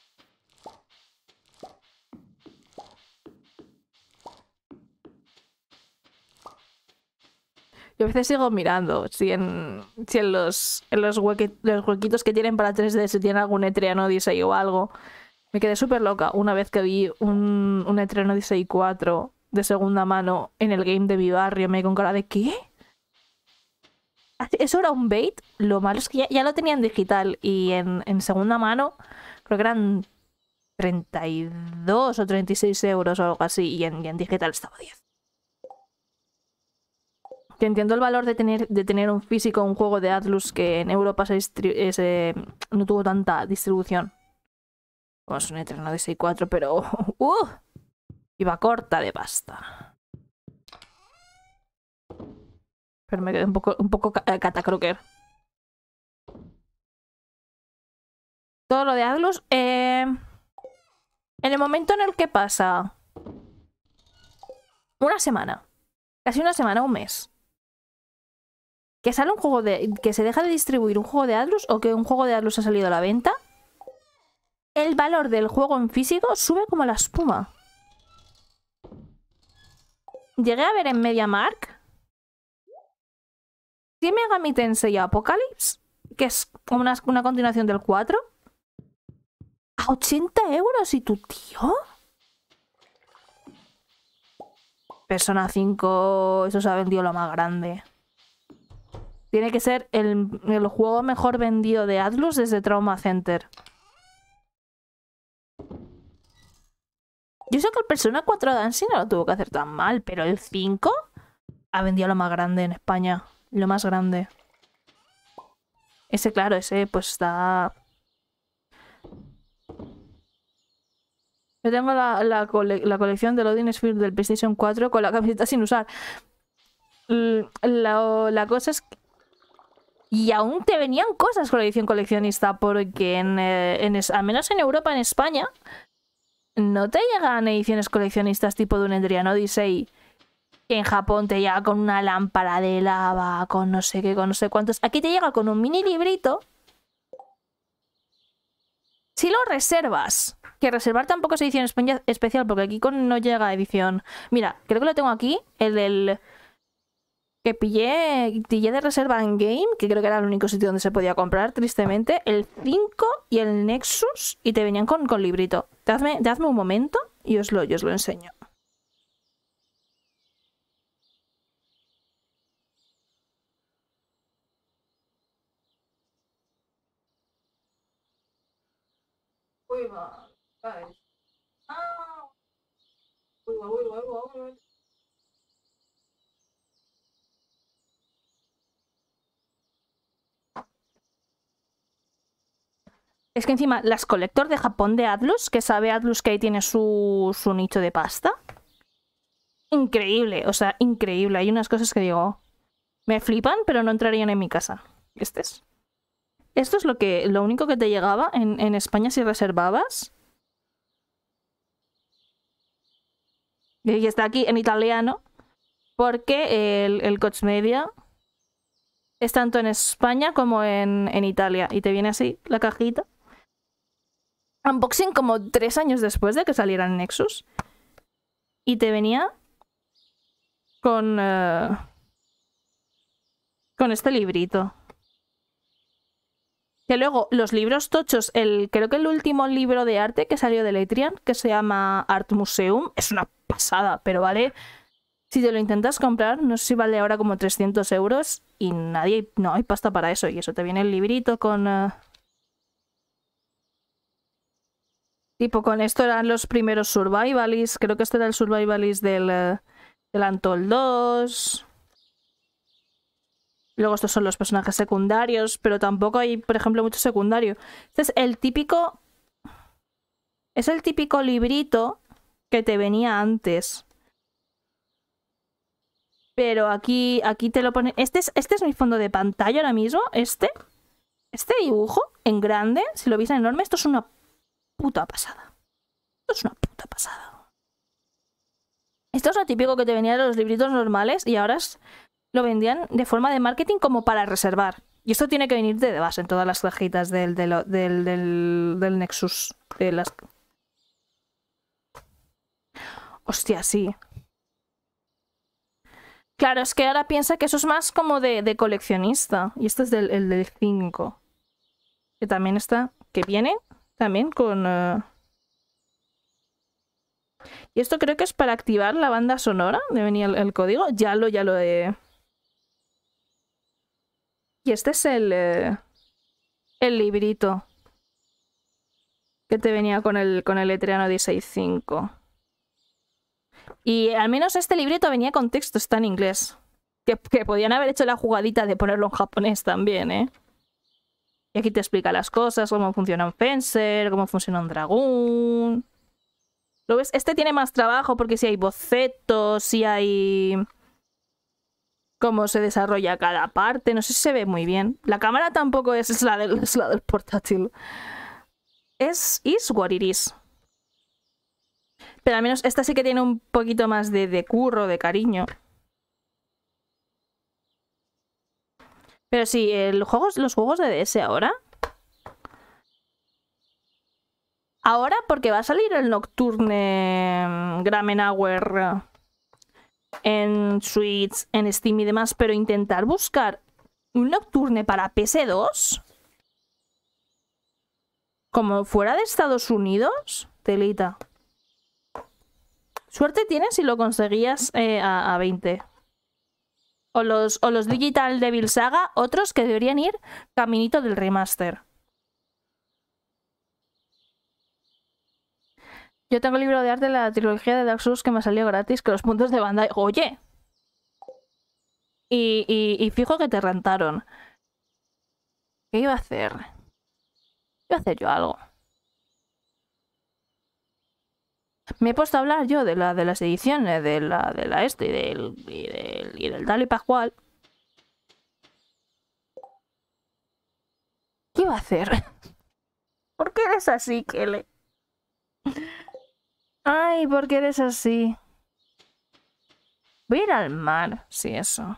Yo a veces sigo mirando si en, si en, los, en los, hueque, los huequitos que tienen para tres D si tienen algún Etrian Odyssey o algo. Me quedé súper loca una vez que vi un, un Etrian Odyssey cuatro de segunda mano en el game de mi barrio. Me con cara de ¿qué? ¿Eso era un bait? Lo malo es que ya, ya lo tenía en digital y en, en segunda mano creo que eran treinta y dos o treinta y seis euros o algo así y en, y en digital estaba diez. Que entiendo el valor de tener, de tener un físico, un juego de Atlus que en Europa se se, no tuvo tanta distribución. Como es un Etrian Odyssey cuatro, pero uh, iba corta de pasta. Pero me quedé un poco, un poco catacroker. Todo lo de Atlus. Eh, en el momento en el que pasa una semana, casi una semana, un mes, que sale un juego de... que se deja de distribuir un juego de Atlus o que un juego de Atlus ha salido a la venta, el valor del juego en físico sube como la espuma. Llegué a ver en MediaMarkt Shin Megami Tensei Apocalypse, que es como una, una continuación del cuatro, a ochenta euros. ¿Y tu tío? Persona cinco, eso se ha vendido lo más grande. Tiene que ser el, el juego mejor vendido de Atlus desde Trauma Center. Yo sé que el Persona cuatro Dancing no lo tuvo que hacer tan mal, pero el cinco ha vendido lo más grande en España. Lo más grande. Ese, claro, ese pues está... Yo tengo la, la, cole la colección de Loading Sphere del PlayStation cuatro con la camiseta sin usar. La, la cosa es que... Y aún te venían cosas con la edición coleccionista, porque en, eh, en es, al menos en Europa, en España, no te llegan ediciones coleccionistas tipo de un Etrian Odyssey, que en Japón te llega con una lámpara de lava, con no sé qué, con no sé cuántos. Aquí te llega con un mini librito. Si lo reservas, que reservar tampoco es edición especial, porque aquí con no llega edición. Mira, creo que lo tengo aquí, el del... que pillé, pillé de reserva en Game, que creo que era el único sitio donde se podía comprar, tristemente, el cinco y el Nexus, y te venían con, con librito. Dadme, dadme un momento y os lo, yo os lo enseño. Uy, va. Ah. Uy, va, uy, va, uy, va, uy, va. Es que encima, las Collector de Japón de Atlus, que sabe Atlus que ahí tiene su, su nicho de pasta. Increíble, o sea, increíble. Hay unas cosas que digo, me flipan, pero no entrarían en mi casa. ¿Este es? Esto es lo que lo único que te llegaba en, en España si reservabas. Y está aquí en italiano. Porque el, el Coach Media es tanto en España como en, en Italia. Y te viene así la cajita. Unboxing como tres años después de que saliera en Nexus. Y te venía con... Uh, con este librito. Que luego, los libros tochos, el, creo que el último libro de arte que salió de Leitrian, que se llama Art Museum, es una pasada, pero vale, si te lo intentas comprar, no sé si vale ahora como trescientos euros y nadie, no hay pasta para eso. Y eso te viene el librito con... Uh, tipo, con esto eran los primeros Survivalist, creo que este era el Survivalist del, uh, del Untold dos... Luego estos son los personajes secundarios, pero tampoco hay, por ejemplo, mucho secundario. Este es el típico... Es el típico librito que te venía antes. Pero aquí, aquí te lo pone... Este es, este es mi fondo de pantalla ahora mismo. Este. Este dibujo en grande, si lo veis en enorme, esto es una puta pasada. Esto es una puta pasada. Esto es lo típico que te venía de los libritos normales y ahora es... Lo vendían de forma de marketing como para reservar. Y esto tiene que venir de base en todas las cajitas del, del, del, del, del Nexus. De las... Hostia, sí. Claro, es que ahora piensa que eso es más como de, de coleccionista. Y este es del, el del cinco. Que también está... Que viene también con... Uh... Y esto creo que es para activar la banda sonora. De venir el, el código. Ya lo, ya lo he... Y este es el, eh, el librito que te venía con el, con el Etrian Odyssey cinco. Y al menos este librito venía con texto, está en inglés. Que, que podían haber hecho la jugadita de ponerlo en japonés también, ¿eh? Y aquí te explica las cosas, cómo funciona un Fencer, cómo funciona un dragón. ¿Lo ves? Este tiene más trabajo porque si hay bocetos, si hay... cómo se desarrolla cada parte. No sé si se ve muy bien. La cámara tampoco es, es, la, del, es la del portátil. Es is what it is. Pero al menos esta sí que tiene un poquito más de, de curro, de cariño. Pero sí, el juego, los juegos de D S ahora... Ahora porque va a salir el Nocturne Gramenauer... en Switch, en Steam y demás, pero intentar buscar un Nocturne para P S dos como fuera de Estados Unidos, telita. Suerte tienes si lo conseguías eh, a, a veinte. O los, o los Digital Devil Saga, otros que deberían ir caminito del remaster. Yo tengo el libro de arte de la trilogía de Dark Souls que me salió gratis, que los puntos de Bandai... ¡Oye! Y, y, y fijo que te rentaron. ¿Qué iba a hacer? Iba a hacer yo algo. Me he puesto a hablar yo de, la, de las ediciones, de la, de la este y del, y del, y del tal y pascual. ¿Qué iba a hacer? ¿Por qué eres así, Kele? Ay, ¿por qué eres así? Voy a ir al mar, sí, eso.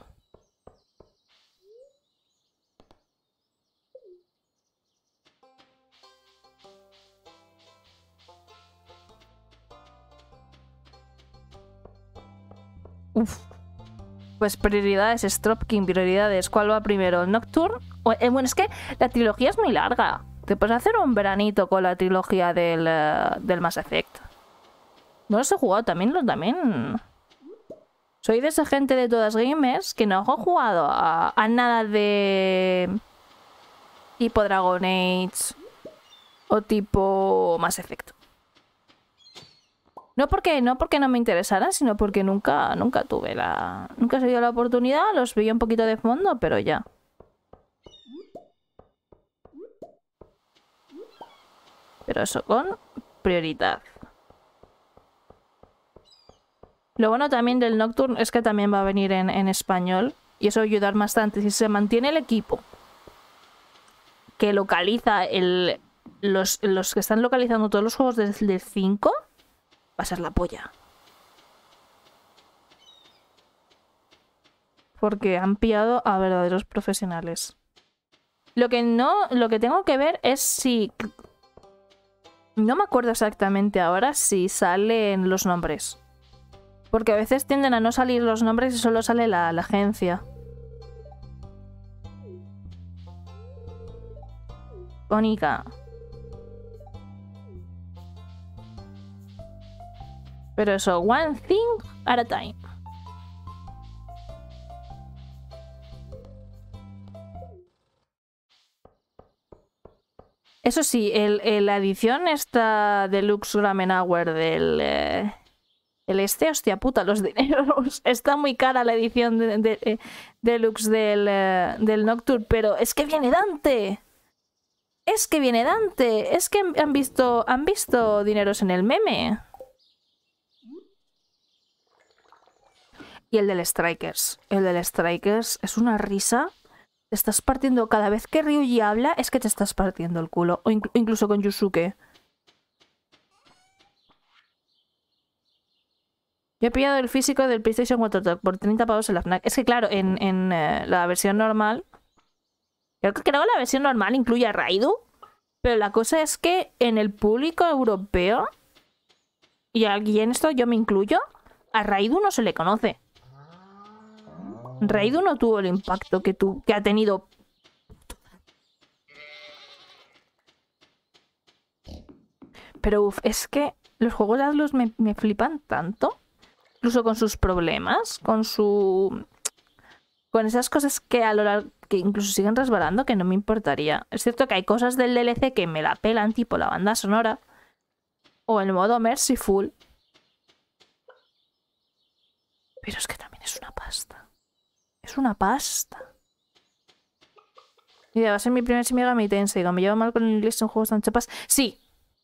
Uf. Pues prioridades, Stropkin, prioridades. ¿Cuál va primero? ¿Nocturne? Eh, bueno, es que la trilogía es muy larga. Te puedes hacer un veranito con la trilogía del, uh, del Mass Effect. No los he jugado, también los también. Soy de esa gente de todas gamers que no he jugado a, a nada de tipo Dragon Age o tipo Mass Effect. No porque no porque no me interesaran, sino porque nunca nunca tuve la nunca se dio la oportunidad, los veía un poquito de fondo, pero ya. Pero eso con prioridad. Lo bueno también del Nocturne es que también va a venir en, en español. Y eso va a ayudar bastante. Si se mantiene el equipo que localiza el, los, los que están localizando todos los juegos del cinco, va a ser la polla. Porque han pillado a verdaderos profesionales. Lo que no, lo que tengo que ver es si... No me acuerdo exactamente ahora si salen los nombres. Porque a veces tienden a no salir los nombres y solo sale la, la agencia. Cónica. Pero eso, one thing at a time. Eso sí, el, el, la edición esta Deluxe Ramen Hour del... Eh, el este, hostia puta, los dineros. Está muy cara la edición de, de, de, Deluxe del, eh, del Nocturne, pero es que viene Dante. Es que viene Dante. Es que han visto, han visto dineros en el meme. Y el del Strikers. El del Strikers es una risa. Te estás partiendo... Cada vez que Ryuji habla es que te estás partiendo el culo. O inclu incluso con Yusuke. Yo he pillado el físico del PlayStation cuatro por treinta pavos en la FNAC. Es que claro, en, en eh, la versión normal... Creo que creo la versión normal incluye a Raidu. Pero la cosa es que en el público europeo... Y aquí en esto yo me incluyo... A Raidu no se le conoce. Raidu no tuvo el impacto que, tu, que ha tenido. Pero uff, es que los juegos de Atlus me, me flipan tanto. Incluso con sus problemas, con su... Con esas cosas que a lo largo... que incluso siguen resbalando, que no me importaría. Es cierto que hay cosas del D L C que me la pelan, tipo la banda sonora. O el modo Merciful. Pero es que también es una pasta. Es una pasta. Y va a ser mi primer Shin Megami Tensei. Como me llevo mal con el inglés en juegos tan chapas. Sí.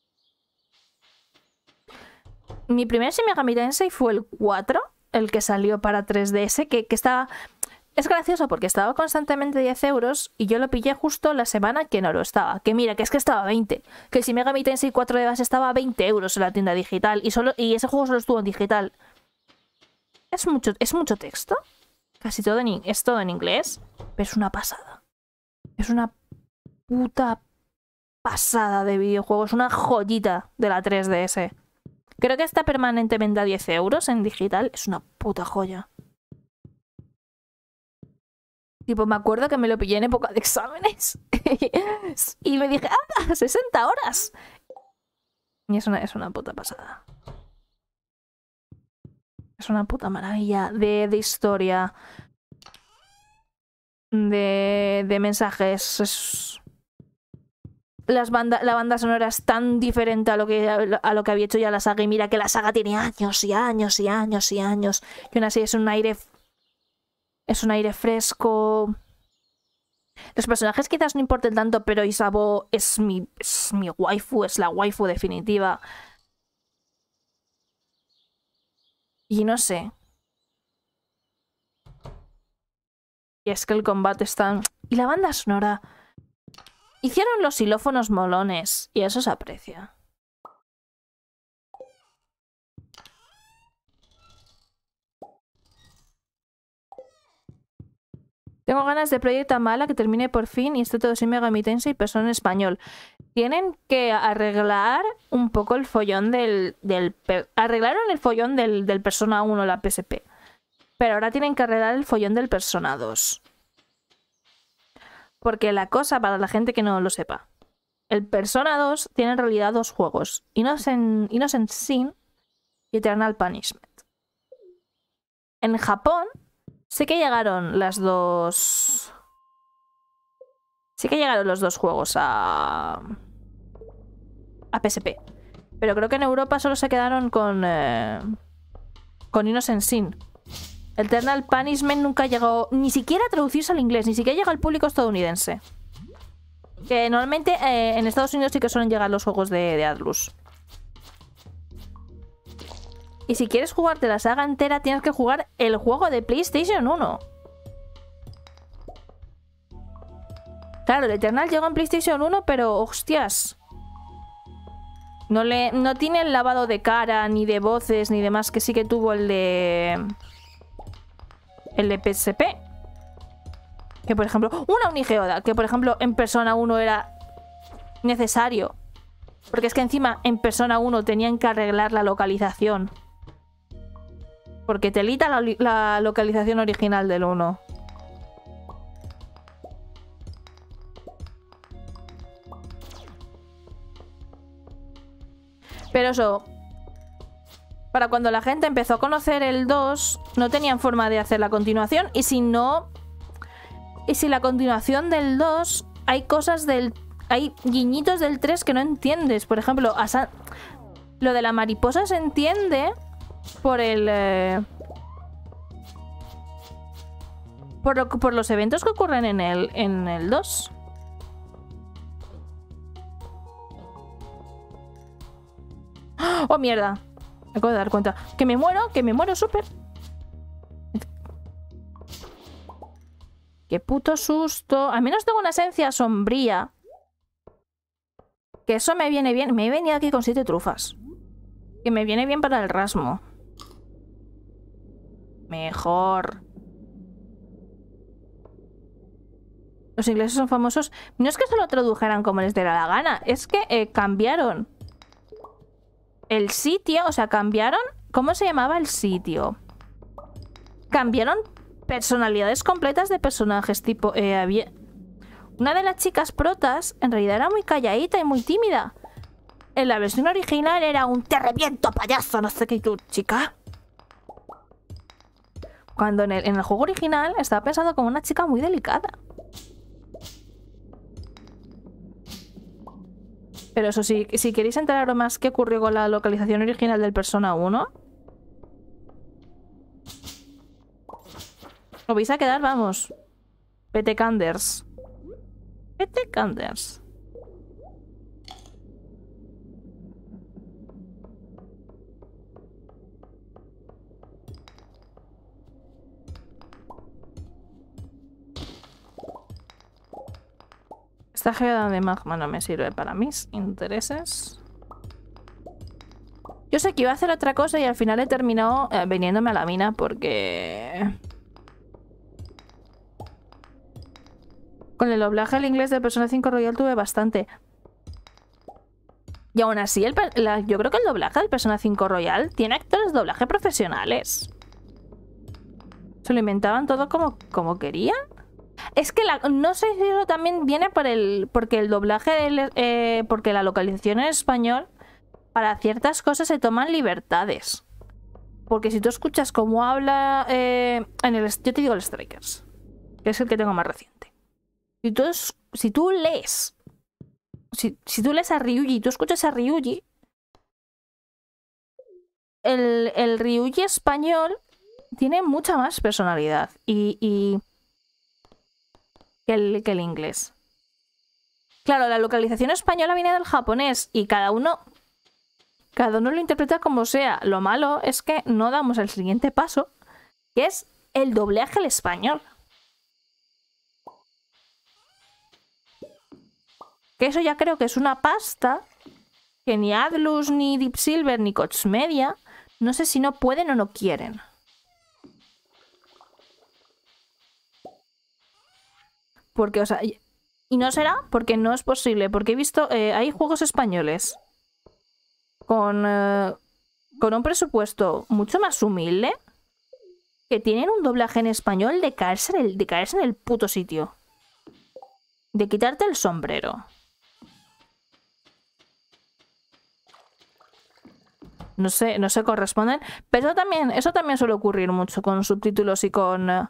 Mi primer Shin Megami Tensei fue el cuatro. El que salió para tres D S. Que, que estaba... Es gracioso porque estaba constantemente diez euros. Y yo lo pillé justo la semana que no lo estaba. Que mira, que es que estaba veinte. Que el Shin Megami Tensei cuatro de base estaba a veinte euros en la tienda digital. Y, solo, y ese juego solo estuvo en digital. Es mucho, es mucho texto. Casi todo en, es todo en inglés, pero es una pasada. Es una puta pasada de videojuego. Es una joyita de la tres D S. Creo que está permanentemente a diez euros en digital. Es una puta joya. Tipo, me acuerdo que me lo pillé en época de exámenes. Y me dije, ¡ah! sesenta horas. Y es una, es una puta pasada. Es una puta maravilla de, de historia, de, de mensajes. Es... Las banda, la banda sonora es tan diferente a lo, que, a lo que había hecho ya la saga. Y mira que la saga tiene años y años y años y años. Y aún así es un aire... Es un aire fresco. Los personajes quizás no importen tanto, pero Isabeau es mi, es mi waifu, es la waifu definitiva. Y no sé. Y es que el combate está... Y la banda sonora... Hicieron los xilófonos molones. Y eso se aprecia. Tengo ganas de Project Amala que termine por fin y esté todo Shin Megami Tensei y Persona en español. Tienen que arreglar un poco el follón del... del arreglaron el follón del, del Persona uno, la P S P. Pero ahora tienen que arreglar el follón del Persona dos. Porque la cosa, para la gente que no lo sepa, el Persona dos tiene en realidad dos juegos. Innocent, Innocent Sin y Eternal Punishment. En Japón... Sé que llegaron las dos... Sí que llegaron los dos juegos a... a P S P. Pero creo que en Europa solo se quedaron con... Eh... con Innocent Sin. El Eternal Punishment nunca llegó... Ni siquiera a traducirse al inglés. Ni siquiera llega al público estadounidense. Que normalmente eh, en Estados Unidos sí que suelen llegar los juegos de, de Atlus. Y si quieres jugarte la saga entera, tienes que jugar el juego de PlayStation uno. Claro, el Eternal llegó en PlayStation uno, pero hostias. No, le, no tiene el lavado de cara, ni de voces, ni demás que sí que tuvo el de... El de P S P. Que por ejemplo... Una Unigeoda, que por ejemplo en Persona uno era necesario. Porque es que encima en Persona uno tenían que arreglar la localización. Porque telita la, la localización original del uno. Pero eso, para cuando la gente empezó a conocer el dos, no tenían forma de hacer la continuación. Y si no... Y si la continuación del dos, hay cosas del... Hay guiñitos del tres que no entiendes. Por ejemplo, a San... lo de la mariposa se entiende por el... Eh... Por, lo, por los eventos que ocurren en el, en el dos. ¡Oh, mierda! Me acabo de dar cuenta. Que me muero, que me muero súper. ¡Qué puto susto! Al menos tengo una esencia sombría. Que eso me viene bien. Me he venido aquí con siete trufas. Que me viene bien para el rasmo. Mejor. Los ingleses son famosos. No es que se lo tradujeran como les diera la gana. Es que eh, cambiaron el sitio. O sea, cambiaron... ¿Cómo se llamaba el sitio? Cambiaron personalidades completas de personajes. Tipo, eh, había... Una de las chicas protas en realidad era muy calladita y muy tímida. En la versión original era un te reviento, payaso, no sé qué, y tú, chica. Cuando en el, en el juego original estaba pensado como una chica muy delicada. Pero eso sí, si queréis enteraros más qué ocurrió con la localización original del Persona uno, os vais a quedar, vamos, petecanders. Petecanders. Esta geoda de magma no me sirve para mis intereses. Yo sé que iba a hacer otra cosa y al final he terminado eh, viniéndome a la mina porque... Con el doblaje al inglés de Persona cinco Royal tuve bastante. Y aún así, el, la, yo creo que el doblaje del Persona cinco Royal tiene actores de doblaje profesionales. Se lo inventaban todo como, como querían. Es que la, no sé si eso también viene por el, porque el doblaje, del, eh, porque la localización en español, para ciertas cosas se toman libertades. Porque si tú escuchas cómo habla eh, en el, yo te digo el Strikers, que es el que tengo más reciente. Si tú, si tú lees, si, si tú lees a Ryuji y tú escuchas a Ryuji, el, el Ryuji español tiene mucha más personalidad y... y Que el, que el inglés. Claro, la localización española viene del japonés y cada uno cada uno lo interpreta como sea. Lo malo es que no damos el siguiente paso, que es el doblaje al español. Que eso ya creo que es una pasta que ni Atlus, ni Deep Silver, ni Koch Media, no sé si no pueden o no quieren. Porque, o sea, y no será porque no es posible, porque he visto, eh, hay juegos españoles con, eh, con un presupuesto mucho más humilde que tienen un doblaje en español de caerse en el, de caerse en el puto sitio. De quitarte el sombrero. No sé, no se corresponden, pero eso también, eso también suele ocurrir mucho con subtítulos y con... Eh,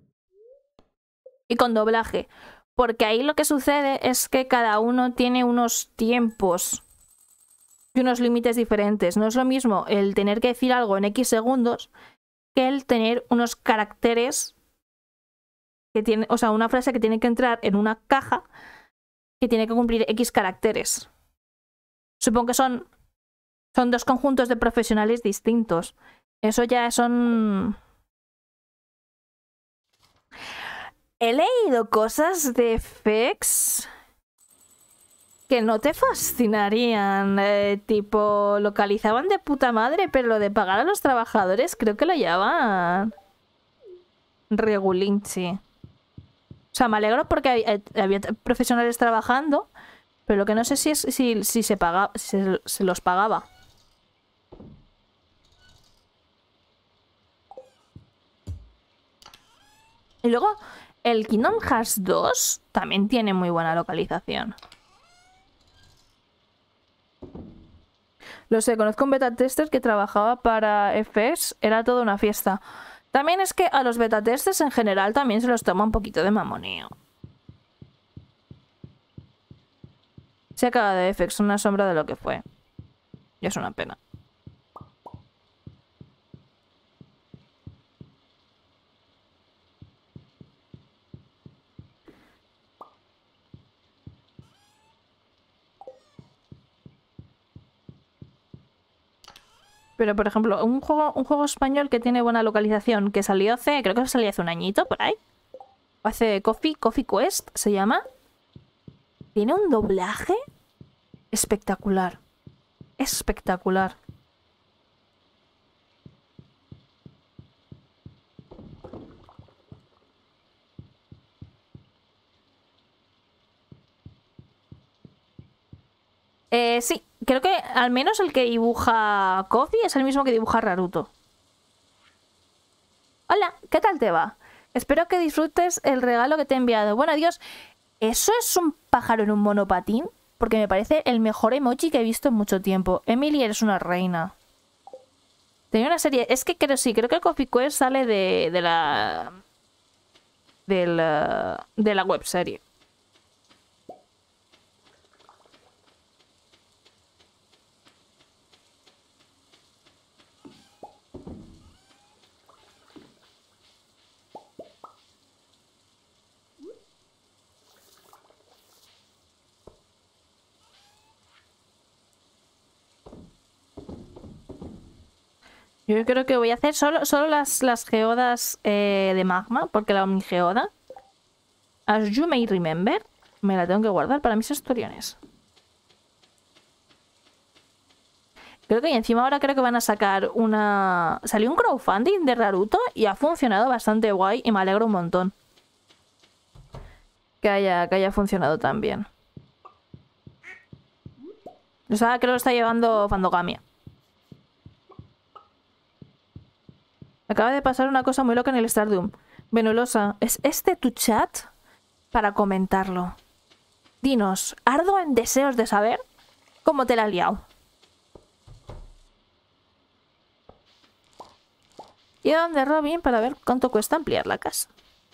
y con doblaje, porque ahí lo que sucede es que cada uno tiene unos tiempos y unos límites diferentes. No es lo mismo el tener que decir algo en X segundos que el tener unos caracteres que tiene, o sea, una frase que tiene que entrar en una caja que tiene que cumplir X caracteres. Supongo que son, son dos conjuntos de profesionales distintos. Eso ya son... He leído cosas de F X que no te fascinarían. Eh, tipo, localizaban de puta madre, pero lo de pagar a los trabajadores creo que lo llevaban regulinchi. O sea, me alegro porque había, había profesionales trabajando, pero lo que no sé si es si, si se pagaba, si se, se los pagaba. Y luego, el Kingdom Hearts dos también tiene muy buena localización. Lo sé, conozco un beta tester que trabajaba para F X, era toda una fiesta. También es que a los beta testers en general también se los toma un poquito de mamoneo. Se acaba de F X, una sombra de lo que fue. Y es una pena. Pero, por ejemplo, un juego, un juego español que tiene buena localización, que salió hace, creo que salió hace un añito, por ahí. Hace Coffee, Coffee Quest, se llama. Tiene un doblaje espectacular. Espectacular. Eh, sí, creo que al menos el que dibuja Coffee es el mismo que dibuja Naruto. Hola, ¿qué tal te va? Espero que disfrutes el regalo que te he enviado. Bueno, Dios, ¿eso es un pájaro en un monopatín? Porque me parece el mejor emoji que he visto en mucho tiempo. Emily, eres una reina. Tenía una serie... Es que creo sí, creo que Coffee Quest sale de, de la... De la... De la webserie. Yo creo que voy a hacer solo, solo las, las geodas eh, de magma, porque la omnigeoda, as you may remember, me la tengo que guardar para mis historiones. Creo que y encima ahora creo que van a sacar una... Salió un crowdfunding de Naruto y ha funcionado bastante guay y me alegro un montón. Que haya, que haya funcionado tan bien. O sea, creo que lo está llevando Fandogamia. Acaba de pasar una cosa muy loca en el Stardew. Venulosa, ¿es este tu chat? Para comentarlo. Dinos, ardo en deseos de saber cómo te la has liado. Y a donde Robin para ver cuánto cuesta ampliar la casa.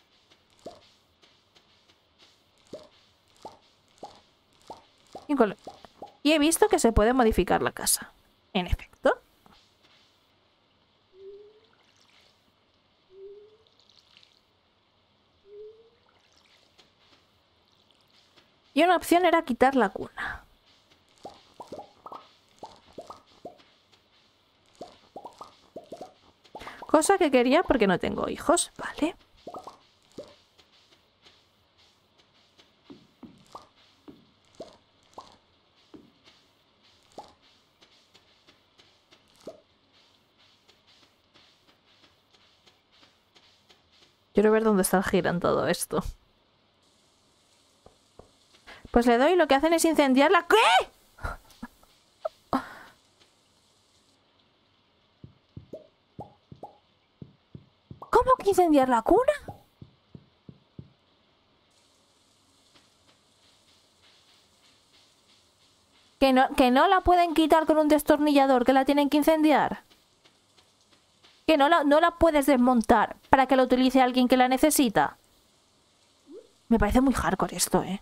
Y he visto que se puede modificar la casa. En efecto. Y una opción era quitar la cuna. Cosa que quería porque no tengo hijos, ¿vale? Quiero ver dónde está el gira en todo esto. Pues le doy y lo que hacen es incendiar la... ¿Qué? ¿Cómo que incendiar la cuna? ¿Que no, que no la pueden quitar con un destornillador, que la tienen que incendiar? ¿Que no la, no la puedes desmontar para que la utilice alguien que la necesita? Me parece muy hardcore esto, ¿eh?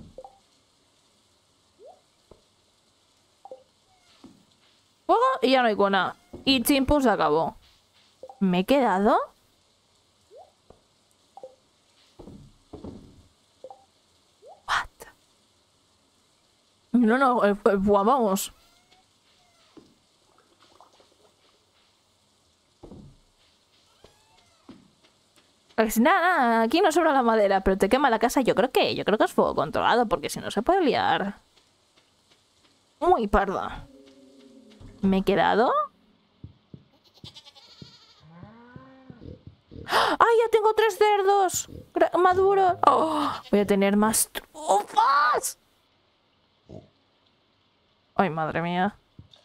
Fuego y ya no hay cuna. Y chimpum se acabó. ¿Me he quedado? What? No, no, eh, eh, vamos. Pues nada, aquí no sobra la madera, pero te quema la casa. Yo creo que, yo creo que es fuego controlado, porque si no se puede liar. Muy parda. ¿Me he quedado? ¡Ay, ya tengo tres cerdos! ¡Maduros! Oh, voy a tener más trufas. ¡Ay, madre mía!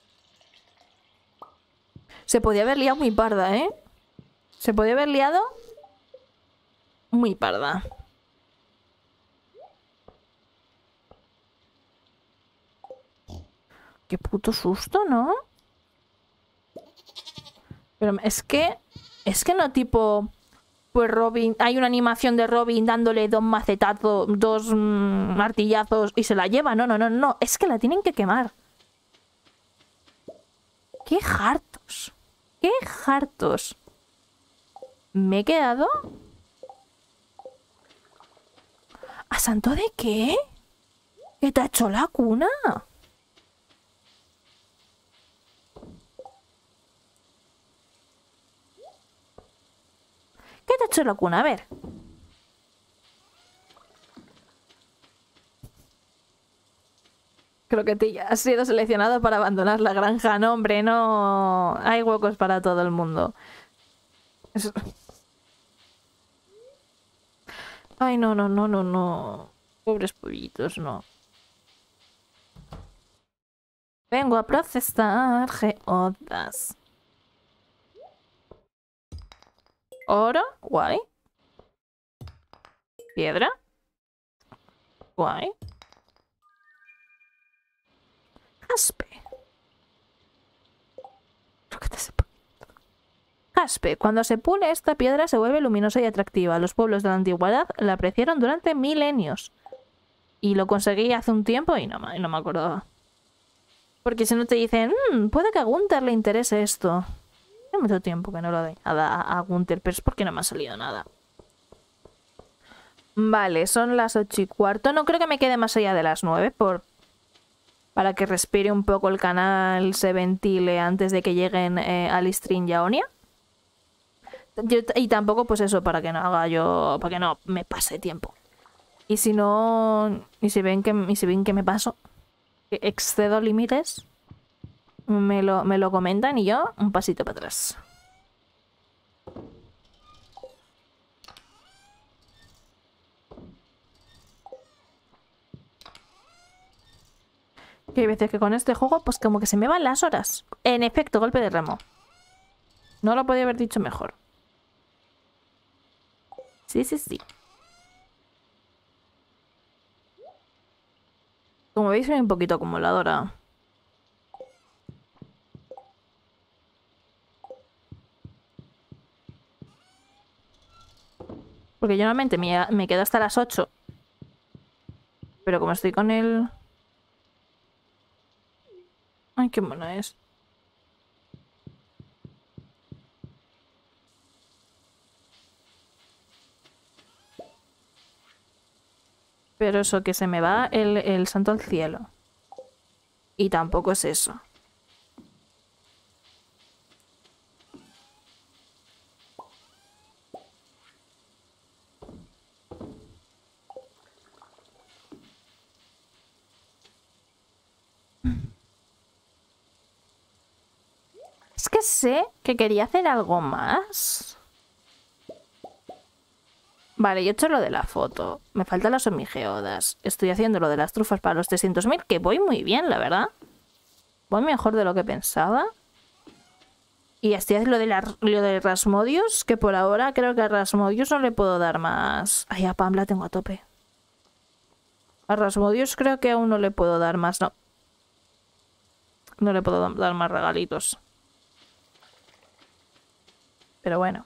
Se podía haber liado muy parda, ¿eh? Se podía haber liado muy parda. Qué puto susto, ¿no? Pero es que... Es que no tipo... Pues Robin... Hay una animación de Robin dándole dos macetazos, dos mmm, martillazos y se la lleva. No, no, no, no. Es que la tienen que quemar. ¡Qué hartos! ¡Qué hartos! ¿Me he quedado? ¿A santo de qué? ¿Que te ha hecho la cuna? ¿Qué te ha hecho la cuna? A ver. Creo que te has sido seleccionado para abandonar la granja. No, hombre, no. Hay huecos para todo el mundo. Es... Ay, no, no, no, no, no. Pobres pollitos, no. Vengo a procesar geodas. Oro, guay. Piedra, guay. Jaspe. Jaspe. Cuando se pule esta piedra se vuelve luminosa y atractiva. Los pueblos de la antigüedad la apreciaron durante milenios. Y lo conseguí hace un tiempo y no, no me acordaba. Porque si no te dicen, mmm, puede que a Gunther le interese esto. Hace mucho tiempo que no lo doy nada a Gunther, pero es porque no me ha salido nada. Vale, son las ocho y cuarto. No creo que me quede más allá de las nueve por... para que respire un poco el canal, se ventile antes de que lleguen eh, Alistrin y Aonia. Yo, y tampoco pues eso, para que no haga yo... para que no me pase tiempo. Y si no... y si ven que, y si ven que me paso, que excedo límites, me lo, me lo comentan y yo un pasito para atrás. Que hay veces que con este juego pues como que se me van las horas. En efecto, golpe de remo. No lo podía haber dicho mejor. Sí, sí, sí. Como veis soy un poquito acumuladora. Porque yo normalmente me, me quedo hasta las ocho. Pero como estoy con el... Ay, qué mona es. Pero eso, que se me va el, el santo al cielo. Y tampoco es eso. Es que sé que quería hacer algo más. Vale, yo he hecho lo de la foto. Me faltan las hormigeodas. Estoy haciendo lo de las trufas para los trescientos mil, que voy muy bien, la verdad. Voy mejor de lo que pensaba. Y estoy haciendo lo de, la, lo de Rasmodius, que por ahora creo que a Rasmodius no le puedo dar más... Ay, a Pam la tengo a tope. A Rasmodius creo que aún no le puedo dar más, no. No le puedo dar más regalitos. Pero bueno.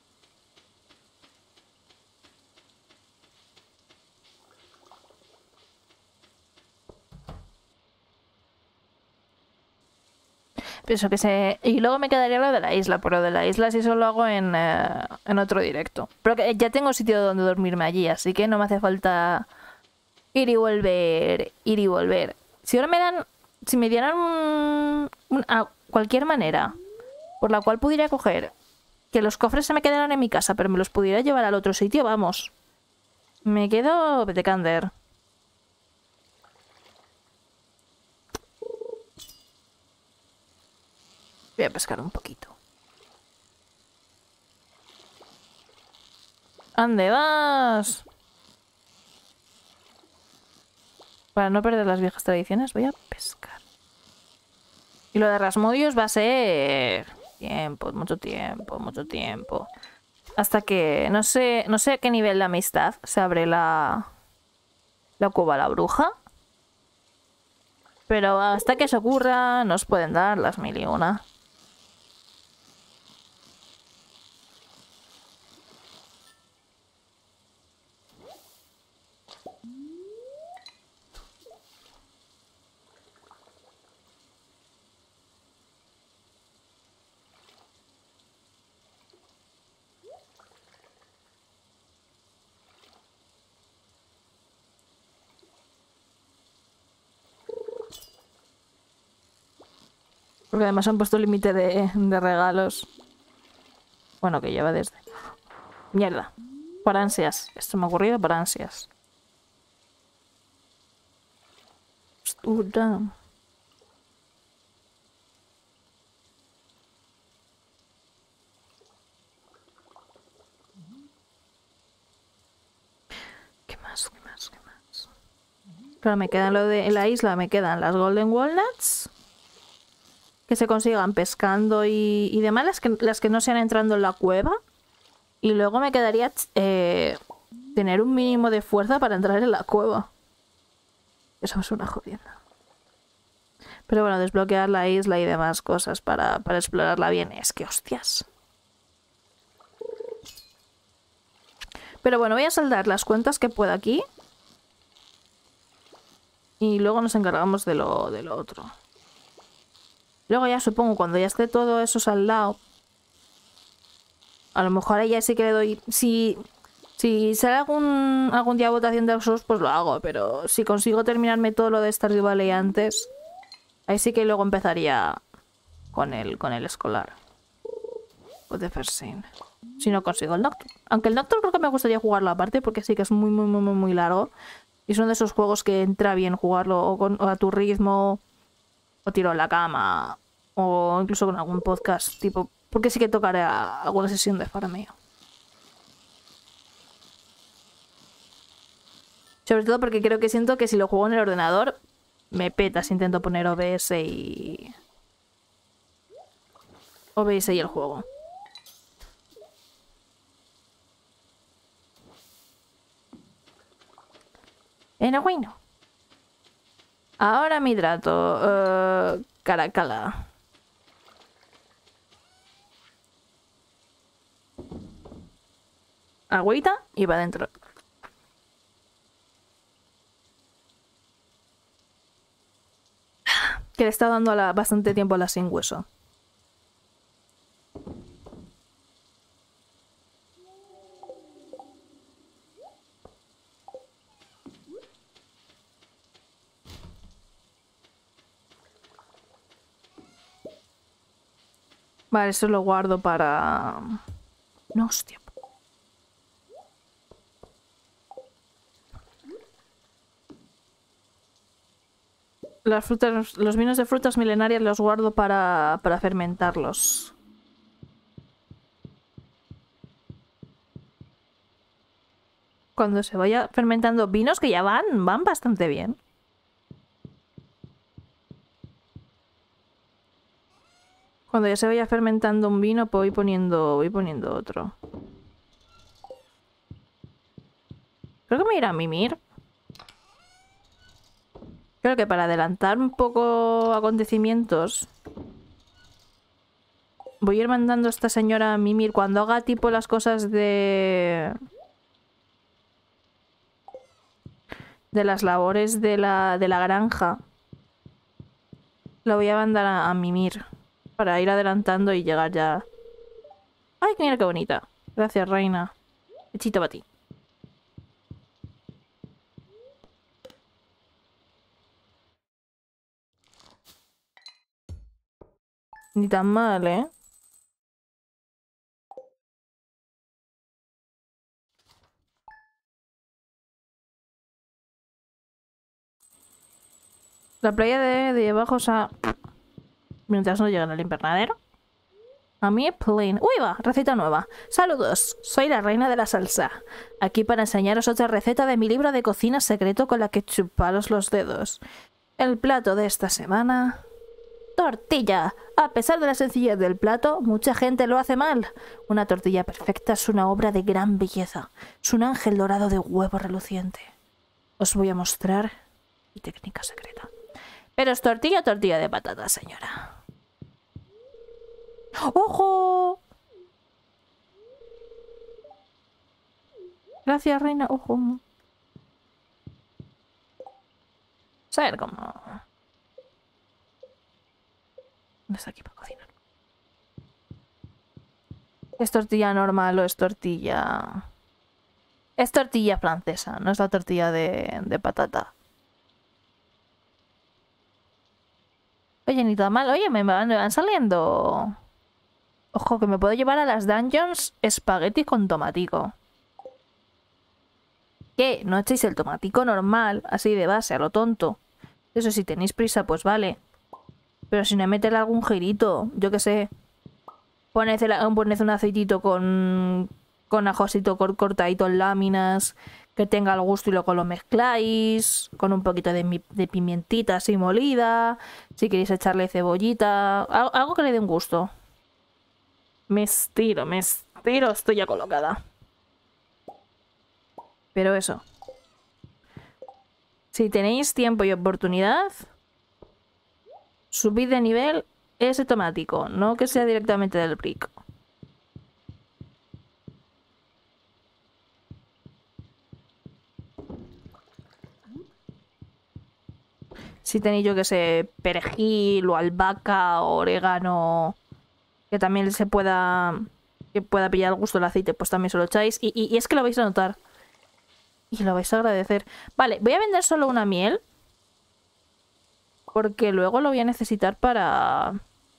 Pienso que se... Y luego me quedaría lo de la isla, pero de la isla sí solo lo hago en, eh, en otro directo. Pero que ya tengo sitio donde dormirme allí, así que no me hace falta ir y volver, ir y volver. Si ahora me dan... Si me dieran un, un, a cualquier manera por la cual pudiera coger Que los cofres se me quedaran en mi casa, pero me los pudiera llevar al otro sitio, vamos. Me quedo de Cander. Voy a pescar un poquito. ¿Dónde vas? Para no perder las viejas tradiciones, voy a pescar. Y lo de Rasmodios va a ser... Tiempo, mucho tiempo, mucho tiempo. Hasta que... No sé, no sé a qué nivel de amistad se abre la... La cueva a la bruja. Pero hasta que eso ocurra, nos pueden dar las mil y una. Porque además han puesto límite de, de regalos. Bueno, que lleva desde... Mierda. Por ansias. Esto me ha ocurrido por ansias. Postura. ¿Qué más? ¿Qué más? ¿Qué más? Claro, me quedan lo de en la isla, me quedan las Golden Walnuts. Que se consigan pescando y, y demás, las que, las que no sean entrando en la cueva. Y luego me quedaría eh, tener un mínimo de fuerza para entrar en la cueva. Eso es una jodienda. Pero bueno, desbloquear la isla y demás cosas para, para explorarla bien. Es que hostias. Pero bueno, voy a saldar las cuentas que pueda aquí. Y luego nos encargamos de lo, de lo otro. Luego ya supongo cuando ya esté todo eso saldado. A lo mejor ahí ya sí que le doy... Si, si sale algún, algún día votación de Dark pues lo hago. Pero si consigo terminarme todo lo de Stardew Valley antes... Ahí sí que luego empezaría con el, con el escolar. O de First Sin. Si no consigo el Nocturne. Aunque el Nocturne creo que me gustaría jugarlo aparte porque sí que es muy, muy, muy, muy, muy largo. Y son de esos juegos que entra bien jugarlo o, con, o a tu ritmo... O tiro en la cama. O incluso con algún podcast tipo... Porque sí que tocaré a alguna sesión de farmeo. Sobre todo porque creo que siento que si lo juego en el ordenador... Me peta si intento poner O B S y... O B S y el juego. Enhorabuena. Ahora me hidrato. Uh, Caracala. Agüita y va adentro. Que le está dando a la, bastante tiempo a la sin hueso. Vale, eso lo guardo para... No, hostia. Las frutas, los vinos de frutas milenarias los guardo para, para fermentarlos. Cuando se vaya fermentando vinos que ya van, van bastante bien. Cuando ya se vaya fermentando un vino, pues voy poniendo, voy poniendo otro. Creo que me irá a mimir. Creo que para adelantar un poco acontecimientos... Voy a ir mandando a esta señora a mimir cuando haga tipo las cosas de... De las labores de la, de la granja. Lo voy a mandar a, a mimir. Para ir adelantando y llegar ya... ¡Ay, mira qué bonita! Gracias, reina. Hechito para ti. Ni tan mal, ¿eh? La playa de, de bajos a... Mientras no llegan al invernadero. A mí, plain. ¡Uy, va! Receta nueva. Saludos, soy la reina de la salsa. Aquí para enseñaros otra receta de mi libro de cocina secreto con la que chuparos los dedos. El plato de esta semana... ¡Tortilla! A pesar de la sencillez del plato, mucha gente lo hace mal. Una tortilla perfecta es una obra de gran belleza. Es un ángel dorado de huevo reluciente. Os voy a mostrar mi técnica secreta. Pero es tortilla o tortilla de patata, señora. ¡Ojo! Gracias, reina. ¡Ojo! A ver cómo... ¿Dónde está aquí para cocinar? ¿Es tortilla normal o es tortilla...? Es tortilla francesa, no es la tortilla de, de patata. Oye, ni tan mal. Oye, me van, me van saliendo... Ojo, que me puedo llevar a las dungeons espagueti con tomatico. ¿Qué? ¿No echéis el tomatico normal, así de base, a lo tonto? Eso, si tenéis prisa, pues vale. Pero si no, meterle algún girito, yo qué sé. Poned, el, poned un aceitito con, con ajosito cortadito en láminas, que tenga el gusto y luego lo mezcláis. Con un poquito de, de pimientita así molida. Si queréis echarle cebollita. Algo, algo que le dé un gusto. Me estiro, me estiro, estoy ya colocada. Pero eso. Si tenéis tiempo y oportunidad, subid de nivel ese tomático, no que sea directamente del brick. Si tenéis, yo que sé, perejil o albahaca o orégano, que también se pueda que pueda pillar el gusto del aceite, pues también se lo echáis. Y, y, y es que lo vais a notar. Y lo vais a agradecer. Vale, voy a vender solo una miel. Porque luego lo voy a necesitar para...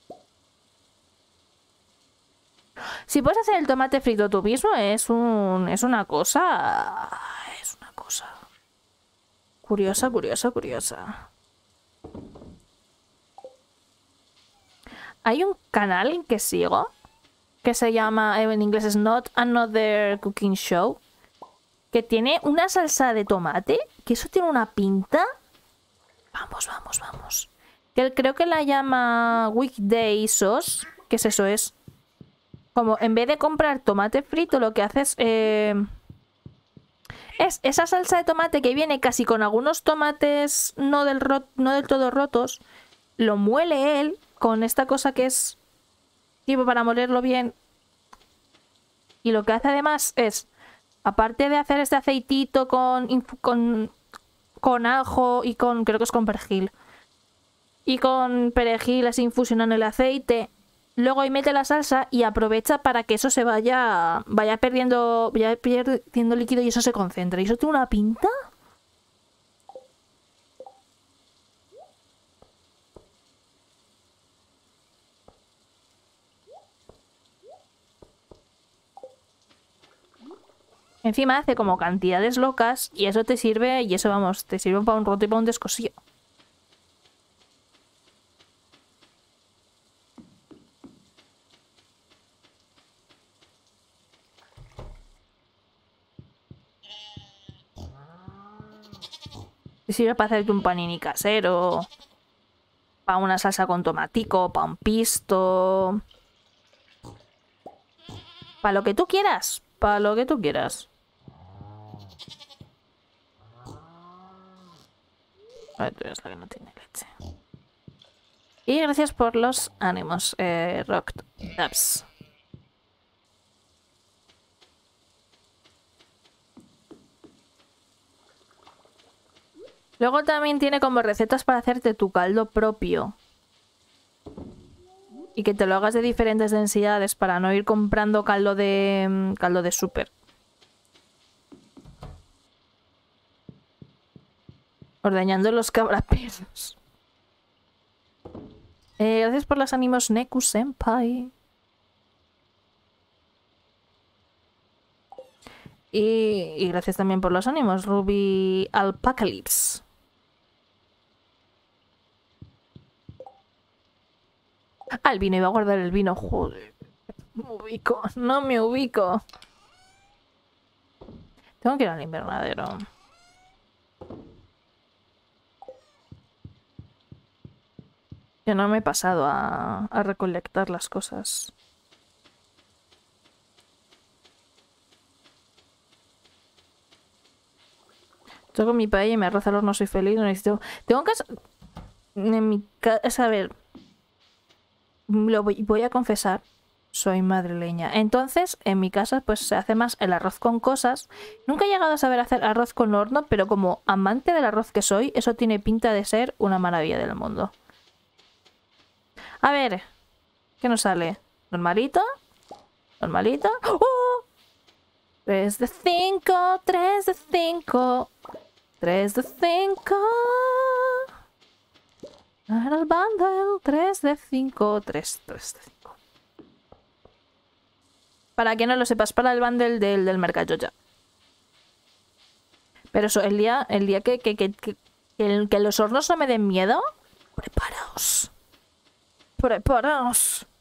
Si puedes hacer el tomate frito tú mismo, es un... Es una cosa... Es una cosa... Curiosa, curiosa, curiosa. Hay un canal que sigo que se llama, en inglés es Not Another Cooking Show, que tiene una salsa de tomate, que eso tiene una pinta. Vamos, vamos, vamos. Que él creo que la llama Weekday Sauce, que es eso, es como en vez de comprar tomate frito, lo que haces eh, es esa salsa de tomate que viene casi con algunos tomates no del, ro no del todo rotos, lo muele él con esta cosa que es tipo para molerlo bien. Y lo que hace además es, aparte de hacer este aceitito con, con, con ajo y con, creo que es con perejil, y con perejil así infusionando el aceite, luego ahí mete la salsa y aprovecha para que eso se vaya, vaya perdiendo, vaya perdiendo líquido y eso se concentre. Y eso tiene una pinta... Encima hace como cantidades locas y eso te sirve, y eso vamos, te sirve para un roto y para un descosío. Te sirve para hacerte un panini casero, para una salsa con tomatico, para un pisto, para lo que tú quieras, para lo que tú quieras. A ver, tú eres la que no tiene leche. Y gracias por los ánimos, eh, Rock Dubs. Luego también tiene como recetas para hacerte tu caldo propio. Y que te lo hagas de diferentes densidades para no ir comprando caldo de caldo de súper. Ordeñando los cabraperros. Eh, gracias por los ánimos, Neku Senpai. Y, y gracias también por los ánimos, Ruby Alpacalypse. Ah, el vino, iba a guardar el vino. Joder. No me ubico, no me ubico. Tengo que ir al invernadero. Que no me he pasado a, a recolectar las cosas. Toco mi paella y me arroz al horno, soy feliz, no necesito... Tengo que... En mi casa... A ver... Lo voy, voy a confesar. Soy madrileña. Entonces, en mi casa, pues se hace más el arroz con cosas. Nunca he llegado a saber hacer arroz con horno, pero como amante del arroz que soy, eso tiene pinta de ser una maravilla del mundo. A ver... ¿Qué nos sale? ¿Normalito? ¿Normalito? ¡Oh! tres de cinco, tres de cinco, tres de cinco. Para el bundle, tres de cinco, tres, tres de cinco. Para que no lo sepas, para el bundle del, del mercado ya. Pero eso, el día, el día que, que, que, que, que, que los hornos no me den miedo, preparaos. Preparaos.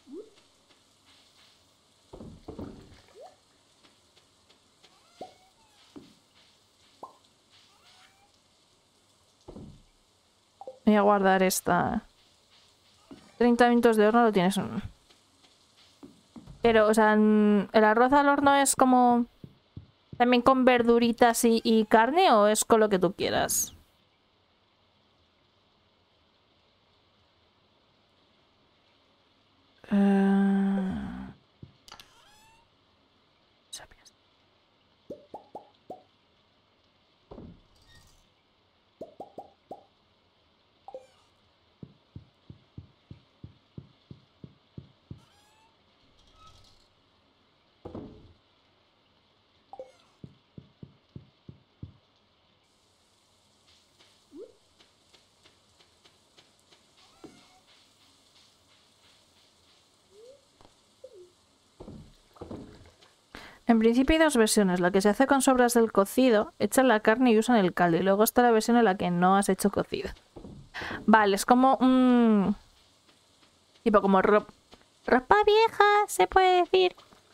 Voy a guardar esta. treinta minutos de horno lo tienes. Pero, o sea, ¿el arroz al horno es como también con verduritas y, y carne o es con lo que tú quieras? Uh... En principio hay dos versiones. La que se hace con sobras del cocido, echan la carne y usan el caldo. Y luego está la versión en la que no has hecho cocido. Vale, es como un... Mm, tipo como ro ropa vieja, se puede decir.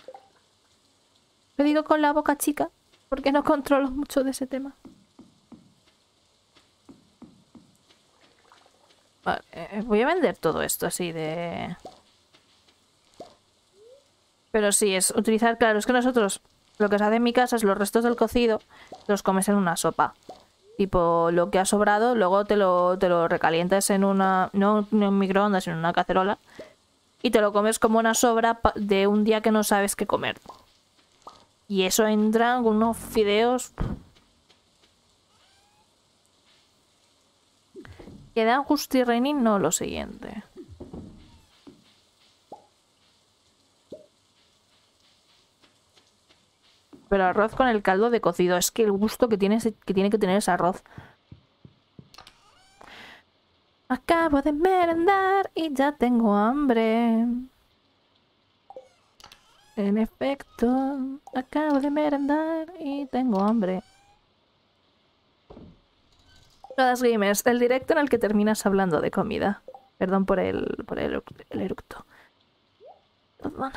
Lo digo con la boca chica, porque no controlo mucho de ese tema. Vale, eh, voy a vender todo esto así de... Pero sí, es utilizar... Claro, es que nosotros... Lo que se hace en mi casa es los restos del cocido los comes en una sopa. Tipo, lo que ha sobrado, luego te lo, te lo recalientas en una... No en un microondas, sino en una cacerola. Y te lo comes como una sobra de un día que no sabes qué comer. Y eso entra con unos fideos... ¿Queda justi reining? No, lo siguiente. Pero arroz con el caldo de cocido. Es que el gusto que tiene, que tiene que tener ese arroz. Acabo de merendar y ya tengo hambre. En efecto, acabo de merendar y tengo hambre. Todas gamers, el directo en el que terminas hablando de comida. Perdón por el, por el, el eructo. Perdón.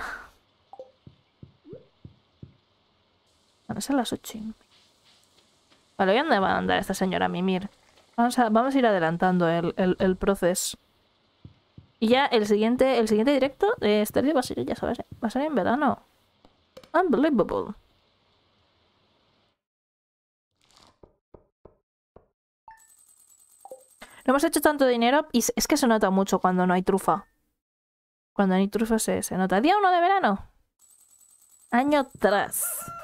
Van a ser las ocho. Vale, ¿y dónde va a andar esta señora Mimir? Vamos a, vamos a ir adelantando el, el, el proceso. Y ya el siguiente, el siguiente directo de Stardew va a ser, ya sabes, va a ser en verano. Unbelievable. No hemos hecho tanto dinero y es que se nota mucho cuando no hay trufa. Cuando no hay trufa se, se nota. Día uno de verano. Año tras.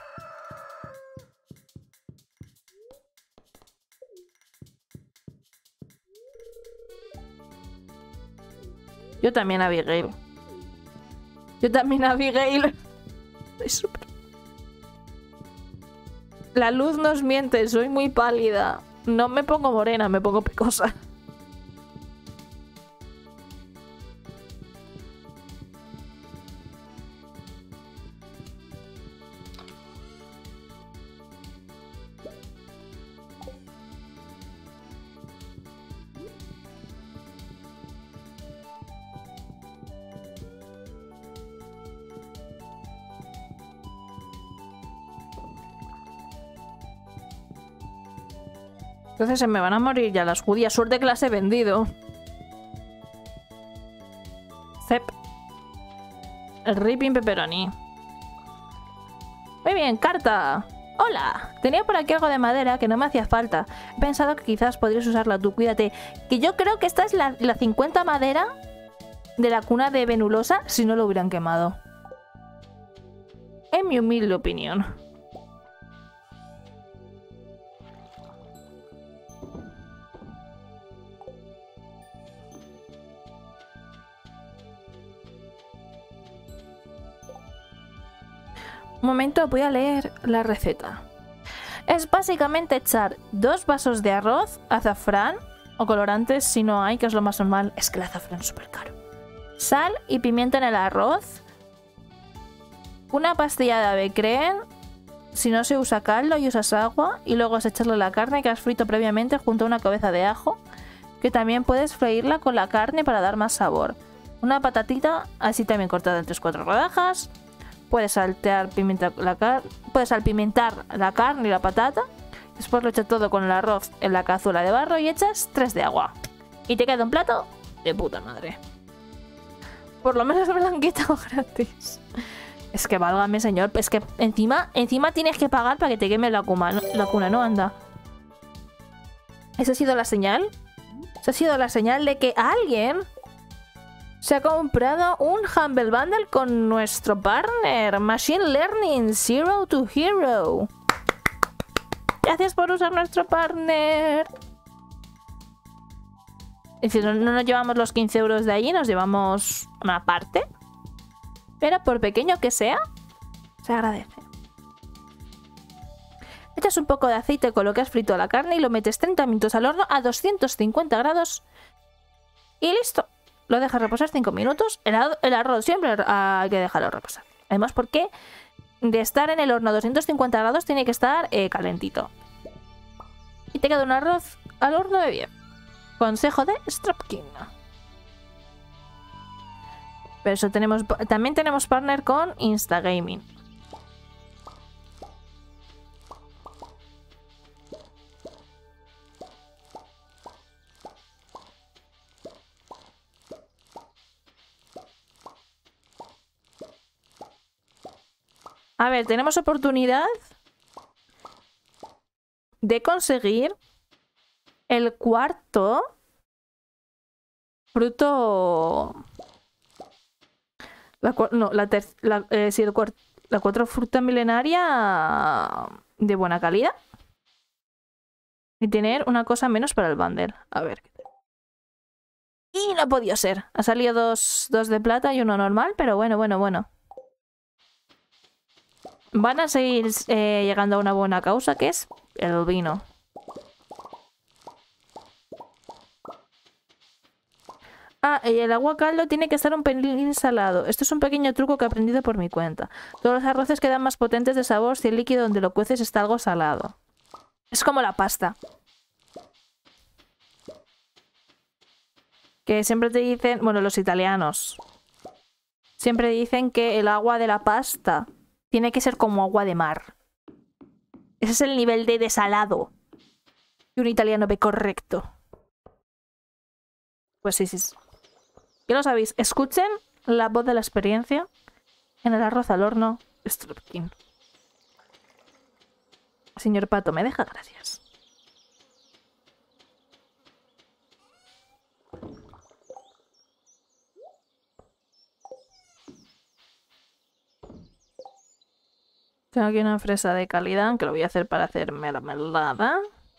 Yo también, Abigail. Yo también, Abigail. Estoy súper... La luz nos miente, soy muy pálida. No me pongo morena, me pongo pecosa. Entonces se me van a morir ya las judías. Suerte que las he vendido. Cep. El ripping pepperoni. Muy bien, carta. Hola. Tenía por aquí algo de madera que no me hacía falta. He pensado que quizás podrías usarla tú. Cuídate. Que yo creo que esta es la, la cincuenta madera de la cuna de Venulosa si no lo hubieran quemado. En mi humilde opinión. Un momento, voy a leer la receta. Es básicamente echar dos vasos de arroz, azafrán o colorantes si no hay, que es lo más normal. Es que el azafrán es súper caro. Sal y pimienta en el arroz. Una pastilla de ave creen. Si no se usa caldo y usas agua. Y luego es echarle la carne que has frito previamente junto a una cabeza de ajo. Que también puedes freírla con la carne para dar más sabor. Una patatita así también cortada en tres cuatro rodajas. Puedes saltear pimienta, la car puedes salpimentar la carne y la patata. Después lo echas todo con el arroz en la cazuela de barro y echas tres de agua. Y te queda un plato de puta madre. Por lo menos me lo han quitado gratis. Es que válgame, señor. Es que encima, encima tienes que pagar para que te queme la cuna. La cuna no anda. ¿Esa ha sido la señal? Esa ha sido la señal de que alguien se ha comprado un Humble Bundle con nuestro partner, Machine Learning Zero to Hero. Gracias por usar nuestro partner. Es decir, no, no nos llevamos los quince euros de allí, nos llevamos una parte. Pero por pequeño que sea, se agradece. Echas un poco de aceite con lo que has frito la carne y lo metes treinta minutos al horno a doscientos cincuenta grados. Y listo. Lo dejas reposar cinco minutos. El, el arroz siempre hay que dejarlo reposar. Además, porque de estar en el horno a doscientos cincuenta grados tiene que estar eh, calentito. Y te queda un arroz al horno de bien. Consejo de Stropkin. Pero eso tenemos, también tenemos partner con Instagaming. A ver, tenemos oportunidad de conseguir el cuarto fruto... La, no, la, ter, la, eh, sí, el cuart, la cuatro fruta milenaria de buena calidad. Y tener una cosa menos para el bundle. A ver. Y no ha podido ser. Ha salido dos, dos de plata y uno normal, pero bueno, bueno, bueno. Van a seguir eh, llegando a una buena causa, que es el vino. Ah, y el agua caldo tiene que estar un pelín salado. Esto es un pequeño truco que he aprendido por mi cuenta. Todos los arroces quedan más potentes de sabor si el líquido donde lo cueces está algo salado. Es como la pasta. Que siempre te dicen, bueno, los italianos, siempre dicen que el agua de la pasta tiene que ser como agua de mar. Ese es el nivel de desalado que un italiano ve correcto. Pues sí, sí. Ya lo sabéis. Escuchen la voz de la experiencia en el arroz al horno Stropkin. Señor Pato, ¿me deja? Gracias. Tengo aquí una fresa de calidad que lo voy a hacer para hacer mermelada.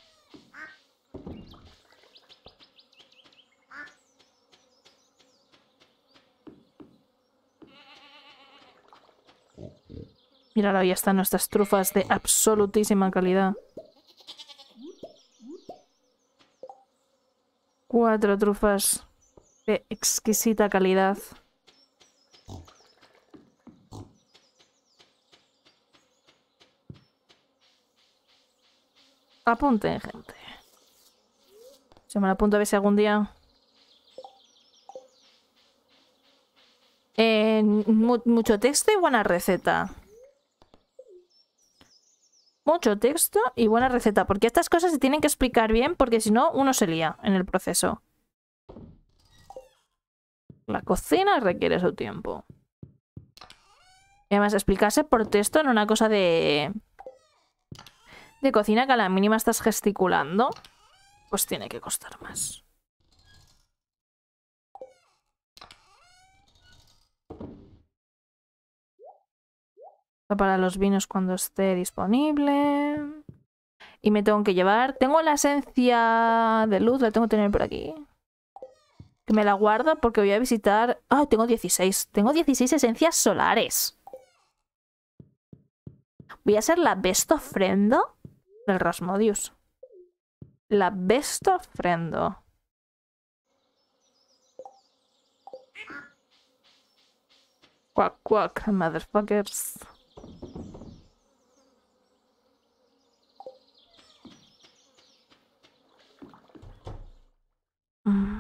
Míralo, ahí están nuestras trufas de absolutísima calidad. Cuatro trufas de exquisita calidad. Apunten, gente. Se me la apunto a ver si algún día... Eh, mu mucho texto y buena receta. Mucho texto y buena receta, porque estas cosas se tienen que explicar bien, porque si no, uno se lía en el proceso. La cocina requiere su tiempo. Y además, explicarse por texto en una cosa de... de cocina que a la mínima estás gesticulando, pues tiene que costar más. Para los vinos cuando esté disponible. Y me tengo que llevar... Tengo la esencia de luz, la tengo que tener por aquí. Que me la guardo porque voy a visitar... Ah, tengo dieciséis. Tengo dieciséis esencias solares. Voy a ser la best ofrendo del Rasmodius. La best ofrendo. Quack, quack, motherfuckers. Mm.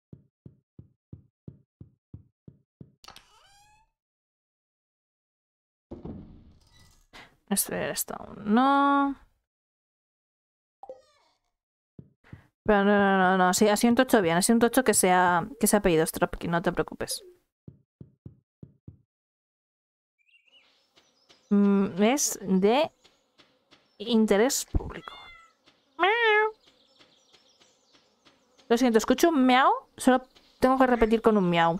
Este está aún no. Pero no, no, no, no. Sí, ha sido un tocho bien. Ha sido un tocho que sea, que se ha pedido Stropkin, no te preocupes. Mm, es de interés público. Miau. Lo siento, escucho un miau. Solo tengo que repetir con un miau.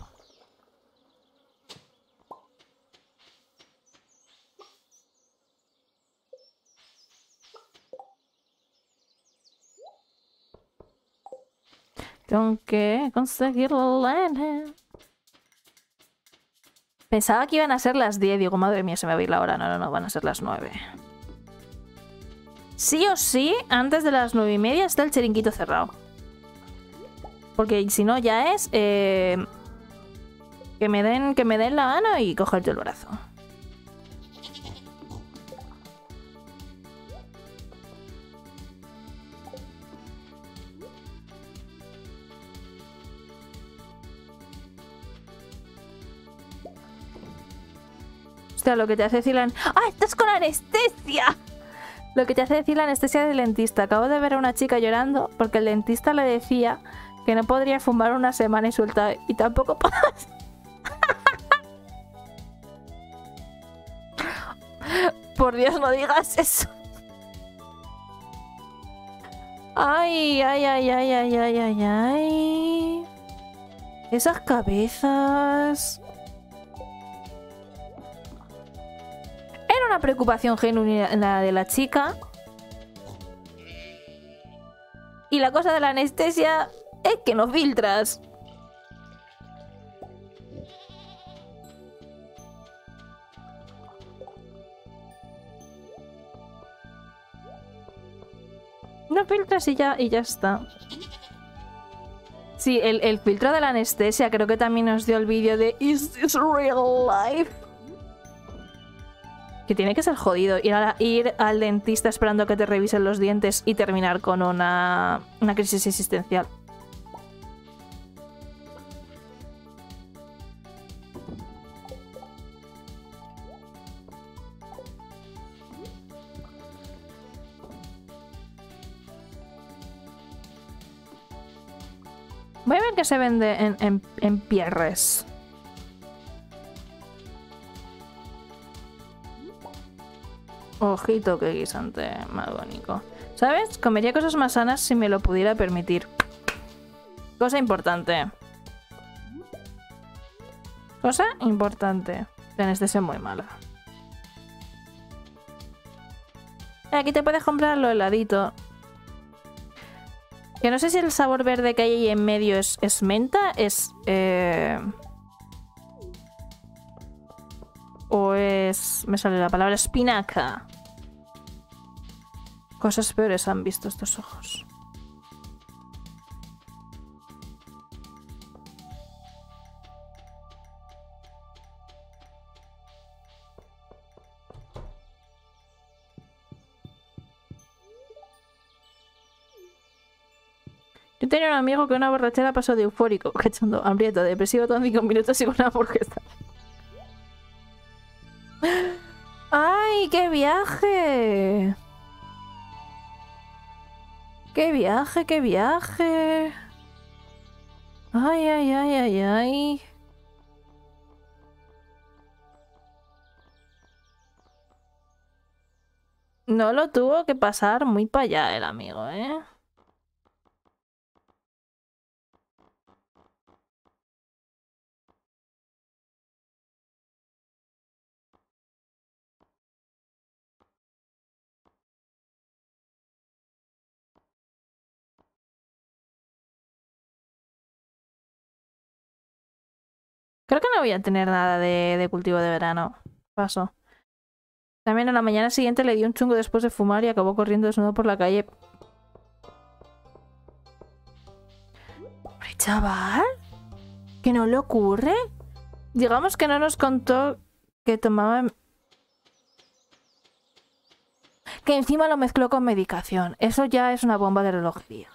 Tengo que conseguir la lana. Pensaba que iban a ser las diez. Digo, madre mía, se me va a ir la hora. No, no, no, van a ser las nueve. Sí o sí, antes de las nueve y media está el chiringuito cerrado. Porque si no ya es... Eh, que, me den, que me den la mano y cogerte el brazo. Hostia, lo que te hace decir la... ¡Ah, estás con anestesia! Lo que te hace decir la anestesia del dentista. Acabo de ver a una chica llorando porque el dentista le decía que no podría fumar una semana y suelta. Y tampoco puedas. Por Dios, no digas eso. Ay, ay, ay, ay, ay, ay, ay, ay. Esas cabezas. Era una preocupación genuina de la chica. Y la cosa de la anestesia es que no filtras. No filtras y ya, y ya está. Sí, el, el filtro de la anestesia creo que también nos dio el vídeo de ¿Is this real life? Que tiene que ser jodido ir, a, ir al dentista esperando que te revisen los dientes y terminar con una, una crisis existencial. Voy a ver qué se vende en, en, en Pierres. Ojito, qué guisante más bonito. ¿Sabes? Comería cosas más sanas si me lo pudiera permitir. Cosa importante. Cosa importante. La anestesia muy mala. Aquí te puedes comprar lo heladito. Que no sé si el sabor verde que hay ahí en medio es, es menta, es... Eh... O es... Me sale la palabra espinaca. Cosas peores han visto estos ojos. Yo tenía un amigo que una borrachera pasó de eufórico, cachondo, hambriento, depresivo todo en cinco minutos y con una hamburguesa. ¡Ay, qué viaje! ¡Qué viaje, qué viaje! ¡Ay, ay, ay, ay, ay! No lo tuvo que pasar muy para allá el amigo, ¿eh? Creo que no voy a tener nada de, de cultivo de verano. Paso. También a la mañana siguiente le di un chungo después de fumar y acabó corriendo desnudo por la calle. ¿Pobre chaval? ¿Que no le ocurre? Digamos que no nos contó que tomaba... Que encima lo mezcló con medicación. Eso ya es una bomba de relojería.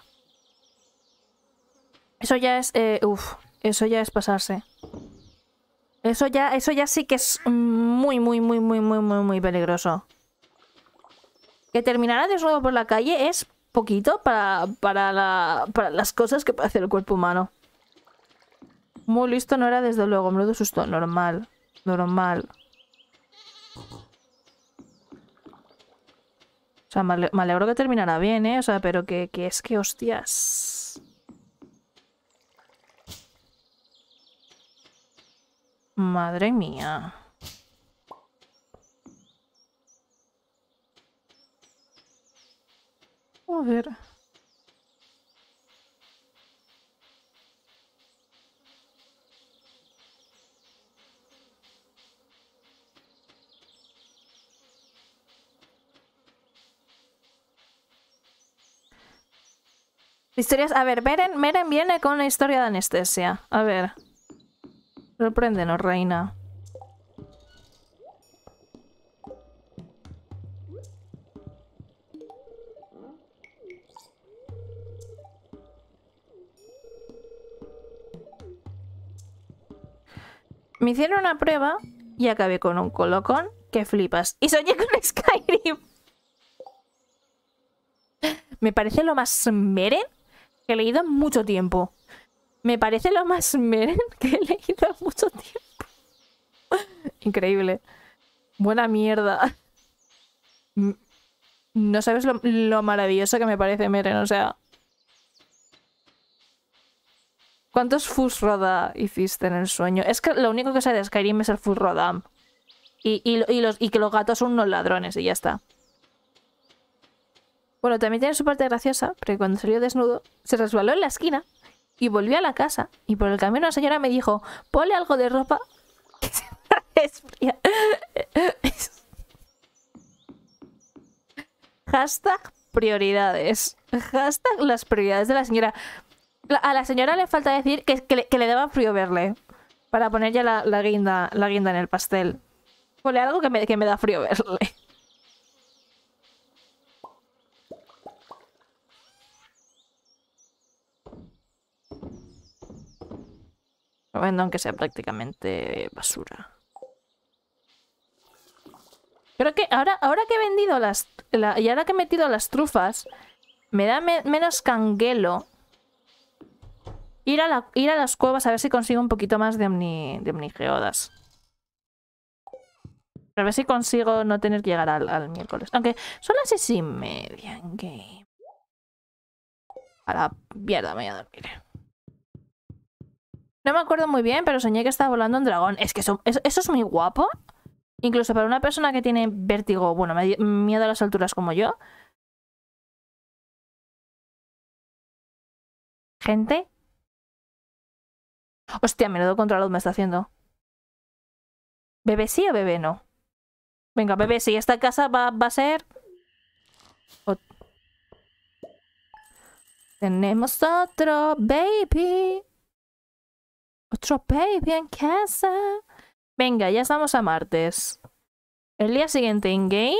Eso ya es... Eh, uf, eso ya es pasarse. Eso ya, eso ya sí que es muy, muy, muy, muy, muy, muy, muy peligroso. Que terminara desnudo por la calle es poquito para, para, la, para las cosas que puede hacer el cuerpo humano. Muy listo no era desde luego, menudo susto. Normal, normal. O sea, me alegro que terminara bien, ¿eh? O sea, pero que, que es que, hostias. Madre mía. A ver. Historias... A ver, Meren, Meren viene con una historia de anestesia. A ver. Sorpréndenos, reina. Me hicieron una prueba y acabé con un colocón que flipas. Y soñé con Skyrim. Me parece lo más Meren que he leído en mucho tiempo. Me parece lo más Meren que he leído en mucho tiempo. Increíble. Buena mierda. No sabes lo, lo maravilloso que me parece Meren, o sea... ¿Cuántos Fusroda hiciste en el sueño? Es que lo único que sé de Skyrim es el Fusrodam. Y, y, y, los, y que los gatos son unos ladrones y ya está. Bueno, también tiene su parte graciosa, porque cuando salió desnudo, se resbaló en la esquina y volvió a la casa. Y por el camino la señora me dijo, ponle algo de ropa que se resfría. Hashtag prioridades. Hashtag las prioridades de la señora. A la señora le falta decir que, que, le, que le daba frío verle. Para poner ya la, la, guinda, la guinda en el pastel. Ponle algo que me, que me da frío verle. Bueno, aunque sea prácticamente basura. Creo que ahora, ahora que he vendido las... La, y ahora que he metido las trufas, me da me, menos canguelo ir a, la, ir a las cuevas a ver si consigo un poquito más de, omni, de omnigeodas. A ver si consigo no tener que llegar al, al miércoles. Aunque son las seis y media en game. A la mierda, me voy a dormir. No me acuerdo muy bien, pero soñé que estaba volando un dragón. Es que eso, eso, eso es muy guapo. Incluso para una persona que tiene vértigo, bueno, miedo a las alturas como yo. Gente. Hostia, menudo contraluz me está haciendo. ¿Bebé sí o bebé no? Venga, bebé sí. Esta casa va, va a ser... O... Tenemos otro baby. Otro baby en casa. Venga, ya estamos a martes. El día siguiente in-game.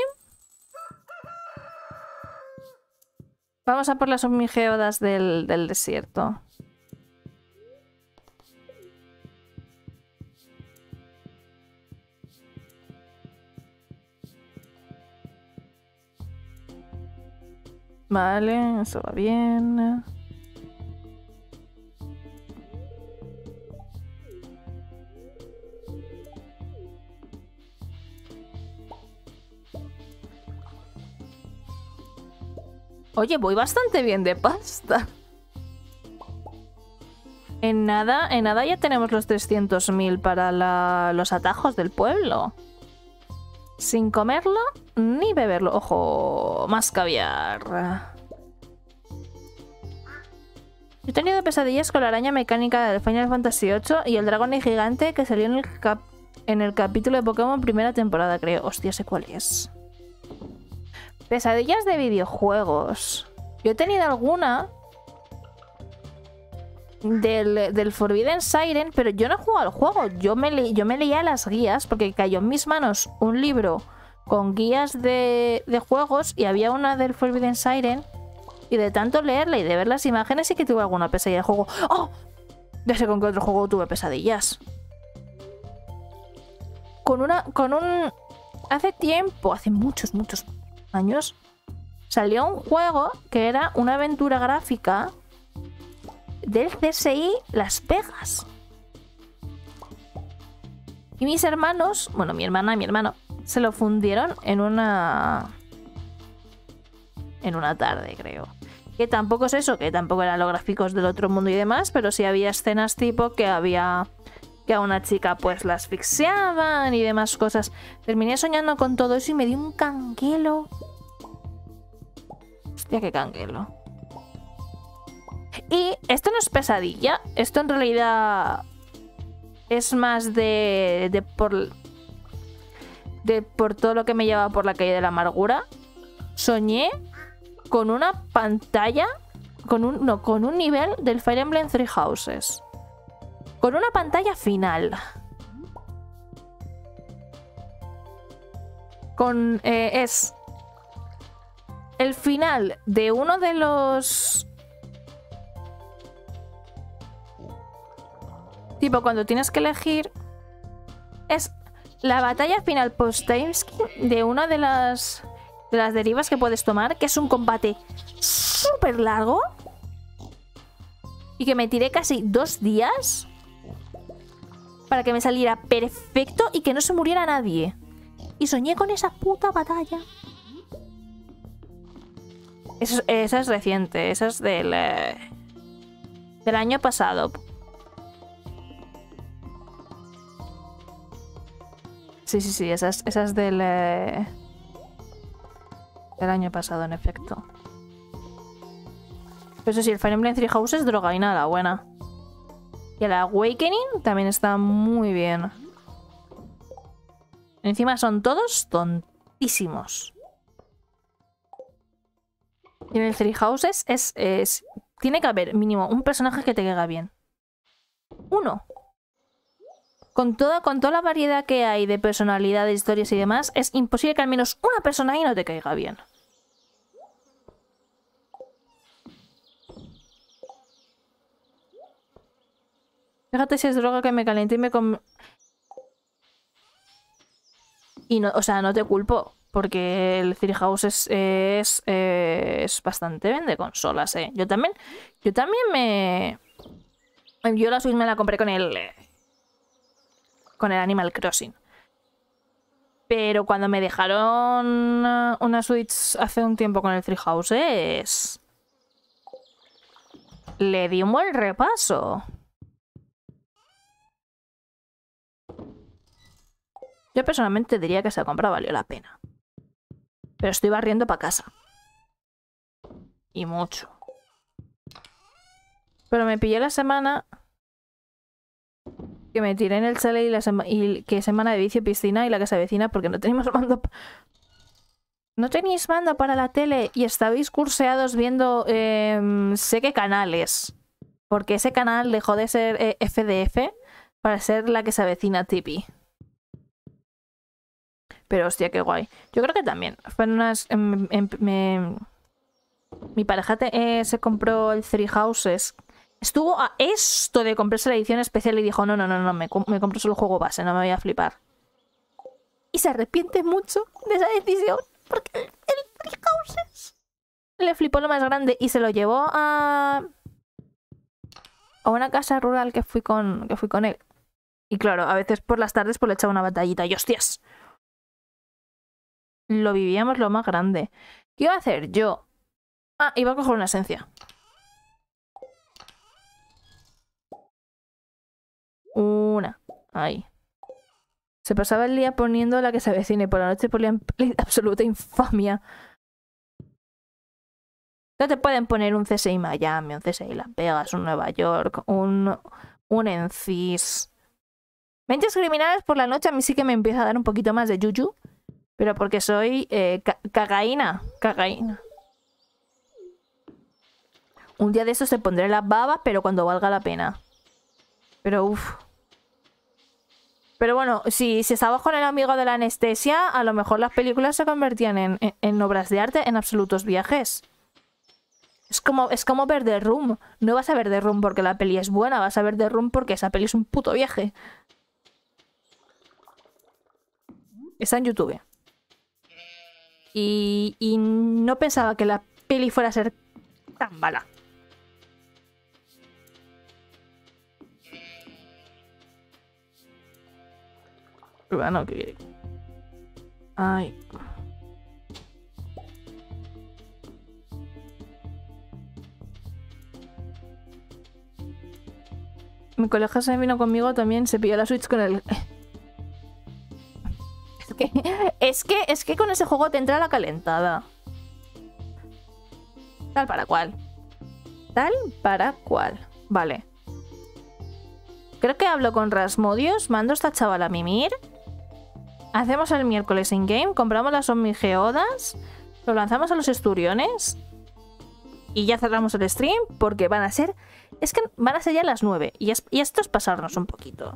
Vamos a por las hormigeodas del, del desierto. Vale, eso va bien. Oye, voy bastante bien de pasta. En nada, en nada ya tenemos los trescientos mil para la, los atajos del pueblo. Sin comerlo ni beberlo. Ojo, más caviar. He tenido pesadillas con la araña mecánica del Final Fantasy ocho y el dragón gigante que salió en el, cap en el capítulo de Pokémon primera temporada, creo. Hostia, sé cuál es. Pesadillas de videojuegos. Yo he tenido alguna del, del Forbidden Siren, pero yo no he jugado al juego. Yo me, le, yo me leía las guías porque cayó en mis manos un libro con guías de, de juegos y había una del Forbidden Siren y de tanto leerla y de ver las imágenes sí que tuve alguna pesadilla de juego. ¡Oh! Ya sé con qué otro juego tuve pesadillas. Con una... con un... Hace tiempo, hace muchos, muchos años, salió un juego que era una aventura gráfica del C S I Las Vegas. Y mis hermanos, bueno, mi hermana y mi hermano, se lo fundieron en una... en una tarde, creo. Que tampoco es eso, que tampoco eran los gráficos del otro mundo y demás, pero sí había escenas tipo que había... que a una chica pues la asfixiaban y demás cosas. Terminé soñando con todo eso y me dio un canguelo. Hostia, qué canguelo. Y esto no es pesadilla. Esto en realidad es más de, de por de por todo lo que me llevaba por la calle de la amargura. Soñé con una pantalla, con un no, con un nivel del Fire Emblem Three Houses. Con una pantalla final. Con... Eh, es... el final de uno de los... Tipo, cuando tienes que elegir... Es la batalla final post-timeskip de una de las... de las derivas que puedes tomar, que es un combate súper largo. Y que me tiré casi dos días... para que me saliera perfecto y que no se muriera nadie. Y soñé con esa puta batalla. Eso, esa es reciente. Esa es del... Eh, del año pasado. Sí, sí, sí. Esa es, esa es del... Eh, del año pasado, en efecto. Pero eso sí, el Fire Emblem Three Houses es droga y nada buena. Y el Awakening también está muy bien. Encima son todos tontísimos. Y en el Three Houses es, es... tiene que haber mínimo un personaje que te caiga bien. Uno. Con toda, con toda la variedad que hay de personalidades, historias y demás, es imposible que al menos una persona ahí no te caiga bien. Fíjate si es droga que me calenté y me com... Y no, o sea, no te culpo, porque el Three House es, es, es bastante vende consolas, eh. Yo también, yo también me... Yo la Switch me la compré con el... con el Animal Crossing. Pero cuando me dejaron una Switch hace un tiempo con el Three Houses, le di un buen repaso. Yo personalmente diría que esa compra valió la pena. Pero estoy barriendo para casa. Y mucho. Pero me pillé la semana que me tiré en el chale y, la sema y que semana de vicio, piscina y la que se avecina porque no teníamos mando. No tenéis mando para la tele y estabais curseados viendo eh, sé qué canales. Porque ese canal dejó de ser eh, F D F para ser la que se avecina Tipi. Pero hostia, qué guay. Yo creo que también. Fueron unas... Eh, eh, me, mi pareja te, eh, se compró el Three Houses. Estuvo a esto de comprarse la edición especial y dijo, no, no, no, no, me, me compro solo el juego base, no me voy a flipar. Y se arrepiente mucho de esa decisión, porque el, el Three Houses le flipó lo más grande y se lo llevó a... a una casa rural que fui con, que fui con él. Y claro, a veces por las tardes pues le echaba una batallita y hostias. Lo vivíamos lo más grande. ¿Qué iba a hacer yo? Ah, iba a coger una esencia. Una. Ahí. Se pasaba el día poniendo la que se avecina y por la noche ponían absoluta infamia. No te pueden poner un C S I Miami, un C S I Las Vegas, un Nueva York, un, un Encis. Mentes criminales por la noche a mí sí que me empieza a dar un poquito más de yuyu. Pero porque soy eh, ca cagaína. Cagaína. Un día de estos te pondré las babas, pero cuando valga la pena. Pero uff. Pero bueno, si, si estabas con el amigo de la anestesia, a lo mejor las películas se convertían en, en, en obras de arte, en absolutos viajes. Es como, es como ver The Room. No vas a ver The Room porque la peli es buena, vas a ver The Room porque esa peli es un puto viaje. Está en YouTube. Y, y no pensaba que la peli fuera a ser tan mala. Bueno, que... Ay... Mi colega se vino conmigo también, se pilló la Switch con el... Es que, es que, es que con ese juego te entra la calentada. Tal para cual. Tal para cual. Vale. Creo que hablo con Rasmodios, mando a esta chavala a mimir. Hacemos el miércoles in-game, compramos las Omnigeodas, lo lanzamos a los Esturiones y ya cerramos el stream porque van a ser... Es que van a ser ya las nueve y, es, y esto es pasarnos un poquito.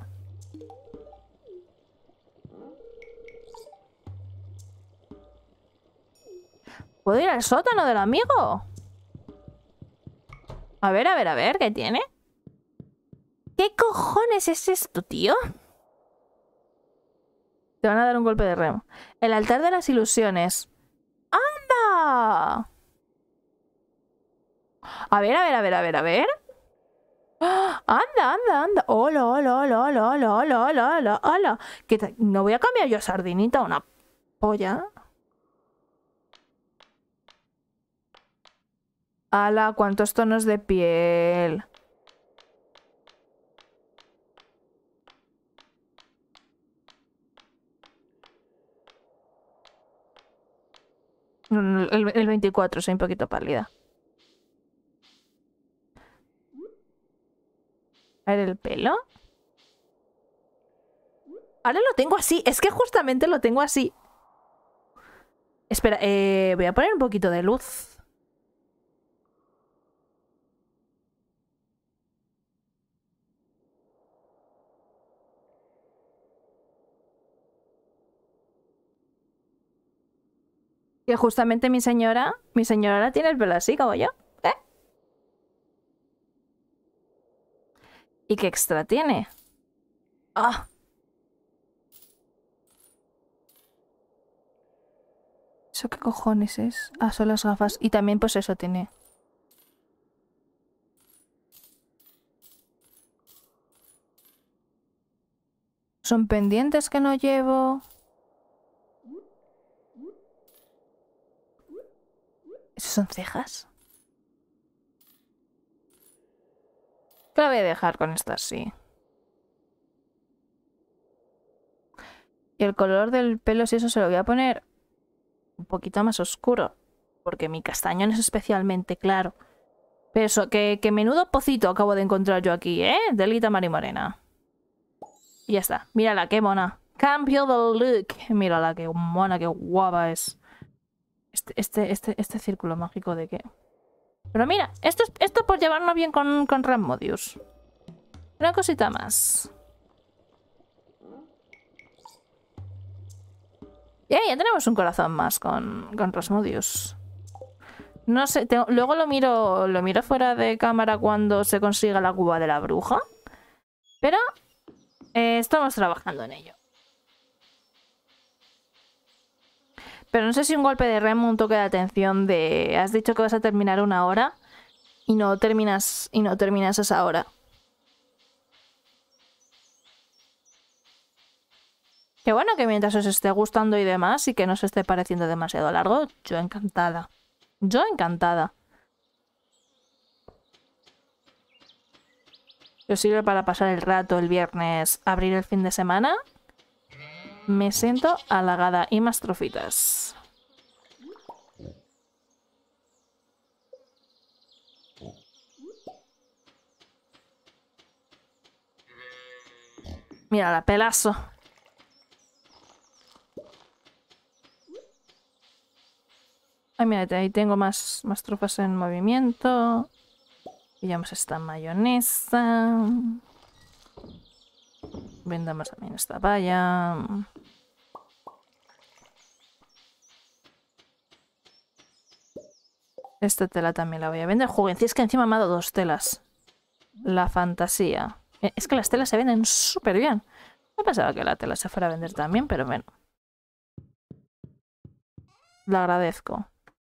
¿Puedo ir al sótano del amigo? A ver, a ver, a ver, ¿qué tiene? ¿Qué cojones es esto, tío? Te van a dar un golpe de remo. El altar de las ilusiones. ¡Anda! A ver, a ver, a ver, a ver, a ver. ¡Ah! Anda, anda, anda. Hola, hola, hola, hola, hola, hola, hola, hola, hola. ¿Qué te... No voy a cambiar yo a Sardinita una polla. ¡Hala! ¿Cuántos tonos de piel? El, el veinticuatro, soy un poquito pálida. A ver el pelo. Ahora lo tengo así. Es que justamente lo tengo así. Espera, eh, voy a poner un poquito de luz. Que justamente mi señora, mi señora ahora tiene el pelo así como yo. ¿Eh? ¿Y qué extra tiene? ¡Ah! ¿Eso qué cojones es? Ah, son las gafas. Y también pues eso tiene. Son pendientes que no llevo. ¿Esas son cejas? Que la voy a dejar con estas, sí. Y el color del pelo, si eso se lo voy a poner un poquito más oscuro. Porque mi castañón es especialmente claro. Pero eso, que, que menudo pocito acabo de encontrar yo aquí, ¿eh? Delita Marimorena. Y ya está. Mírala, qué mona. Cambio de look. Mírala, qué mona, qué guapa es. Este, este, este, este círculo mágico de qué. Pero mira, esto es esto por llevarnos bien con, con Rasmodius. Una cosita más. Yeah, ya tenemos un corazón más con, con Rasmodius. No sé, tengo, luego lo miro, lo miro fuera de cámara cuando se consiga la cuba de la bruja. Pero eh, estamos trabajando en ello. Pero no sé si un golpe de remo, un toque de atención de... Has dicho que vas a terminar una hora y no terminas, y no terminas esa hora. Qué bueno que mientras os esté gustando y demás y que no os esté pareciendo demasiado largo, yo encantada. Yo encantada. ¿Os sirve para pasar el rato el viernes, abrir el fin de semana? Me siento halagada y más trofitas. Mira la pelazo. Ay, mira, ahí tengo más, más trufas en movimiento. Pillamos esta mayonesa. Vendamos también esta valla. Esta tela también la voy a vender. Joder, es que encima me ha dado dos telas. La fantasía. Es que las telas se venden súper bien. No pensaba que la tela se fuera a vender también, pero bueno. La agradezco.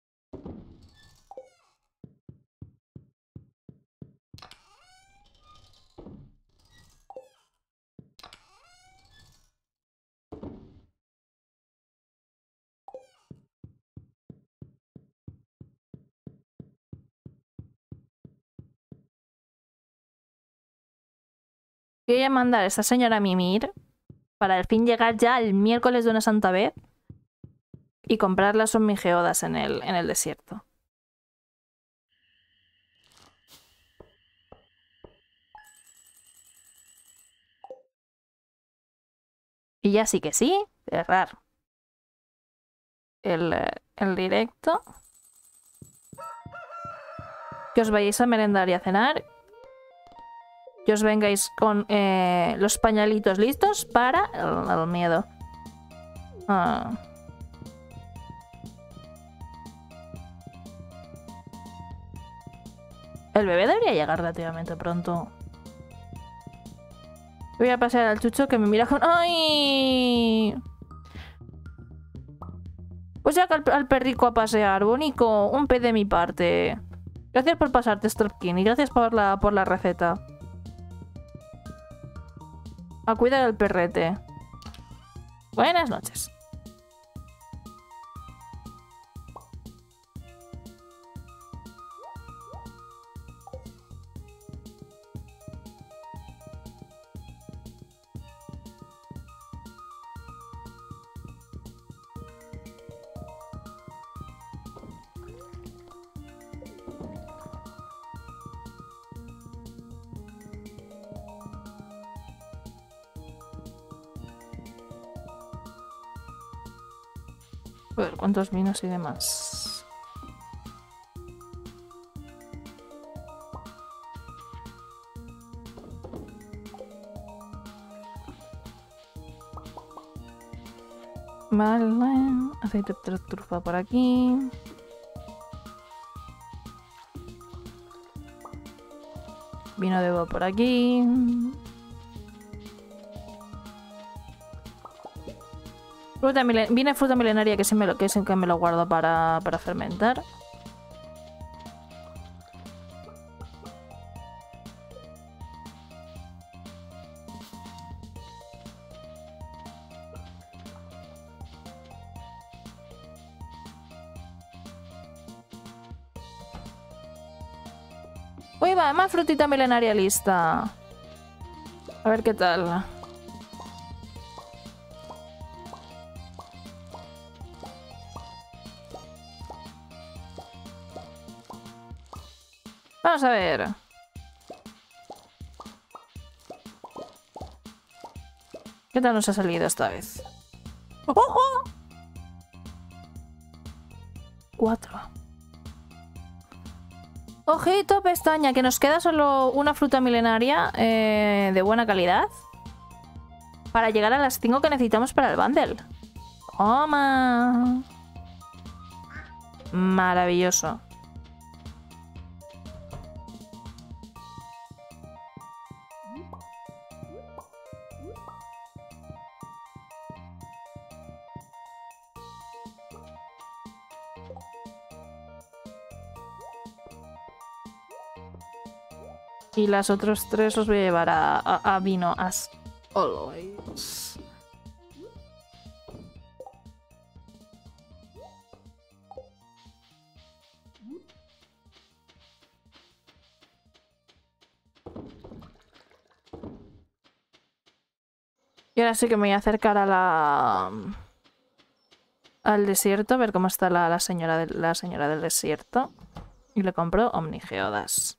Voy a mandar a esta señora Mimir para al fin llegar ya el miércoles de una santa vez y comprar las hormigeodas en el, en el desierto. Y ya sí que sí, cerrar el, el directo. Que os vayáis a merendar y a cenar. Que os vengáis con eh, los pañalitos listos para el, el miedo. Ah. El bebé debería llegar relativamente pronto. Voy a pasear al chucho que me mira con... ¡Ay! Pues saca al, al perrico a pasear, bonico. Un pe de mi parte. Gracias por pasarte, Stropkin, y gracias por la, por la receta. A cuidar al perrete. Buenas noches. A ver, cuántos vinos y demás. Vale. Aceite de trufa por aquí. Vino de uva por aquí. Fruta milen... Viene fruta milenaria que, se me lo... que es el que me lo guardo para, para fermentar. Uy, va, más frutita milenaria lista. A ver qué tal. Vamos a ver. ¿Qué tal nos ha salido esta vez? ¡Ojo! Cuatro. Ojito, pestaña, que nos queda solo una fruta milenaria eh, de buena calidad para llegar a las cinco que necesitamos para el bundle. ¡Toma! Maravilloso. Y las otros tres los voy a llevar a, a, a Vino as always. Y ahora sí que me voy a acercar a la... al desierto, a ver cómo está la, la, señora, de, la señora del desierto. Y le compro Omnigeodas.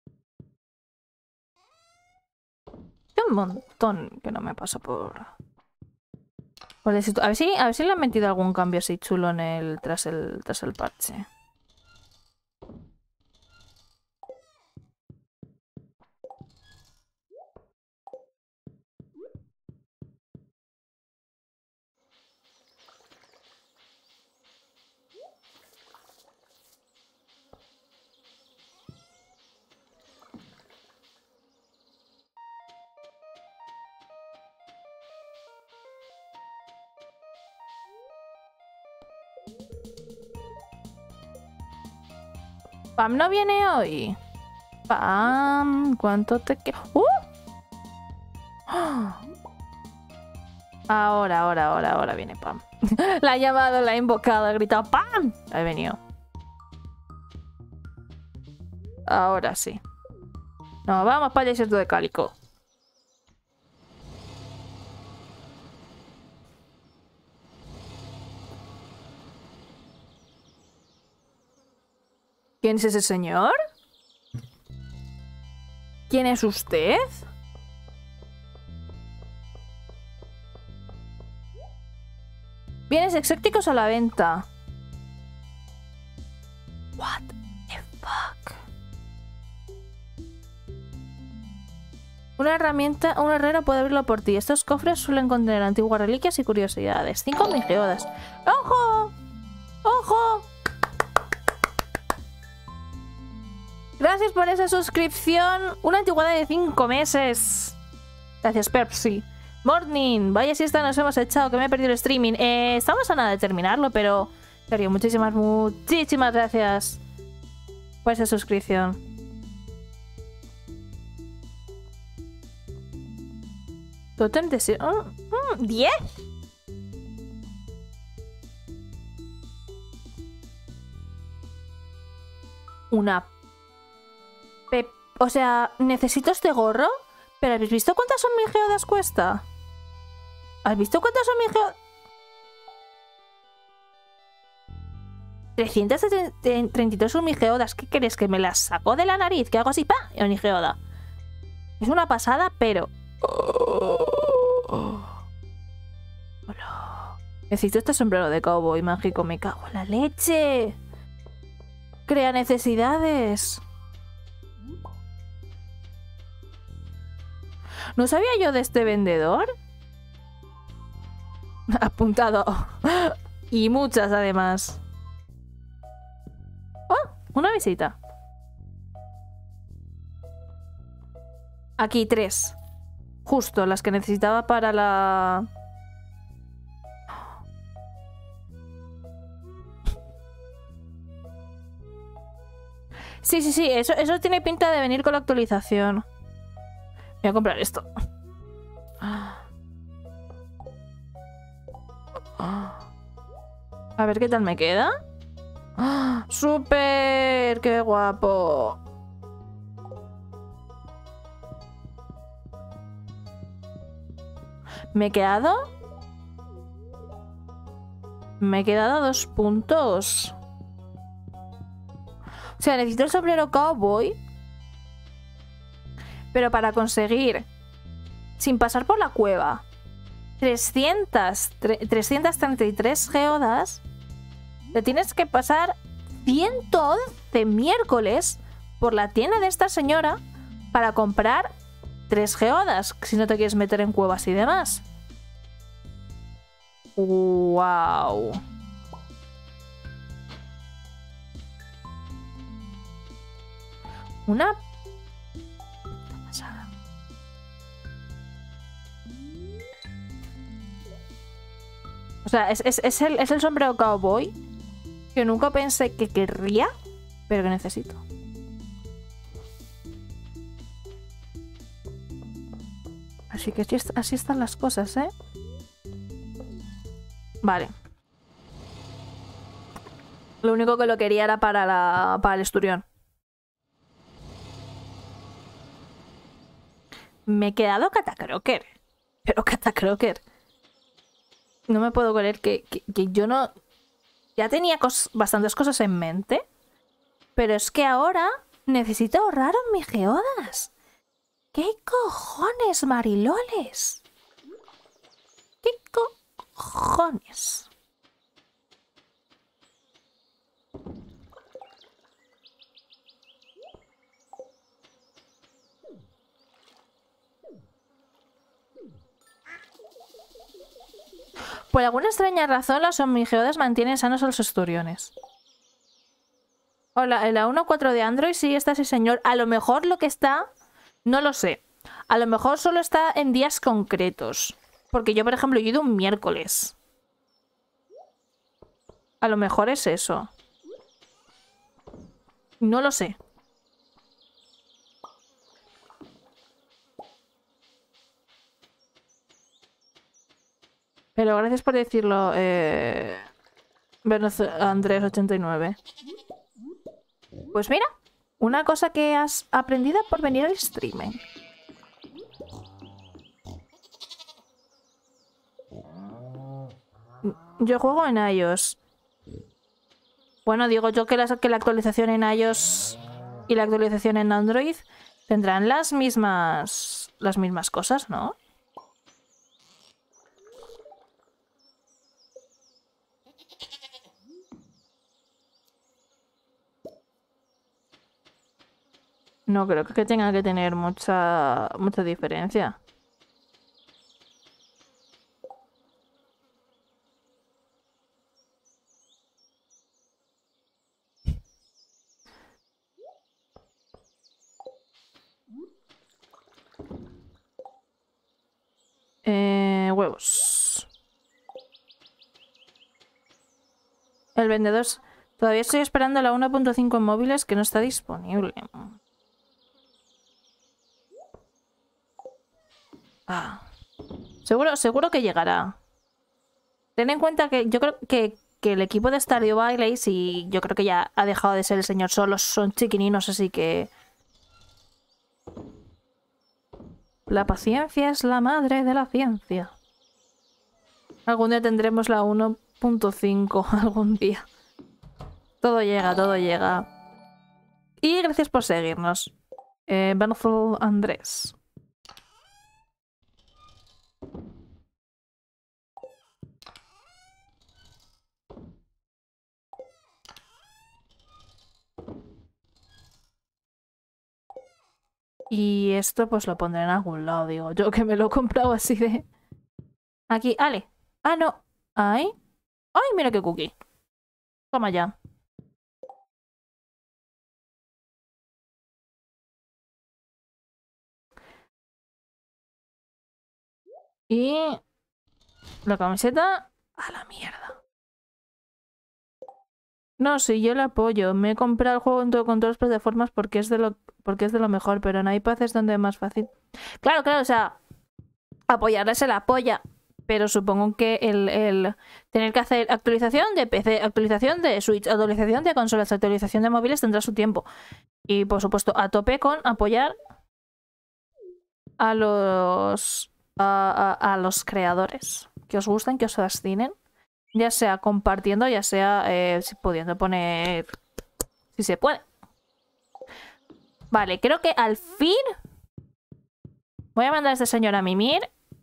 Un montón que no me pasa por... por el desierto. A ver si, a ver si le han metido algún cambio así chulo en el, tras, el, tras el parche. Pam no viene hoy. Pam, ¿cuánto te queda? ¡Uh! Ahora, ahora, ahora, ahora viene Pam. La ha llamado, la ha invocado, ha gritado ¡Pam! Ha venido. Ahora sí. No, vamos para el desierto de Cálico. ¿Quién es ese señor? ¿Quién es usted? Bienes exóticos a la venta. What the fuck? Una herramienta, un herrero puede abrirlo por ti. Estos cofres suelen contener antiguas reliquias y curiosidades. Cinco Omnigeodas. ¡Ojo! ¡Ojo! Gracias por esa suscripción. Una antigüedad de cinco meses. Gracias, Pepsi. Morning. Vaya siesta nos hemos echado, que me he perdido el streaming. Eh, estamos a nada de terminarlo, pero... serio, muchísimas, muchísimas gracias por esa suscripción. Totem de... ¿diez? Una... Pe... O sea, necesito este gorro. ¿Pero habéis visto cuántas Omnigeodas cuesta? ¿Has visto cuántas Omnigeodas? trescientas treinta y tres Omnigeodas. ¿Qué querés? ¿Que me las saco de la nariz? ¿Que hago así? ¡Pa! Omnigeoda. Es una pasada, pero... Hola. Necesito este sombrero de cowboy mágico. Me cago en la leche. Crea necesidades. ¿No sabía yo de este vendedor? Apuntado. Y muchas, además. ¡Oh! Una visita. Aquí, tres. Justo, las que necesitaba para la... Sí, sí, sí. Eso, eso tiene pinta de venir con la actualización. Voy a comprar esto. A ver qué tal me queda. ¡Súper! ¡Qué guapo! ¿Me he quedado? Me he quedado a dos puntos. O sea, necesito el sombrero cowboy. Pero para conseguir, sin pasar por la cueva, trescientas, trescientas treinta y tres geodas, te tienes que pasar ciento once miércoles por la tienda de esta señora para comprar tres geodas, si no te quieres meter en cuevas y demás. ¡Wow! Una... O sea, es, es, es, el, es el sombrero cowboy que nunca pensé que querría, pero que necesito. Así que así están las cosas, ¿eh? Vale. Lo único que lo quería era para, la, para el esturión. Me he quedado catacroker. Pero catacroker. No me puedo creer que, que, que yo no... Ya tenía cos bastantes cosas en mente. Pero es que ahora necesito ahorrar en mis geodas. ¿Qué cojones, mariloles? ¿Qué cojones? Por alguna extraña razón, las omnigeodas mantienen sanos a los esturiones. Hola, en la uno punto cuatro de Android sí está ese señor. A lo mejor lo que está... No lo sé. A lo mejor solo está en días concretos. Porque yo, por ejemplo, he ido un miércoles. A lo mejor es eso. No lo sé. Pero gracias por decirlo, eh... Andrés ochenta y nueve. Pues mira, una cosa que has aprendido por venir al streaming. Yo juego en iOS. Bueno, digo yo que la, que la actualización en iOS y la actualización en Android tendrán las mismas las mismas cosas, ¿no? No creo que tenga que tener mucha mucha diferencia. Eh, huevos. El vendedor... Todavía estoy esperando la uno punto cinco en móviles que no está disponible. Ah. Seguro, seguro que llegará. Ten en cuenta que yo creo que, que el equipo de Stardew Valley, sí, yo creo que ya ha dejado de ser el señor solo, son chiquininos, así que... La paciencia es la madre de la ciencia. Algún día tendremos la uno punto cinco, algún día. Todo llega, todo llega. Y gracias por seguirnos. Eh, Bernthal Andrés. Y esto pues lo pondré en algún lado, digo. Yo que me lo he comprado así de... Aquí, Ale. Ah, no. Ay. Ay, mira qué cookie. Toma ya. Y... La camiseta... A la mierda. No, sí, yo la apoyo. Me he comprado el juego en todo, con todas las plataformas porque es de lo, porque es de lo mejor, pero en iPad es donde es más fácil. Claro, claro, o sea... Apoyarla se la apoya. Pero supongo que el, el tener que hacer actualización de P C, actualización de Switch, actualización de consolas, actualización de móviles tendrá su tiempo. Y por supuesto, a tope con apoyar a los a, a, a los creadores que os gustan, que os fascinen. Ya sea compartiendo, ya sea eh, pudiendo poner... Si se puede. Vale, creo que al fin voy a mandar a este señor a mimir.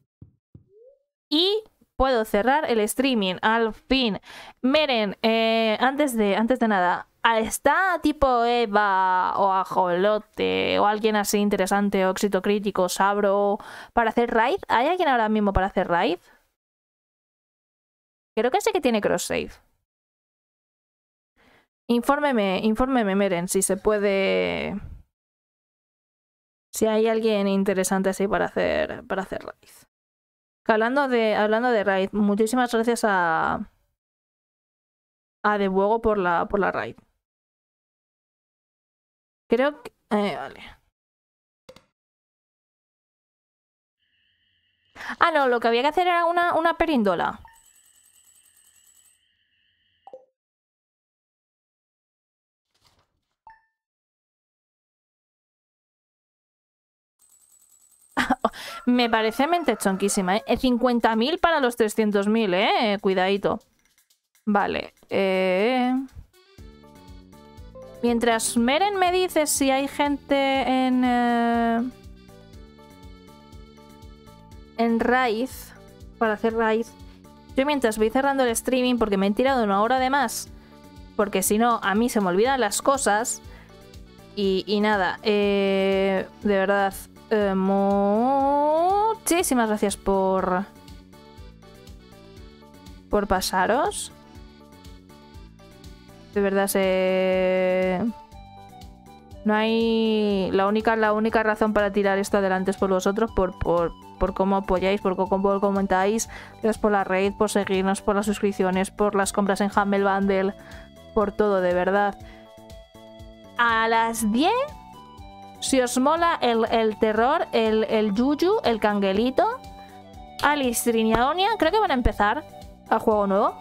Y puedo cerrar el streaming, al fin. Miren, eh, antes, de, antes de nada, ¿está tipo Eva o Ajolote o alguien así interesante o éxito crítico, Sabro, para hacer raid? ¿Hay alguien ahora mismo para hacer raid? Creo que sí que tiene cross-save. Infórmeme, infórmeme, Meren, si se puede... Si hay alguien interesante así para hacer, para hacer raid. Hablando de, hablando de raid, muchísimas gracias a... a De Buego por la, por la raid. Creo que... Eh, vale. Ah, no, lo que había que hacer era una, una perindola. Me parece mente chonquísima, ¿eh? cincuenta mil para los trescientos mil, ¿eh? Cuidadito. Vale. Eh... Mientras Meren me dice si hay gente en... Eh... En Raíz. Para hacer Raíz. Yo mientras voy cerrando el streaming porque me he tirado una hora de más. Porque si no, a mí se me olvidan las cosas. Y, y nada. Eh... De verdad... Eh, muchísimas gracias por por pasaros. De verdad se no hay la única la única razón para tirar esto adelante es por vosotros, por por por cómo apoyáis, por cómo comentáis, gracias por la raid, por seguirnos, por las suscripciones, por las compras en Humble Bundle, por todo, de verdad. A las diez, si os mola el, el terror, el, el yuyu, el canguelito, Alice, Triniaonia, creo que van a empezar al juego nuevo.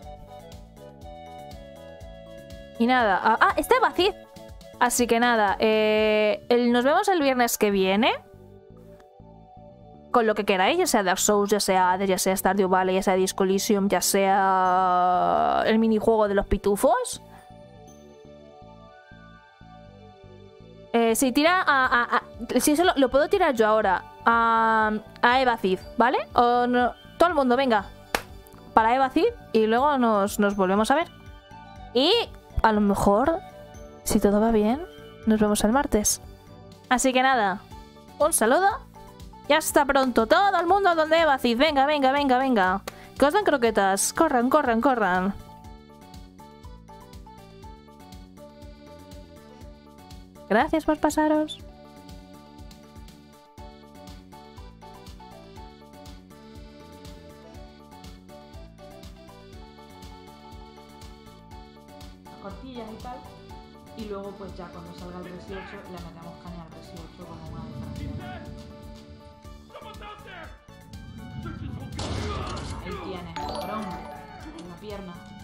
Y nada, ah, ah está vacío. Así que nada, eh, el, nos vemos el viernes que viene. Con lo que queráis, ya sea Dark Souls, ya sea Hades, ya sea Stardew Valley, ya sea Disco Elysium, ya sea el minijuego de los pitufos. Eh, si tira a... a, a si eso lo, lo puedo tirar yo ahora a, a Eva Cid, ¿vale? O no, todo el mundo, venga. Para Eva Cid y luego nos, nos volvemos a ver. Y a lo mejor, si todo va bien, nos vemos el martes. Así que nada, un saludo. Y hasta pronto. Todo el mundo donde Eva Cid. Venga, venga, venga, venga. Que os dan croquetas. Corran, corran, corran. Gracias por pasaros. Cortillas y tal. Y luego pues ya cuando salga el res ocho le metemos caña al res ocho con una diferencia. Ahí tienes, cabrón. En la pierna.